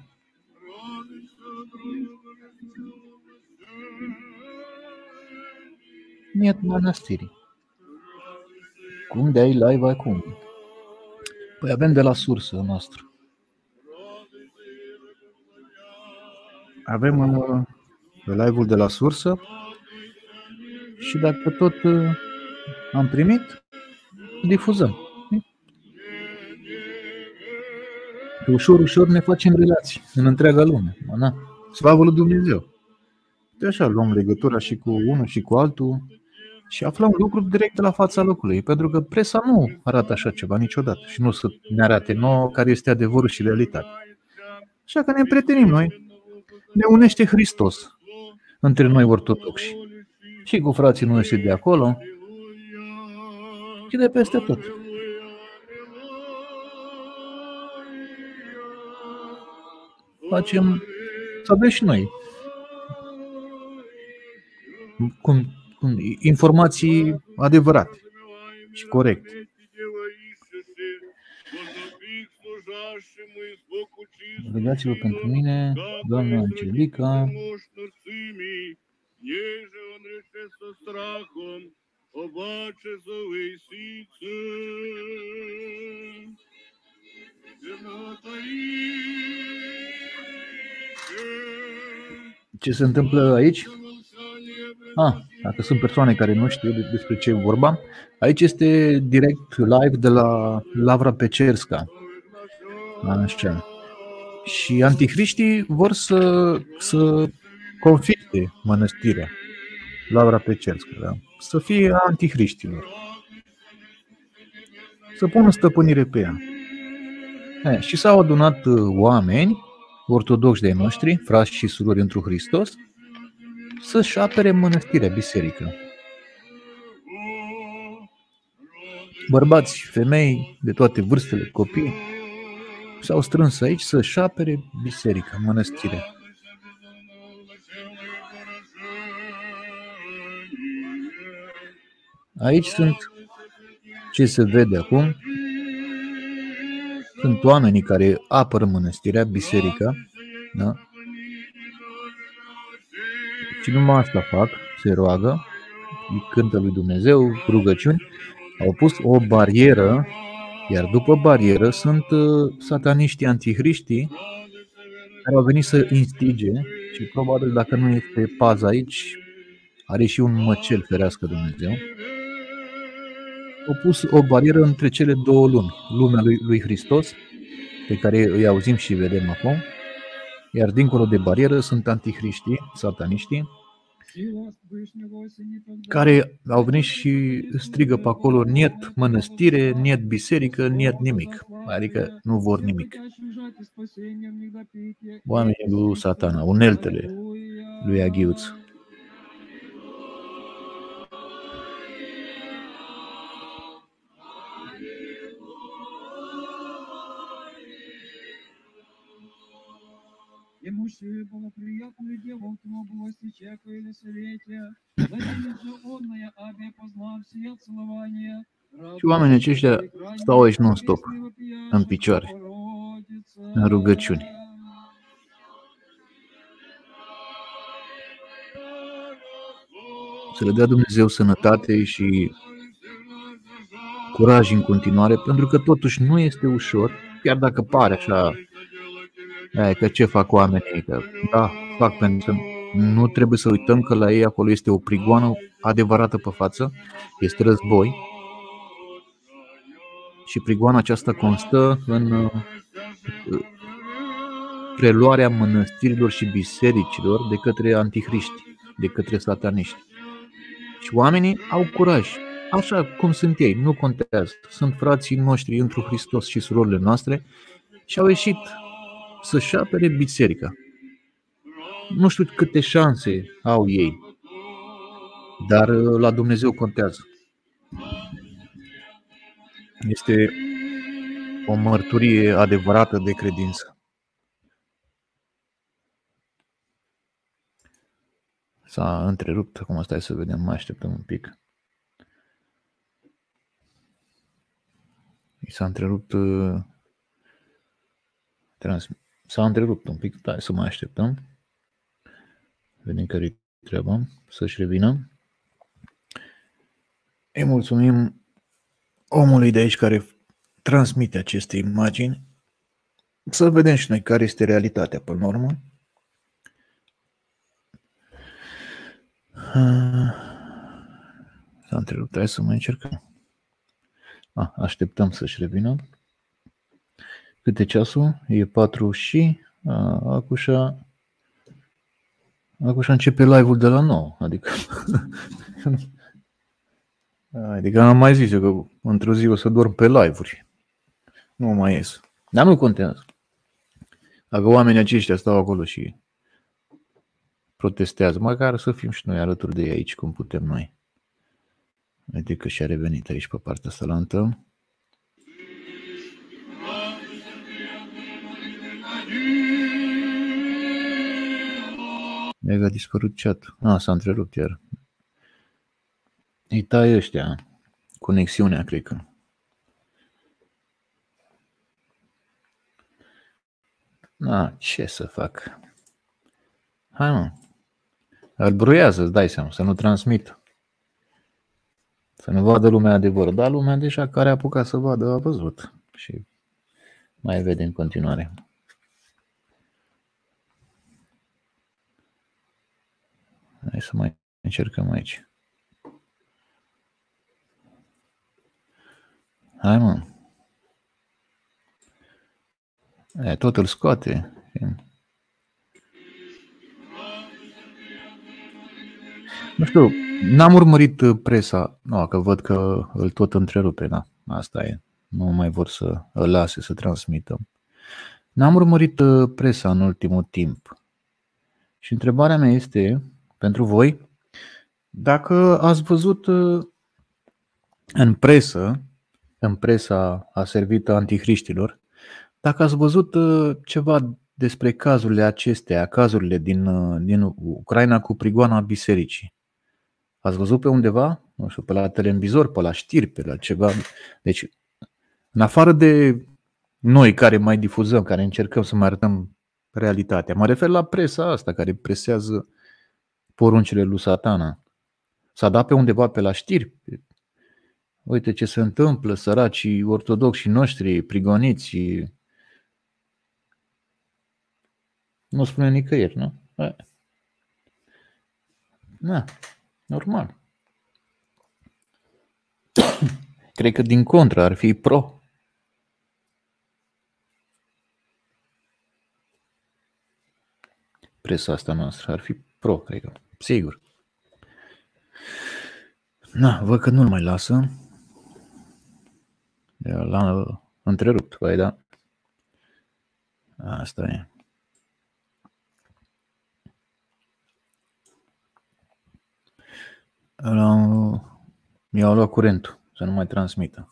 [SPEAKER 1] Niet mănăstirii. Cum de ai live acum? Păi avem de la sursă noastră. Avem uh, live-ul de la sursă și dacă tot uh, am primit, difuzăm. Că ușor, ușor ne facem relații în întreaga lume. Na. Slavă lui Dumnezeu! De așa luăm legătura și cu unul și cu altul și aflăm lucruri direct de la fața locului, pentru că presa nu arată așa ceva niciodată și nu să ne arate nouă care este adevărul și realitatea. Așa că ne împrietenim noi, ne unește Hristos între noi ortodoxi și cu frații noștri de acolo și de peste tot. Facem să avem și noi cum, cum, informații adevărate și corecte. Rugați-vă pentru mine, doamna Angelica. Ce se întâmplă aici? Ah, Dacă sunt persoane care nu știu despre ce e vorba, aici este direct live de la Lavra Pecerska. Așa. Și antichriștii vor să, să confisce mănăstirea Lavra Pecerska, da? Să fie antichriștilor. Să pună stăpânire pe ea. E, și s-au adunat oameni ortodoxi de-ai noștri, frați și surori întru Hristos, să-și apere mănăstirea, biserică. Bărbați, femei, de toate vârstele, copii, s-au strâns aici să-și apere biserica, mănăstirea. Aici sunt, ce se vede acum, sunt oamenii care apără mănăstirea, biserica, da? Și numai asta fac, se roagă, îi cântă lui Dumnezeu, rugăciuni, au pus o barieră, iar după barieră sunt uh, sataniștii, antihriștii, care au venit să instige și probabil dacă nu este pază aici, are și un măcel, ferească Dumnezeu. Au pus o barieră între cele două lumi, lumea lui, lui Hristos, pe care îi auzim și vedem acum, iar dincolo de barieră sunt antihriștii, sataniștii, care au venit și strigă pe acolo niet mănăstire, niet biserică, niet nimic, adică nu vor nimic. Oamenii lui Satana, uneltele lui Aghiuț.
[SPEAKER 10] Ему же было приятно делом тмоблости чека или советия, затем же онная абе познав сия целования.
[SPEAKER 1] Și oamenii aceștia stau aici non-stop, în picioare, în rugăciuni. Să le dea Dumnezeu sănătate și curaj în continuare, pentru că totuși nu este ușor, chiar dacă pare așa. Aia, că ce fac oamenii? Că, da, fac pentru că nu trebuie să uităm că la ei acolo este o prigoană adevărată pe față, este război și prigoana aceasta constă în preluarea mănăstirilor și bisericilor de către antihriști, de către sataniști. Și oamenii au curaj, așa cum sunt ei, nu contează. Sunt frații noștri întru Hristos și surorile noastre și au ieșit să-și apere biserica. Nu știu câte șanse au ei, dar la Dumnezeu contează. Este o mărturie adevărată de credință. S-a întrerupt, acum stai să vedem, mai așteptăm un pic. S-a întrerupt trans... S-a întrerupt un pic, hai să mai așteptăm. Vedem care-i treaba, să-și revină. Îi mulțumim omului de aici care transmite aceste imagini. Să vedem și noi care este realitatea până la urmă. S-a întrerupt, hai să mai încercăm. Ah, așteptăm să-și revină. Câte ceasul? E patru și acușa acușa începe live-ul de la nouă. Adică adică am mai zis eu că într-o zi o să dorm pe live-uri. Nu mai ies. Dar nu contează. Dacă oamenii aceștia stau acolo și protestează, măcar să fim și noi alături de ei aici cum putem noi. Uite că și-a revenit aici pe partea salantă. Mega a dispărut chat. Ah, s-a întrerupt iar. Îi tai ăștia conexiunea, cred că. Ah, ce să fac? Hai mă. Îl bruiază, îți dai seama, să nu transmit. Să nu vadă lumea adevărul. Dar lumea deja care a apucat să vadă a văzut. Și mai vede în continuare. Hai să mai încercăm aici. Hai, mă. E, tot îl scoate. Nu știu, n-am urmărit presa. Nu, că văd că îl tot întrerupe. Da, asta e. Nu mai vor să îl lase să transmită. N-am urmărit presa în ultimul timp. Și întrebarea mea este, pentru voi, dacă ați văzut în presă, în presa aservită antichriștilor, dacă ați văzut ceva despre cazurile acestea, cazurile din, din Ucraina cu prigoana bisericii. Ați văzut pe undeva? Nu știu, pe la televizor, pe la știri, pe la ceva. Deci, în afară de noi care mai difuzăm, care încercăm să mai arătăm realitatea, mă refer la presa asta care presează poruncile lui Satana. S-a dat pe undeva pe la știri. Uite ce se întâmplă, săracii ortodoxi noștri, prigoniți. Nu spune nicăieri, nu? Da, normal. Cred că din contră ar fi pro. Presa asta noastră ar fi pro, cred că. Sigur. Na, văd că nu-l mai lasă. L-a întrerupt, băi, da. Asta e. Mi-au luat curentul să nu mai transmită.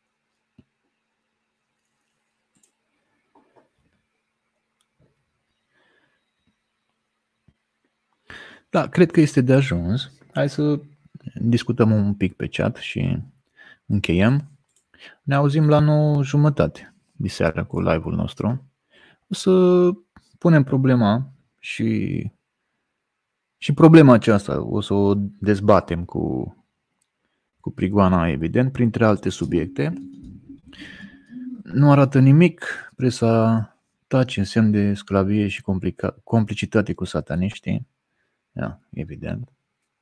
[SPEAKER 1] Da, cred că este de ajuns. Hai să discutăm un pic pe chat și încheiem. Ne auzim la nouă jumătate diseară cu live-ul nostru. O să punem problema și, și problema aceasta o să o dezbatem cu, cu prigoana, evident, printre alte subiecte. Nu arată nimic, presa tace în semn de sclavie și complica- complicitate cu sataniștii. Da, evident.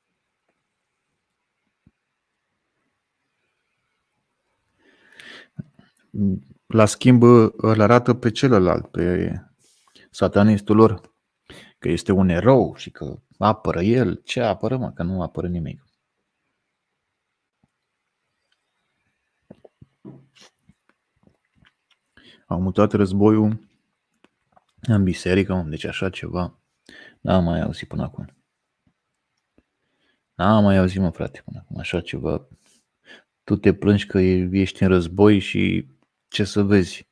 [SPEAKER 1] La schimb îl arată pe celălalt, pe satanistul lor, că este un erou și că apără el. Ce apără, mă? Că nu apără nimic. Au mutat războiul în biserică, deci așa ceva n-am mai auzit până acum. N-am mai auzit, mă, frate, până acum așa ceva. Tu te plângi că ești în război și ce să vezi?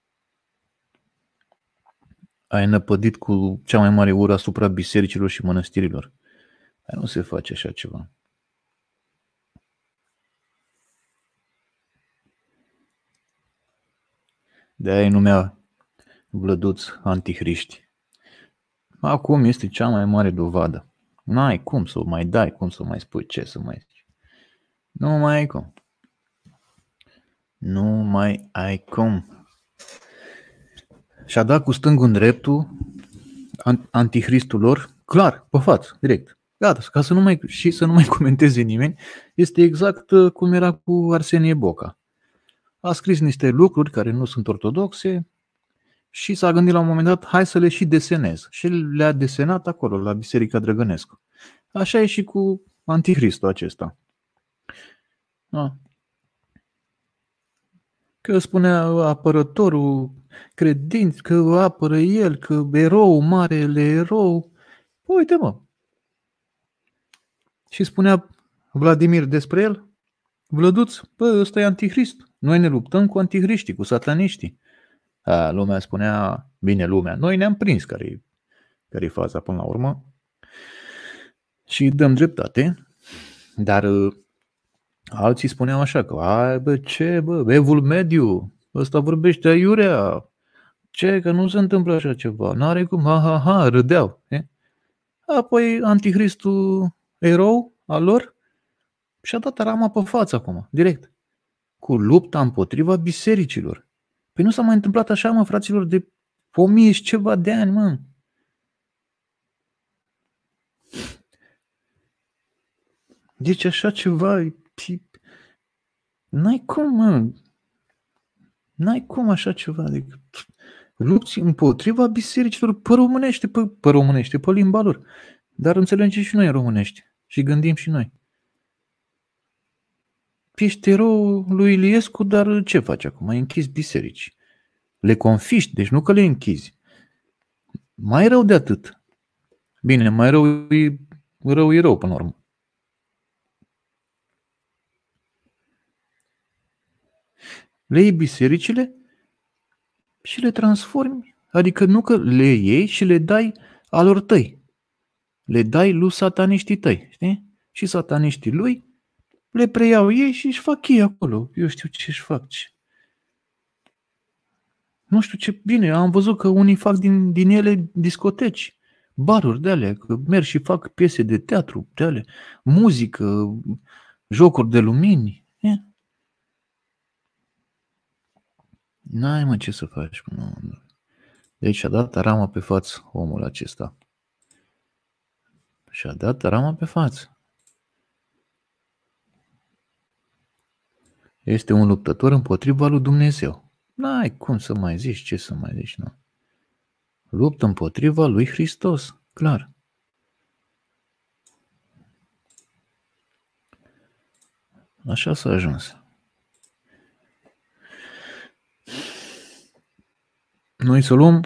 [SPEAKER 1] Ai năpădit cu cea mai mare ură asupra bisericilor și mănăstirilor. Nu se face așa ceva. De-aia îi numea vlăduți antihriști. Acum este cea mai mare dovadă. N-ai cum să o mai dai, cum să mai spui, ce să mai zici. Nu mai ai cum. Nu mai ai cum. Și-a dat cu stângul în dreptul antihristul lor, clar, pe față, direct. Gata, ca să nu mai, și să nu mai comenteze nimeni, este exact cum era cu Arsenie Boca. A scris niște lucruri care nu sunt ortodoxe și s-a gândit la un moment dat, hai să le și desenez. Și le-a desenat acolo, la Biserica Drăgănescu. Așa e și cu antihristul acesta. Da. Că spunea apărătorul credinț, că apără el, că erou, marele erou. Păi uite, mă. Și spunea Vladimir despre el, Vlăduț, bă, ăsta e antichrist. Noi ne luptăm cu antihriștii, cu sataniștii. A, lumea spunea, bine lumea, noi ne-am prins care-i, care-i faza până la urmă și dăm dreptate, dar alții spuneau așa că, ai, bă, ce, bă, evul mediu, ăsta vorbește aiurea, ce, că nu se întâmplă așa ceva, n-are cum, ha, ha, ha, râdeau. E? Apoi antichristul erou al lor și-a dat rama pe față acum, direct, cu lupta împotriva bisericilor. Păi nu s-a mai întâmplat așa, mă, fraților, de o mie și ceva de ani, mă. Deci așa ceva, n-ai cum, mă. N-ai cum așa ceva. Adică lupți împotriva bisericilor pe românește, pe, pe românește, pe limba lor. Dar înțelegem și noi românești și gândim și noi. Ești erou lui Iliescu, dar ce faci acum? Ai închis biserici. Le confiști, deci nu că le închizi. Mai rău de atât. Bine, mai rău e rău, e rău până la urmă. Le iei bisericile și le transformi. Adică nu că le iei și le dai alor tăi. Le dai lui sataniștii tăi. Știi? Și sataniștii lui le preiau ei și își fac ei acolo. Eu știu ce își fac. Ce. Nu știu ce. Bine, am văzut că unii fac din, din ele discoteci, baruri de alea, că merg și fac piese de teatru de alea, muzică, jocuri de lumini. E? N-ai mă ce să faci. Nu. Deci a dat rama pe față omul acesta. Și a dat rama pe față. Este un luptător împotriva lui Dumnezeu. N-ai cum să mai zici, ce să mai zici, nu. Luptă împotriva lui Hristos, clar. Așa s-a ajuns. Noi să luăm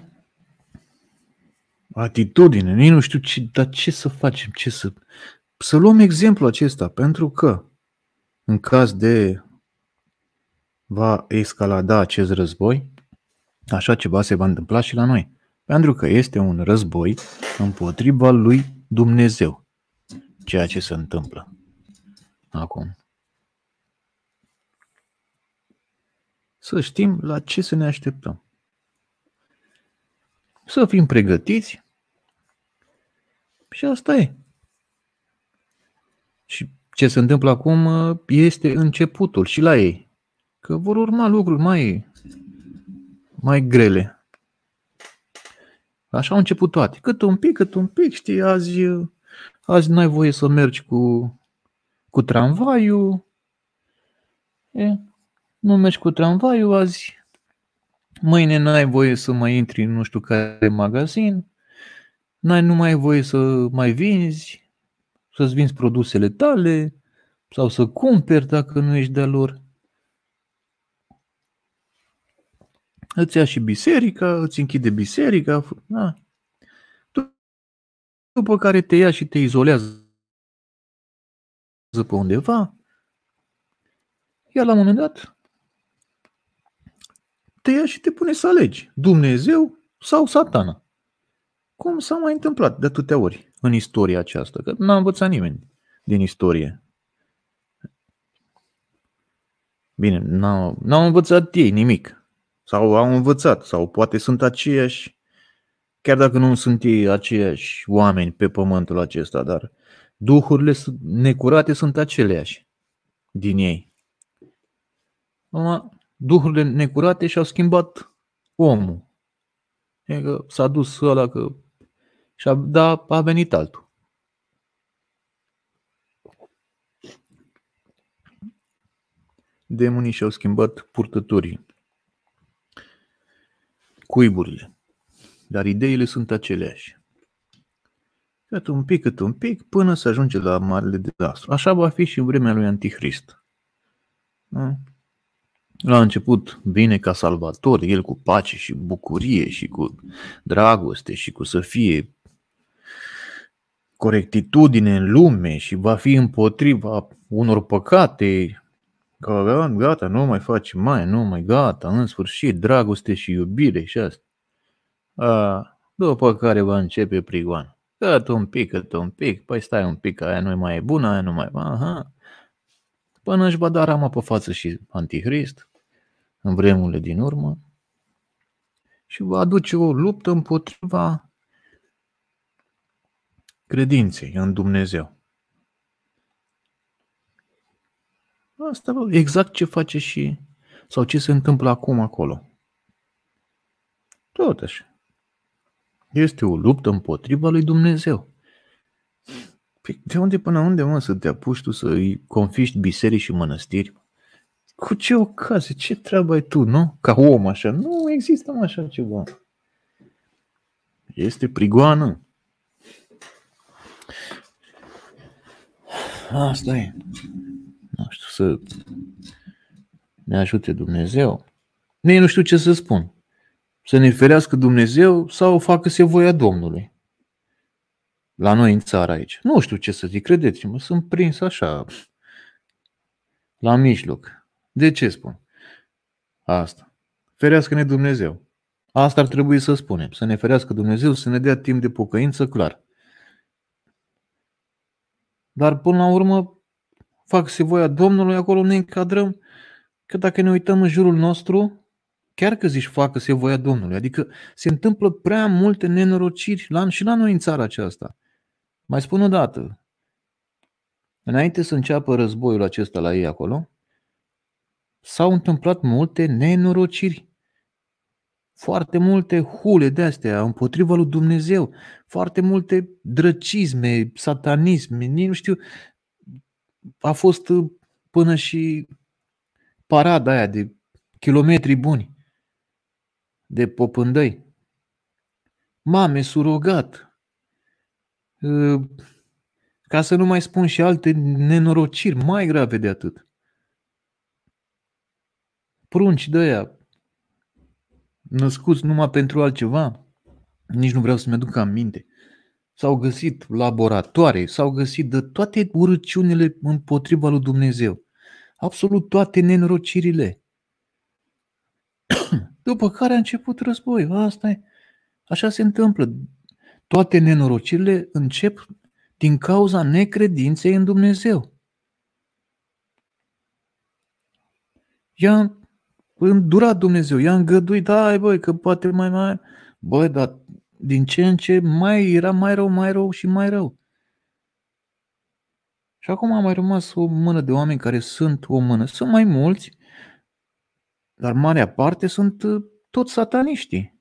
[SPEAKER 1] atitudine, nici nu știu ce, dar ce să facem, ce să... Să luăm exemplul acesta, pentru că în caz de va escalada acest război, așa ceva se va întâmpla și la noi. Pentru că este un război împotriva lui Dumnezeu, ceea ce se întâmplă acum. Să știm la ce să ne așteptăm. Să fim pregătiți și asta e. Și ce se întâmplă acum este începutul și la ei. Că vor urma lucruri mai, mai grele. Așa au început toate. Cât un pic, cât un pic, știi, azi, azi n-ai voie să mergi cu, cu tramvaiul. E, nu mergi cu tramvaiul azi. Mâine n-ai voie să mai intri în nu știu care magazin. N-ai, nu mai ai voie să mai vinzi, să-ți vinzi produsele tale sau să cumperi dacă nu ești de-a lor. Îți ia și biserica, îți închide biserica. Da. După care te ia și te izolează pe undeva. Iar la un moment dat te ia și te pune să alegi Dumnezeu sau Satana. Cum s-a mai întâmplat de atâtea ori în istoria aceasta? Că n-a învățat nimeni din istorie. Bine, n-au, n-au învățat ei nimic. Sau au învățat, sau poate sunt aceiași, chiar dacă nu sunt ei aceiași oameni pe pământul acesta, dar duhurile necurate sunt aceleași din ei. Duhurile necurate și-au schimbat omul. E că s-a dus ăla că și-a, da, a venit altul. Demonii și-au schimbat purtătorii, cuiburile, dar ideile sunt aceleași. Cât un pic, cât un pic, până să ajunge la marele dezastru. Așa va fi și în vremea lui Antichrist. Da? La început vine ca salvator, el cu pace și bucurie și cu dragoste și cu să fie corectitudine în lume și va fi împotriva unor păcate. Că gata, nu mai faci mai, nu mai gata, în sfârșit, dragoste și iubire și asta. A, după care va începe prigoana. Cât un pic, cât un pic, păi stai un pic, aia nu mai e bună, aia nu mai... Aha. Până își va da rama pe față și Antichrist, în vremurile din urmă, și va aduce o luptă împotriva credinței în Dumnezeu. Asta exact ce face și, sau ce se întâmplă acum acolo. Tot așa. Este o luptă împotriva lui Dumnezeu. Păi de unde până unde, mă, să te apuci tu să îi confiști biserici și mănăstiri? Cu ce ocazie? Ce treabă ai tu, nu? Ca om așa. Nu există mă așa ceva. Este prigoană. Asta e. Nu știu, să ne ajute Dumnezeu. Nici nu știu ce să spun. Să ne ferească Dumnezeu sau facă-se voia Domnului. La noi în țară aici. Nu știu ce să zic, credeți-mă, sunt prins așa, la mijloc. De ce spun asta? Ferească-ne Dumnezeu. Asta ar trebui să spunem. Să ne ferească Dumnezeu, să ne dea timp de pocăință, clar. Dar până la urmă, facă-se voia Domnului, acolo ne încadrăm, că dacă ne uităm în jurul nostru, chiar că zici facă-se voia Domnului, adică se întâmplă prea multe nenorociri la, și la noi în țara aceasta. Mai spun o dată, înainte să înceapă războiul acesta la ei acolo, s-au întâmplat multe nenorociri. Foarte multe hule de-astea împotriva lui Dumnezeu, foarte multe drăcisme, satanisme, nici nu știu, a fost până și parada aia de kilometri buni de popândăi, mame surogat, ca să nu mai spun și alte nenorociri mai grave de atât. Prunci de aia născuți numai pentru altceva, nici nu vreau să-mi aduc aminte. S-au găsit laboratoare, s-au găsit de toate urăciunile împotriva lui Dumnezeu. Absolut toate nenorocirile. După care a început războiul. Asta e. Așa se întâmplă. Toate nenorocirile încep din cauza necredinței în Dumnezeu. I-a îndurat Dumnezeu, i-a îngăduit, hai băi, că poate mai mai... Băi, dar din ce în ce mai era mai rău, mai rău și mai rău. Și acum a mai rămas o mână de oameni care sunt o mână. Sunt mai mulți, dar marea parte sunt toți sataniștii.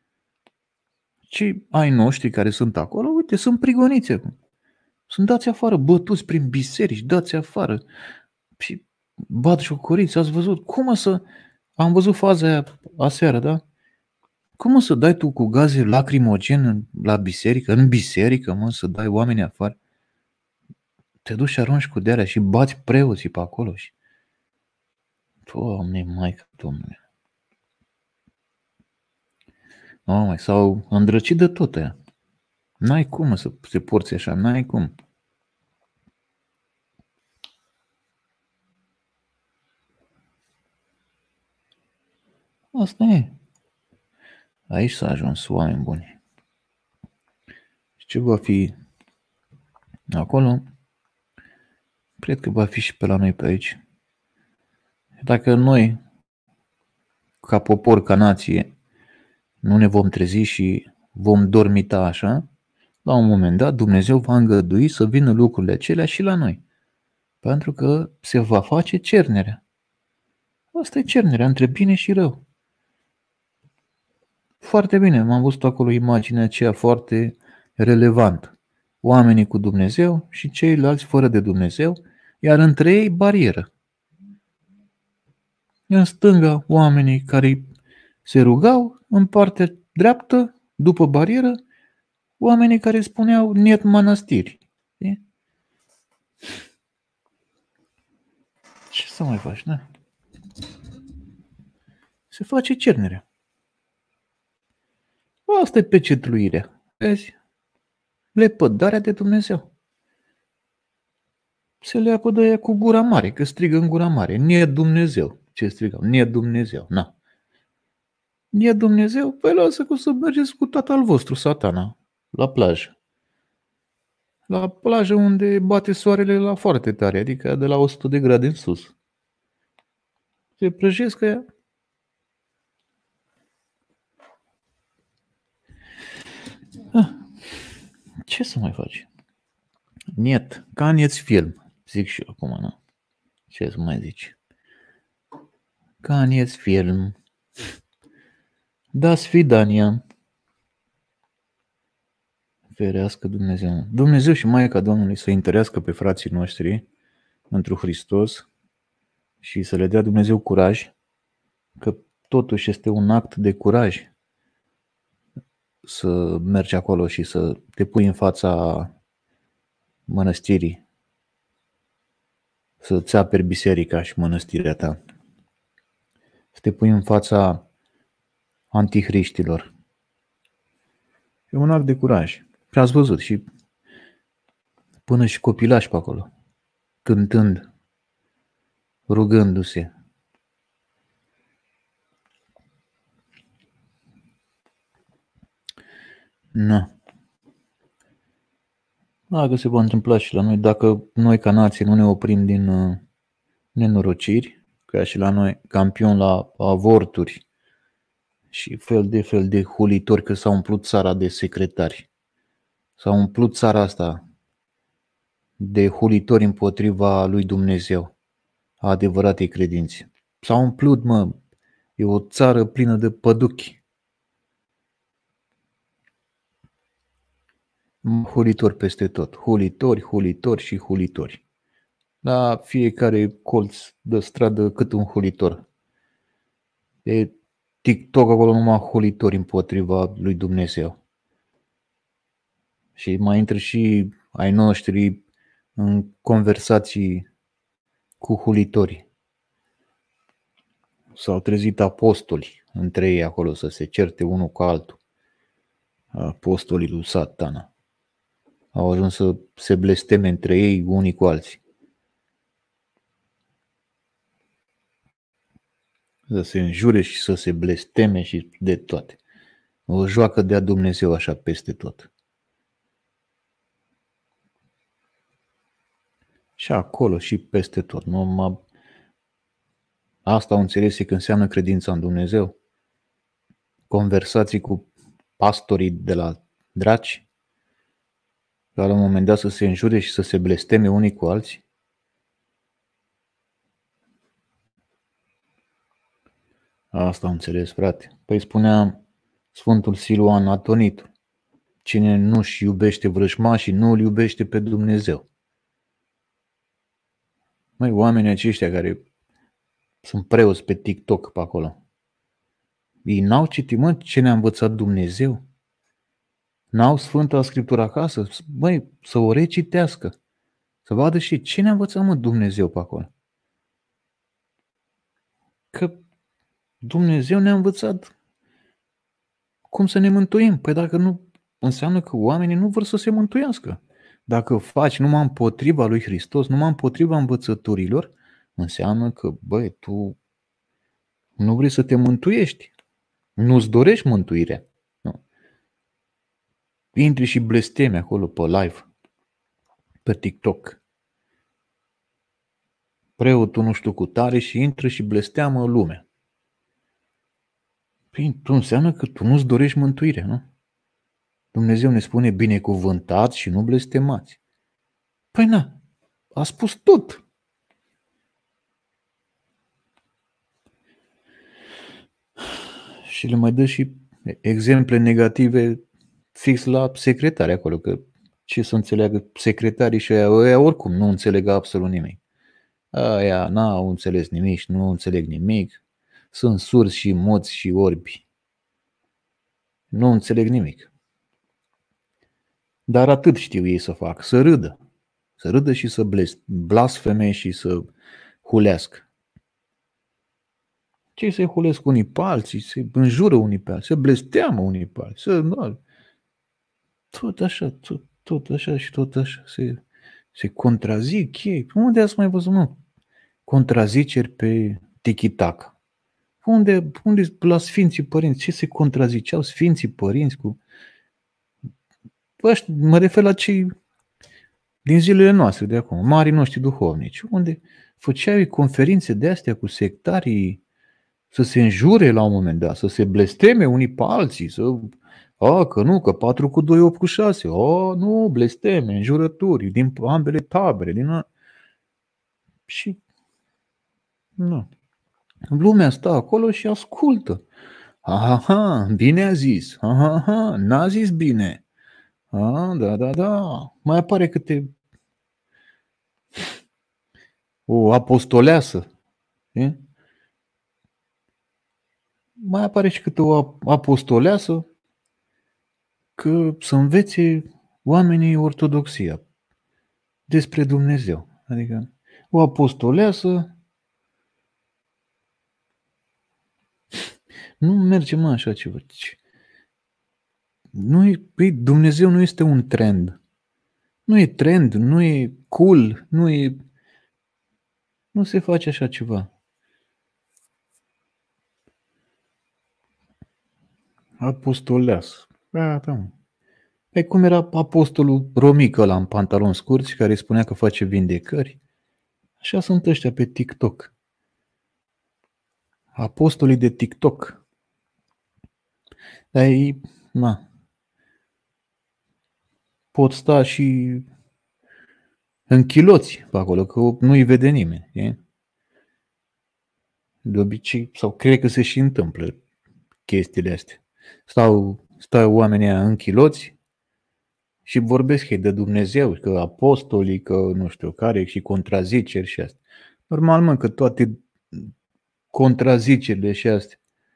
[SPEAKER 1] Și ai noștri care sunt acolo, uite, sunt prigoniți acum. Sunt dați afară, bătuți prin biserici, dați afară. Și bat jocoriți, ați văzut? Cum o să... Am văzut faza aia aseară, da? Cum o să dai tu cu gaze lacrimogen la biserică, în biserică, mă, să dai oamenii afară? Te duci și arunci cu de-alea și bați preoții pe acolo și... Doamne, Maică, Domnule! Oh, mai s-au îndrăcit de tot aia. N-ai cum să se porți așa, n-ai cum. Asta e. Aici s-a ajuns, oameni buni. Și ce va fi acolo? Cred că va fi și pe la noi pe aici. Dacă noi, ca popor, ca nație, nu ne vom trezi și vom dormita așa, la un moment dat Dumnezeu va îngădui să vină lucrurile acelea și la noi. Pentru că se va face cernerea. Asta e cernerea între bine și rău. Foarte bine, m-am văzut acolo imaginea aceea foarte relevantă. Oamenii cu Dumnezeu și ceilalți fără de Dumnezeu, iar între ei barieră. În stânga oamenii care se rugau, în partea dreaptă, după barieră, oamenii care spuneau niet mănăstiri. Ce să mai faci, da? Se face cernerea. Asta e pecetluirea. Vezi? Lepădarea de Dumnezeu. Se leapă de aia cu gura mare, că strigă în gura mare. Nie Dumnezeu. Ce strigau? Nie Dumnezeu. Na. Nie Dumnezeu? Păi lasă că o să mergeți cu tatăl vostru, Satana, la plajă. La plajă unde bate soarele la foarte tare, adică de la o sută de grade în sus. Se prăjesc aia. Ah, ce să mai faci? Niet, ca niet film, zic și eu acum, nu? Ce să mai zici? Ca niet film. Da sfidania. Ferească Dumnezeu. Dumnezeu și Maica Domnului să întărească pe frații noștri întru Hristos, și să le dea Dumnezeu curaj, că totuși este un act de curaj să mergi acolo și să te pui în fața mănăstirii, să-ți aperi biserica și mănăstirea ta, să te pui în fața antihriștilor. E un act de curaj. Și ați văzut și până și copilași pe acolo, cântând, rugându-se. Nu. Dacă se va întâmpla și la noi, dacă noi ca nație nu ne oprim din uh, nenorociri, ca și la noi, campion la avorturi și fel de fel de hulitori, că s-a umplut țara de secretari. S-a umplut țara asta de hulitori împotriva lui Dumnezeu, a adevăratei credinți. S-a umplut, mă, e o țară plină de păduchi. Hulitori peste tot. Hulitori, hulitori și hulitori. La fiecare colț de stradă cât un hulitor. E TikTok acolo numai hulitori împotriva lui Dumnezeu. Și mai intră și ai noștri în conversații cu hulitori. S-au trezit apostoli între ei acolo să se certe unul cu altul. Apostolii lui Satana. Au ajuns să se blesteme între ei unii cu alții. Să se înjure și să se blesteme și de toate. O joacă de-a Dumnezeu așa peste tot. Și acolo și peste tot. Nu mă... Asta au înțeles că înseamnă credința în Dumnezeu. Conversații cu pastorii de la draci. Ca la un moment dat să se înjure și să se blesteme unii cu alții. Asta am înțeles, frate. Păi spunea Sfântul Siluan Atonitul. Cine nu-și iubește vrăjmașii, nu îl iubește pe Dumnezeu. Măi, oamenii aceștia care sunt preoți pe TikTok pe acolo. Ei n-au citit, mă, ce ne-a învățat Dumnezeu? N-au Sfânta Scriptură acasă? Băi, să o recitească. Să vadă și ce ne-a învățat, mă, Dumnezeu pe acolo. Că Dumnezeu ne-a învățat cum să ne mântuim. Păi dacă nu, înseamnă că oamenii nu vor să se mântuiască. Dacă faci numai împotriva lui Hristos, numai împotriva învățăturilor, înseamnă că, băi, tu nu vrei să te mântuiești. Nu-ți dorești mântuirea. Nu. Intri și blesteme acolo pe live, pe TikTok. Preotul nu știu cu tare și intră și blesteamă lumea. Păi, tu înseamnă că tu nu-ți dorești mântuirea, nu? Dumnezeu ne spune binecuvântați și nu blestemați. Păi na, a spus tot. Și le mai dă și exemple negative fix la secretari acolo, că ce să înțeleagă secretarii și aia, aia oricum nu înțeleg absolut nimic. Aia n-au înțeles nimic și nu înțeleg nimic. Sunt surzi și moți și orbi. Nu înțeleg nimic. Dar atât știu ei să facă, să râdă. Să râdă și să blasfeme și să hulească. Cei se hulesc unii pe alții, se înjură unii pe alții, se blesteamă unii pe alții. Să, nu, tot așa, tot, tot așa și tot așa. Se, se contrazic ei. Unde ați mai văzut, mă? Contraziceri pe tiki-taka. Unde, unde la Sfinții Părinți? Ce se contraziceau Sfinții Părinți cu... Bă, mă refer la cei din zilele noastre de acum, marii noștri duhovnici, unde făceau conferințe de astea cu sectarii, să se înjure la un moment dat, să se blesteme unii pe alții, să... A, că nu, că patru cu doi, opt cu șase, a, nu, blesteme, înjurături, din ambele tabere, din a... Și... Nu. Lumea stă acolo și ascultă. Aha, bine a zis. Aha, n-a zis bine. A, da, da, da. Mai apare câte o apostoleasă E? Mai apare și câte o apostoleasă că să învețe oamenii ortodoxia despre Dumnezeu. Adică o apostoleasă nu merge mă așa ceva. Nu e, Dumnezeu nu este un trend. Nu e trend, nu e cool, nu e... Nu se face așa ceva. Apostoleasă. Da, da. Păi cum era apostolul Romic ăla în pantaloni scurți care spunea că face vindecări? Așa sunt ăștia pe TikTok. Apostolii de TikTok. Dar ei, na, pot sta și în chiloți pe acolo, că nu-i vede nimeni. E? De obicei, sau cred că se și întâmplă chestiile astea. Stau, stau oamenii în chiloți și vorbesc ei de Dumnezeu, că apostolii, că nu știu care, și contraziceri și astea. Normal, mă, că toate contrazicerile și astea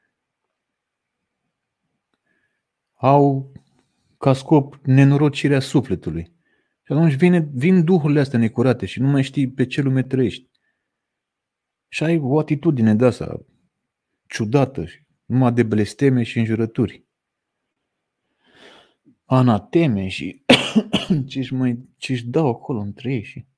[SPEAKER 1] au ca scop nenorocirea sufletului. Și atunci vine, vin duhurile astea necurate și nu mai știi pe ce lume trăiești. Și ai o atitudine de asta ciudată, numai de blesteme și înjurături. Anateme și ce-și, mai, ce-și dau acolo între ei și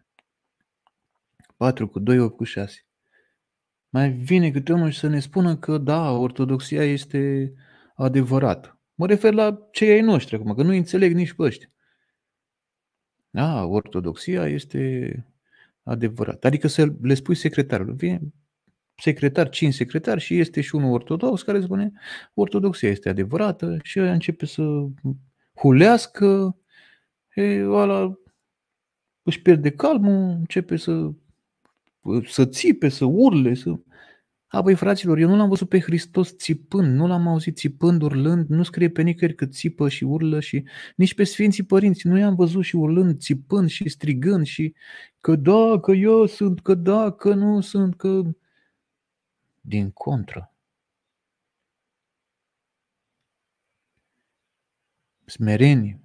[SPEAKER 1] patru cu doi, opt cu șase. Mai vine câte unul și să ne spună că da, ortodoxia este adevărată. Mă refer la cei ai noștri acum, că nu înțeleg nici pe ăștia. Da, ortodoxia este adevărată. Adică să le spui secretarului. Vine secretar, cinci secretari și este și unul ortodox care spune ortodoxia este adevărată și ăia începe să hulească, e, ăla își pierde calmul, începe să, să țipe, să urle, să... A, băi, fraților, eu nu l-am văzut pe Hristos țipând, nu l-am auzit țipând, urlând, nu scrie pe nicăieri că țipă și urlă și nici pe Sfinții Părinți, nu i-am văzut și urlând, țipând și strigând și că da, că eu sunt, că da, că nu sunt, că... Din contră. Smerenie.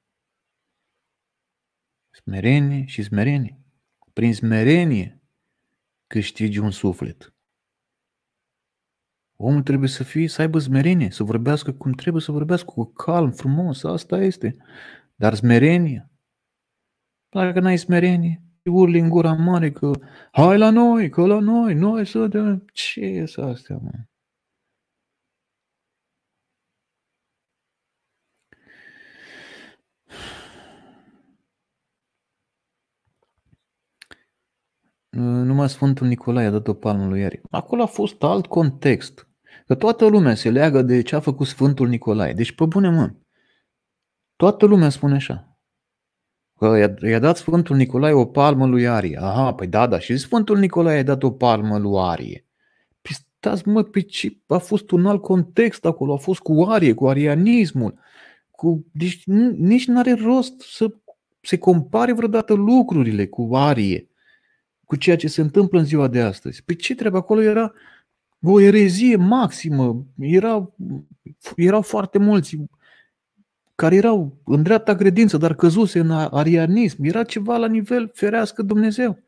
[SPEAKER 1] Smerenie și smerenie. Prin smerenie câștigi un suflet. Omul trebuie să fie, să aibă smerenie, să vorbească cum trebuie să vorbească, cu calm, frumos, asta este. Dar smerenie. Dacă n-ai smerenie, urli în gura mare că hai la noi, că la noi, noi să de... Ce e astea, mă? Numai Sfântul Nicolae a dat o palmă lui Arie. Acolo a fost alt context. Că toată lumea se leagă de ce a făcut Sfântul Nicolae. Deci, pe bune mă, toată lumea spune așa. Că i-a, i-a dat Sfântul Nicolae o palmă lui Arie. Aha, păi da, da, și Sfântul Nicolae a dat o palmă lui Arie. Păi stați mă, pe ce? A fost un alt context acolo, a fost cu Arie, cu arianismul. Cu... Deci nici n-are rost să se compare vreodată lucrurile cu Arie, cu ceea ce se întâmplă în ziua de astăzi. Păi ce trebuie? Acolo era o erezie maximă. Era, erau foarte mulți care erau în dreapta credință, dar căzuse în arianism. Era ceva la nivel ferească Dumnezeu.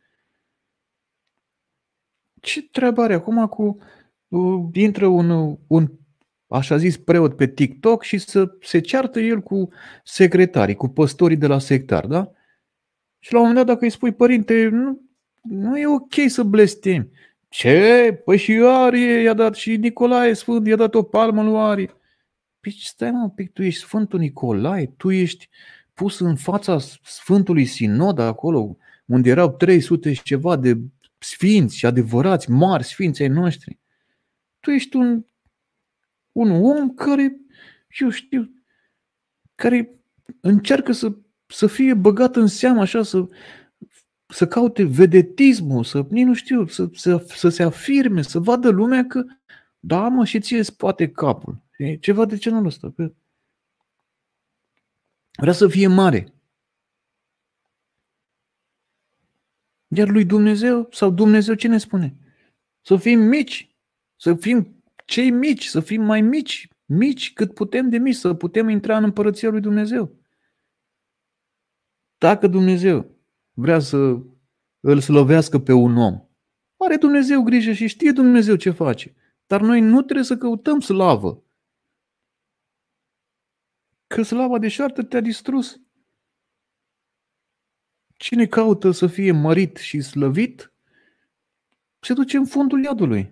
[SPEAKER 1] Ce treabă are acum cu uh, intră un, un așa zis preot pe TikTok și să se ceartă el cu secretarii, cu păstorii de la sectar, da? Și la un moment dat dacă îi spui, părinte, nu, nu e ok să blestemi. Ce? Păi și Arie i-a dat, și Nicolae Sfânt i-a dat o palmă lui Arie. Păi stai mă un pic, tu ești Sfântul Nicolae, tu ești pus în fața Sfântului Sinod acolo, unde erau trei sute și ceva de sfinți și adevărați, mari sfinți ai noștri. Tu ești un, un om care, eu știu, care încearcă să, să fie băgat în seamă așa, să, să caute vedetismul, să, nu știu, să, să, să se afirme, să vadă lumea că da, mă, și ție îți poate capul. E ceva de genul ăsta. Vrea să fie mare. Iar lui Dumnezeu, sau Dumnezeu ce ne spune? Să fim mici, să fim cei mici, să fim mai mici, mici cât putem de mici, să putem intra în Împărăția lui Dumnezeu. Dacă Dumnezeu vrea să îl slăvească pe un om, are Dumnezeu grijă și știe Dumnezeu ce face. Dar noi nu trebuie să căutăm slavă. Că slava deșartă te-a distrus. Cine caută să fie mărit și slăvit, se duce în fundul iadului.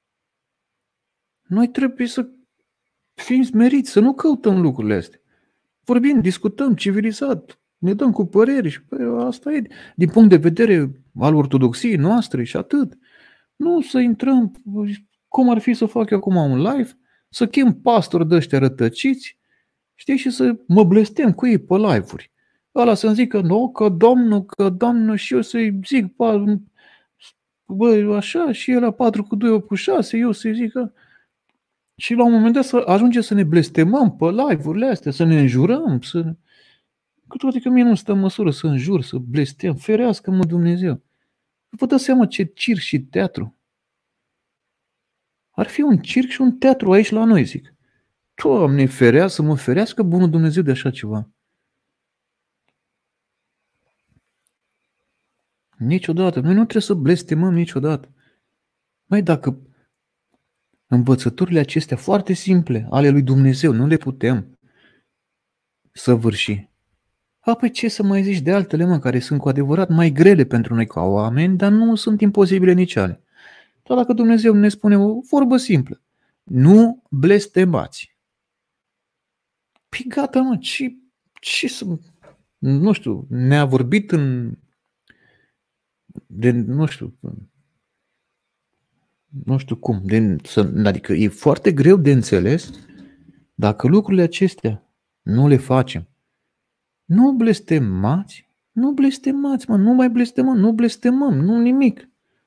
[SPEAKER 1] Noi trebuie să fim smeriți, să nu căutăm lucrurile astea. Vorbim, discutăm, civilizat, ne dăm cu păreri și bă, asta e din punct de vedere al ortodoxiei noastre și atât. Nu să intrăm, cum ar fi să fac eu acum un live, să chem pastori de ăștia rătăciți, știi, și să mă blestem cu ei pe live-uri. Ăla să-mi zică, nu, că domnul, că domnul, și eu să-i zic, bă, așa, și el la patru cu doi, opt cu șase, eu să-i zic că... Și la un moment dat să ajunge să ne blestemăm pe live-urile astea, să ne înjurăm, să... Cu toate că mie nu stă în măsură să înjur, să blestem, ferească-mă Dumnezeu. Vă dați seama ce circ și teatru. Ar fi un circ și un teatru aici la noi, zic. Doamne, ferească, să mă ferească bunul Dumnezeu de așa ceva. Niciodată. Noi nu trebuie să blestemăm niciodată. Mai dacă învățăturile acestea foarte simple ale lui Dumnezeu nu le putem săvârși, apoi ce să mai zici de altele, mă, care sunt cu adevărat mai grele pentru noi ca oameni, dar nu sunt imposibile nici ale. Doar dacă Dumnezeu ne spune o vorbă simplă. Nu blestemați. Păi gata, mă, ce, ce să... Nu știu, ne-a vorbit în... De, nu știu... Nu știu cum. De, adică e foarte greu de înțeles dacă lucrurile acestea nu le facem. Nu blestemați, nu blestemați, mă, nu mai blestemăm, nu blestemăm, nu nimic.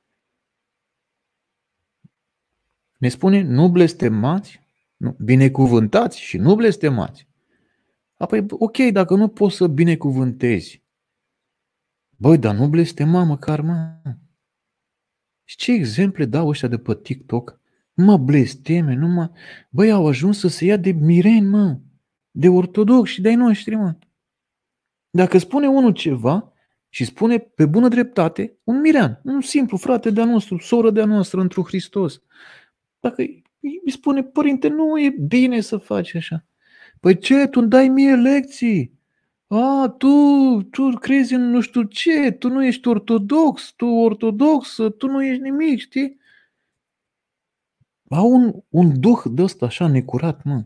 [SPEAKER 1] Ne spune, nu blestemați, nu, binecuvântați și nu blestemați. Apoi, ok, dacă nu poți să binecuvântezi, băi, dar nu blestema măcar, mă. Și ce exemple dau ăștia de pe TikTok? Numai blesteme, numai... Băi, au ajuns să se ia de mireni, mă, de ortodoxi și de-ai noștri, mă. Dacă spune unul ceva și spune pe bună dreptate, un mirean, un simplu frate de-a nostru, soră de-a noastră într-un Hristos, dacă îi spune, părinte, nu e bine să faci așa. Păi ce, tu îmi dai mie lecții? A, tu, tu crezi în nu știu ce, tu nu ești ortodox, tu ortodox, tu nu ești nimic, știi? Au un, un duh de ăsta așa necurat, mă.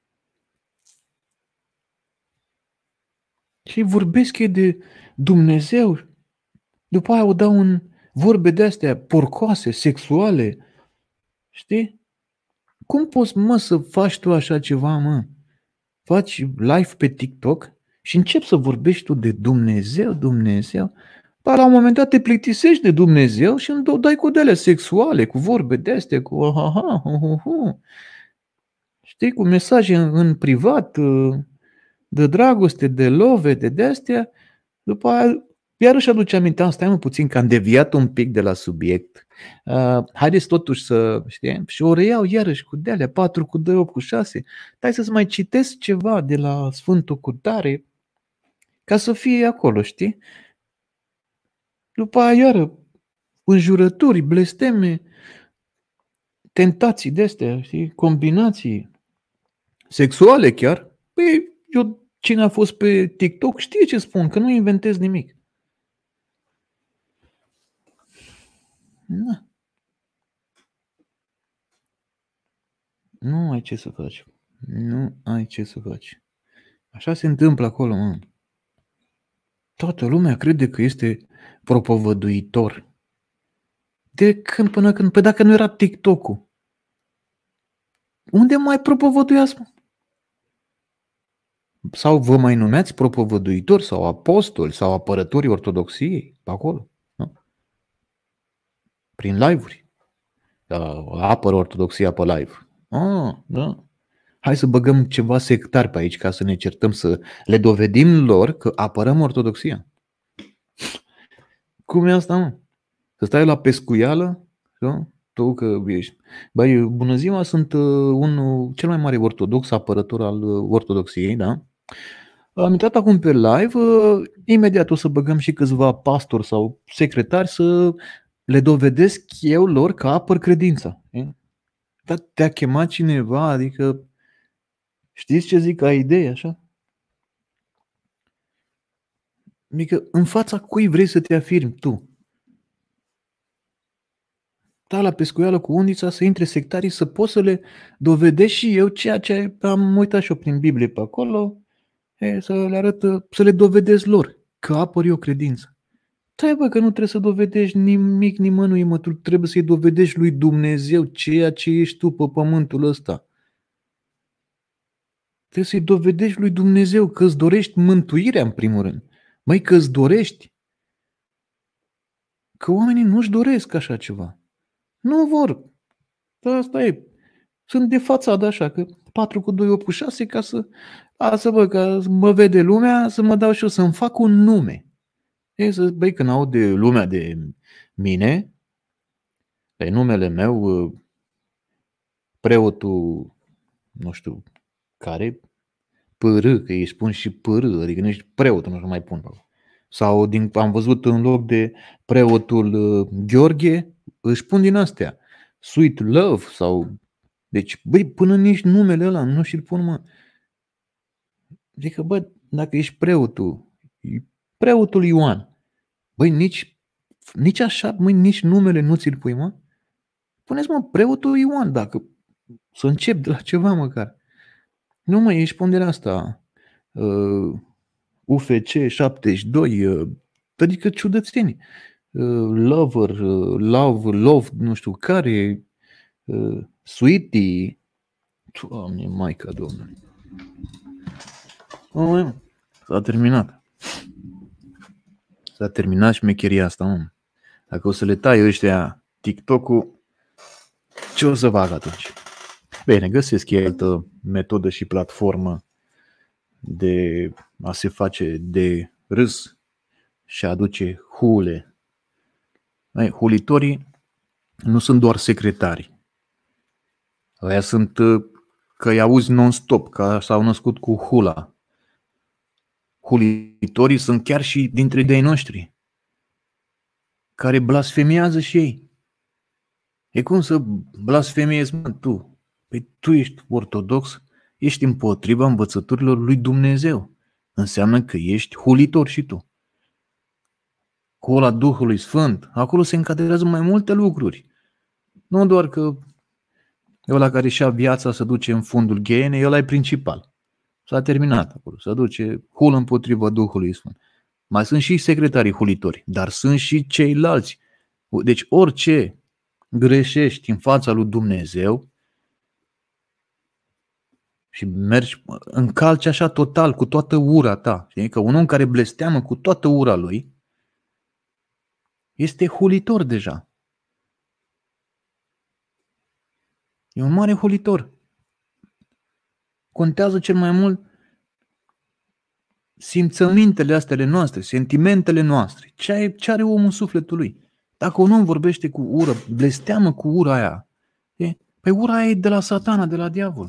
[SPEAKER 1] Și vorbesc ei de Dumnezeu, după aia o dau în vorbe de-astea porcoase, sexuale, știi? Cum poți, mă, să faci tu așa ceva, mă? Faci live pe TikTok și începi să vorbești tu de Dumnezeu, Dumnezeu, dar la un moment dat te plictisești de Dumnezeu și îmi dai cu de-alea sexuale, cu vorbe de-astea, cu ha-ha, hu-hu-hu. Știi, cu mesaje în, în privat, de dragoste, de love, de de-astea, după aia iarăși aduce aminte, stai mă puțin că am deviat un pic de la subiect. Uh, haideți totuși să, știi, și o reiau iarăși cu de-alea, patru cu doi, opt cu șase. Hai să-ți mai citesc ceva de la Sfântul Cutare, ca să fie acolo, știi? După aia iară, înjurături, blesteme, tentații de-astea, știi, combinații sexuale chiar. Păi, eu, cine a fost pe TikTok știe ce spun, că nu inventez nimic. Na. Nu ai ce să faci. Nu ai ce să faci. Așa se întâmplă acolo, mă. Toată lumea crede că este propovăduitor. De când până când? Păi dacă nu era TikTok-ul, unde mai propovăduiați, mă? Sau vă mai numeați propovăduitori sau apostoli sau apărătorii ortodoxiei pe acolo? Nu? Prin live-uri. Apără ortodoxia pe live. Ah, da. Hai să băgăm ceva sectar pe aici ca să ne certăm, să le dovedim lor că apărăm ortodoxia. Cum e asta, mă? Să stai la pescuială, nu? Tu că ești... Băi, bună ziua, sunt un cel mai mare ortodox apărător al ortodoxiei, da? Am intrat acum pe live, imediat o să băgăm și câțiva pastori sau secretari să le dovedesc eu lor că apăr credința. Dar te-a chemat cineva, adică știți ce zic, ai idee așa? Adică în fața cui vrei să te afirmi tu? Da, la pescuială cu undița să intre sectarii să pot să le dovedesc și eu ceea ce am uitat și eu prin Biblie pe acolo, e, să le arăt, să le dovedesc lor că apăr eu credința. Da, bă, că nu trebuie să dovedești nimic nimănui, mă, tu trebuie să-i dovedești lui Dumnezeu ceea ce ești tu pe pământul ăsta. Trebuie să-i dovedești lui Dumnezeu că îți dorești mântuirea în primul rând. Măi, că îți dorești. Că oamenii nu-și doresc așa ceva. Nu vor. Dar asta e. Sunt de fațadă așa, că patru cu doi, opt cu șase, ca să, lasă bă, că mă vede lumea, să mă dau și eu, să-mi fac un nume. E să, băi, când aud de lumea de mine, pe numele meu, preotul, nu știu care, pârâ, că îi spun și pârâ, adică nu ești preot, nu știu mai pun. Sau din, am văzut în loc de preotul uh, Gheorghe, își pun din astea, Sweet Love sau... Deci, băi, până nici numele ăla nu și-l pun, mă. Adică, bă, dacă ești preotul, preotul Ioan, băi, nici, nici așa, băi, nici numele nu ți-l pui, mă. Puneți, mă, preotul Ioan, dacă să încep de la ceva măcar. Nu, mă, ești pun de la asta, uh, U F C șaptezeci și doi, uh, adică ciudățenii. Uh, lover, uh, love, love, nu știu care, uh, Sweetie, Doamne, Maica Domnului. Oh, s-a terminat. S-a terminat șmecheria asta, mă. Dacă o să le tai ăștia TikTok-ul, ce o să fac atunci? Bine, găsesc ei altă metodă și platformă de a se face de râs și a aduce hule. Ei, hulitorii nu sunt doar secretari. Aia sunt că îi auzi non-stop, că s-au născut cu hula. Hulitorii sunt chiar și dintre de-ai noștri, care blasfemiază și ei. E cum să blasfemiezi, mă, tu? Păi tu ești ortodox, ești împotriva învățăturilor lui Dumnezeu. Înseamnă că ești hulitor și tu. Hula Duhului Sfânt, acolo se încadrează mai multe lucruri. Nu doar că ăla care și-a viața să duce în fundul ghenei, ăla e principal. S-a terminat acolo, se duce hulă împotriva Duhului Sfânt. Mai sunt și secretarii hulitori, dar sunt și ceilalți. Deci orice greșești în fața lui Dumnezeu și mergi, încalci așa total cu toată ura ta, știi? Că un om care blesteamă cu toată ura lui este hulitor deja. E un mare hulitor. Contează cel mai mult simțămintele astea ale noastre, sentimentele noastre. Ce are omul în sufletul lui? Dacă un om vorbește cu ură, blesteamă cu ura aia, e? Păi ura aia e de la Satana, de la diavol.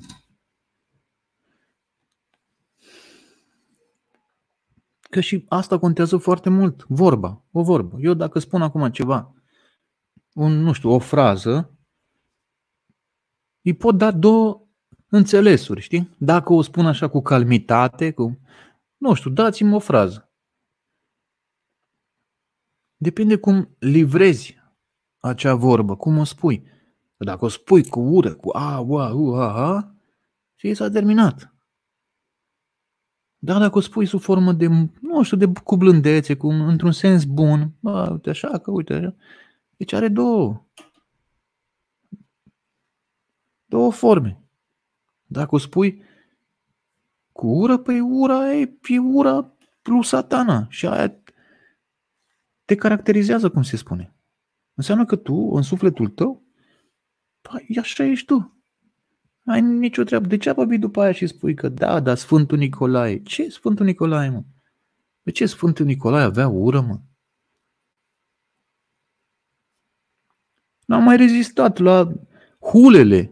[SPEAKER 1] Că și asta contează foarte mult. Vorba, o vorbă. Eu dacă spun acum ceva, un, nu știu, o frază, îi pot da două înțelesuri, știi? Dacă o spun așa cu calmitate, cu, nu știu, dați-mi o frază. Depinde cum livrezi acea vorbă, cum o spui. Dacă o spui cu ură, cu a, ua, u, a, a, și s-a terminat. Dar dacă o spui sub formă de, nu știu, de, cu blândețe, cu, într-un sens bun, bă, uite așa, că uite așa, deci are două, două forme. Dacă o spui cu ură, păi ura e, e ura plus Satana și aia te caracterizează, cum se spune. Înseamnă că tu, în sufletul tău, păi, așa ești tu. Ai nicio treabă. Degeaba vii după aia și spui că da, dar Sfântul Nicolae. Ce Sfântul Nicolae, mă? De ce Sfântul Nicolae avea ură, mă? N-am mai rezistat la hulele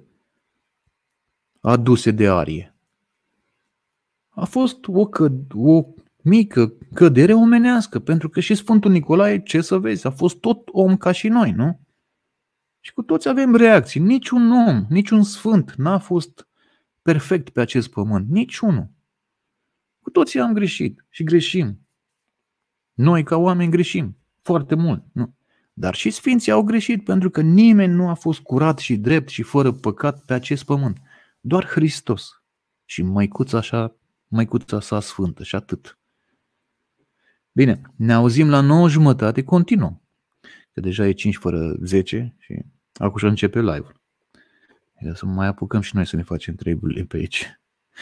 [SPEAKER 1] aduse de arie. A fost o, că, o mică cădere omenească, pentru că și Sfântul Nicolae, ce să vezi, a fost tot om ca și noi, nu? Și cu toți avem reacții. Niciun om, niciun sfânt n-a fost perfect pe acest pământ. Niciunul. Cu toții am greșit și greșim. Noi ca oameni greșim foarte mult. Nu? Dar și sfinții au greșit, pentru că nimeni nu a fost curat și drept și fără păcat pe acest pământ. Doar Hristos și măicuța, așa, măicuța sa sfântă și atât. Bine, ne auzim la nouă jumătate, continuăm. Că deja e cinci fără zece și acum și începe live-ul. Să mai apucăm și noi să ne facem treburile pe aici.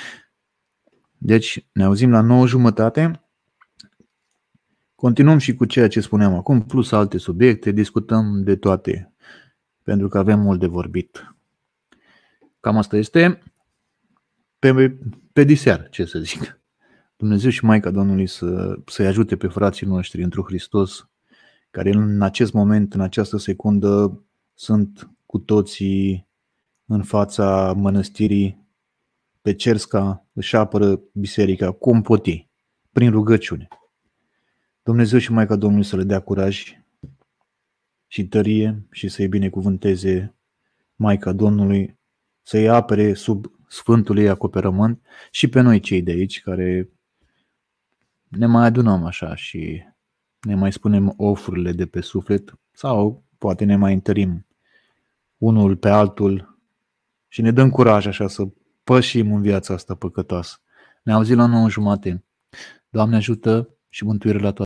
[SPEAKER 1] Deci ne auzim la nouă jumătate. Continuăm și cu ceea ce spuneam acum, plus alte subiecte, discutăm de toate, pentru că avem mult de vorbit. Cam asta este pe, pe diseară, ce să zic. Dumnezeu și Maica Domnului să, să-i ajute pe frații noștri într-un Hristos, care în acest moment, în această secundă, sunt cu toții în fața mănăstirii pe Cersca, își apără biserica cum pot ei, prin rugăciune. Dumnezeu și Maica Domnului să le dea curaj și tărie și să-i binecuvânteze Maica Domnului, să-i apere sub sfântul ei acoperământ și pe noi cei de aici care ne mai adunăm așa și ne mai spunem ofurile de pe suflet sau poate ne mai întărim unul pe altul și ne dăm curaj așa să pășim în viața asta păcătoasă. Ne auzim la nouă jumate. Doamne ajută și mântuire la toate.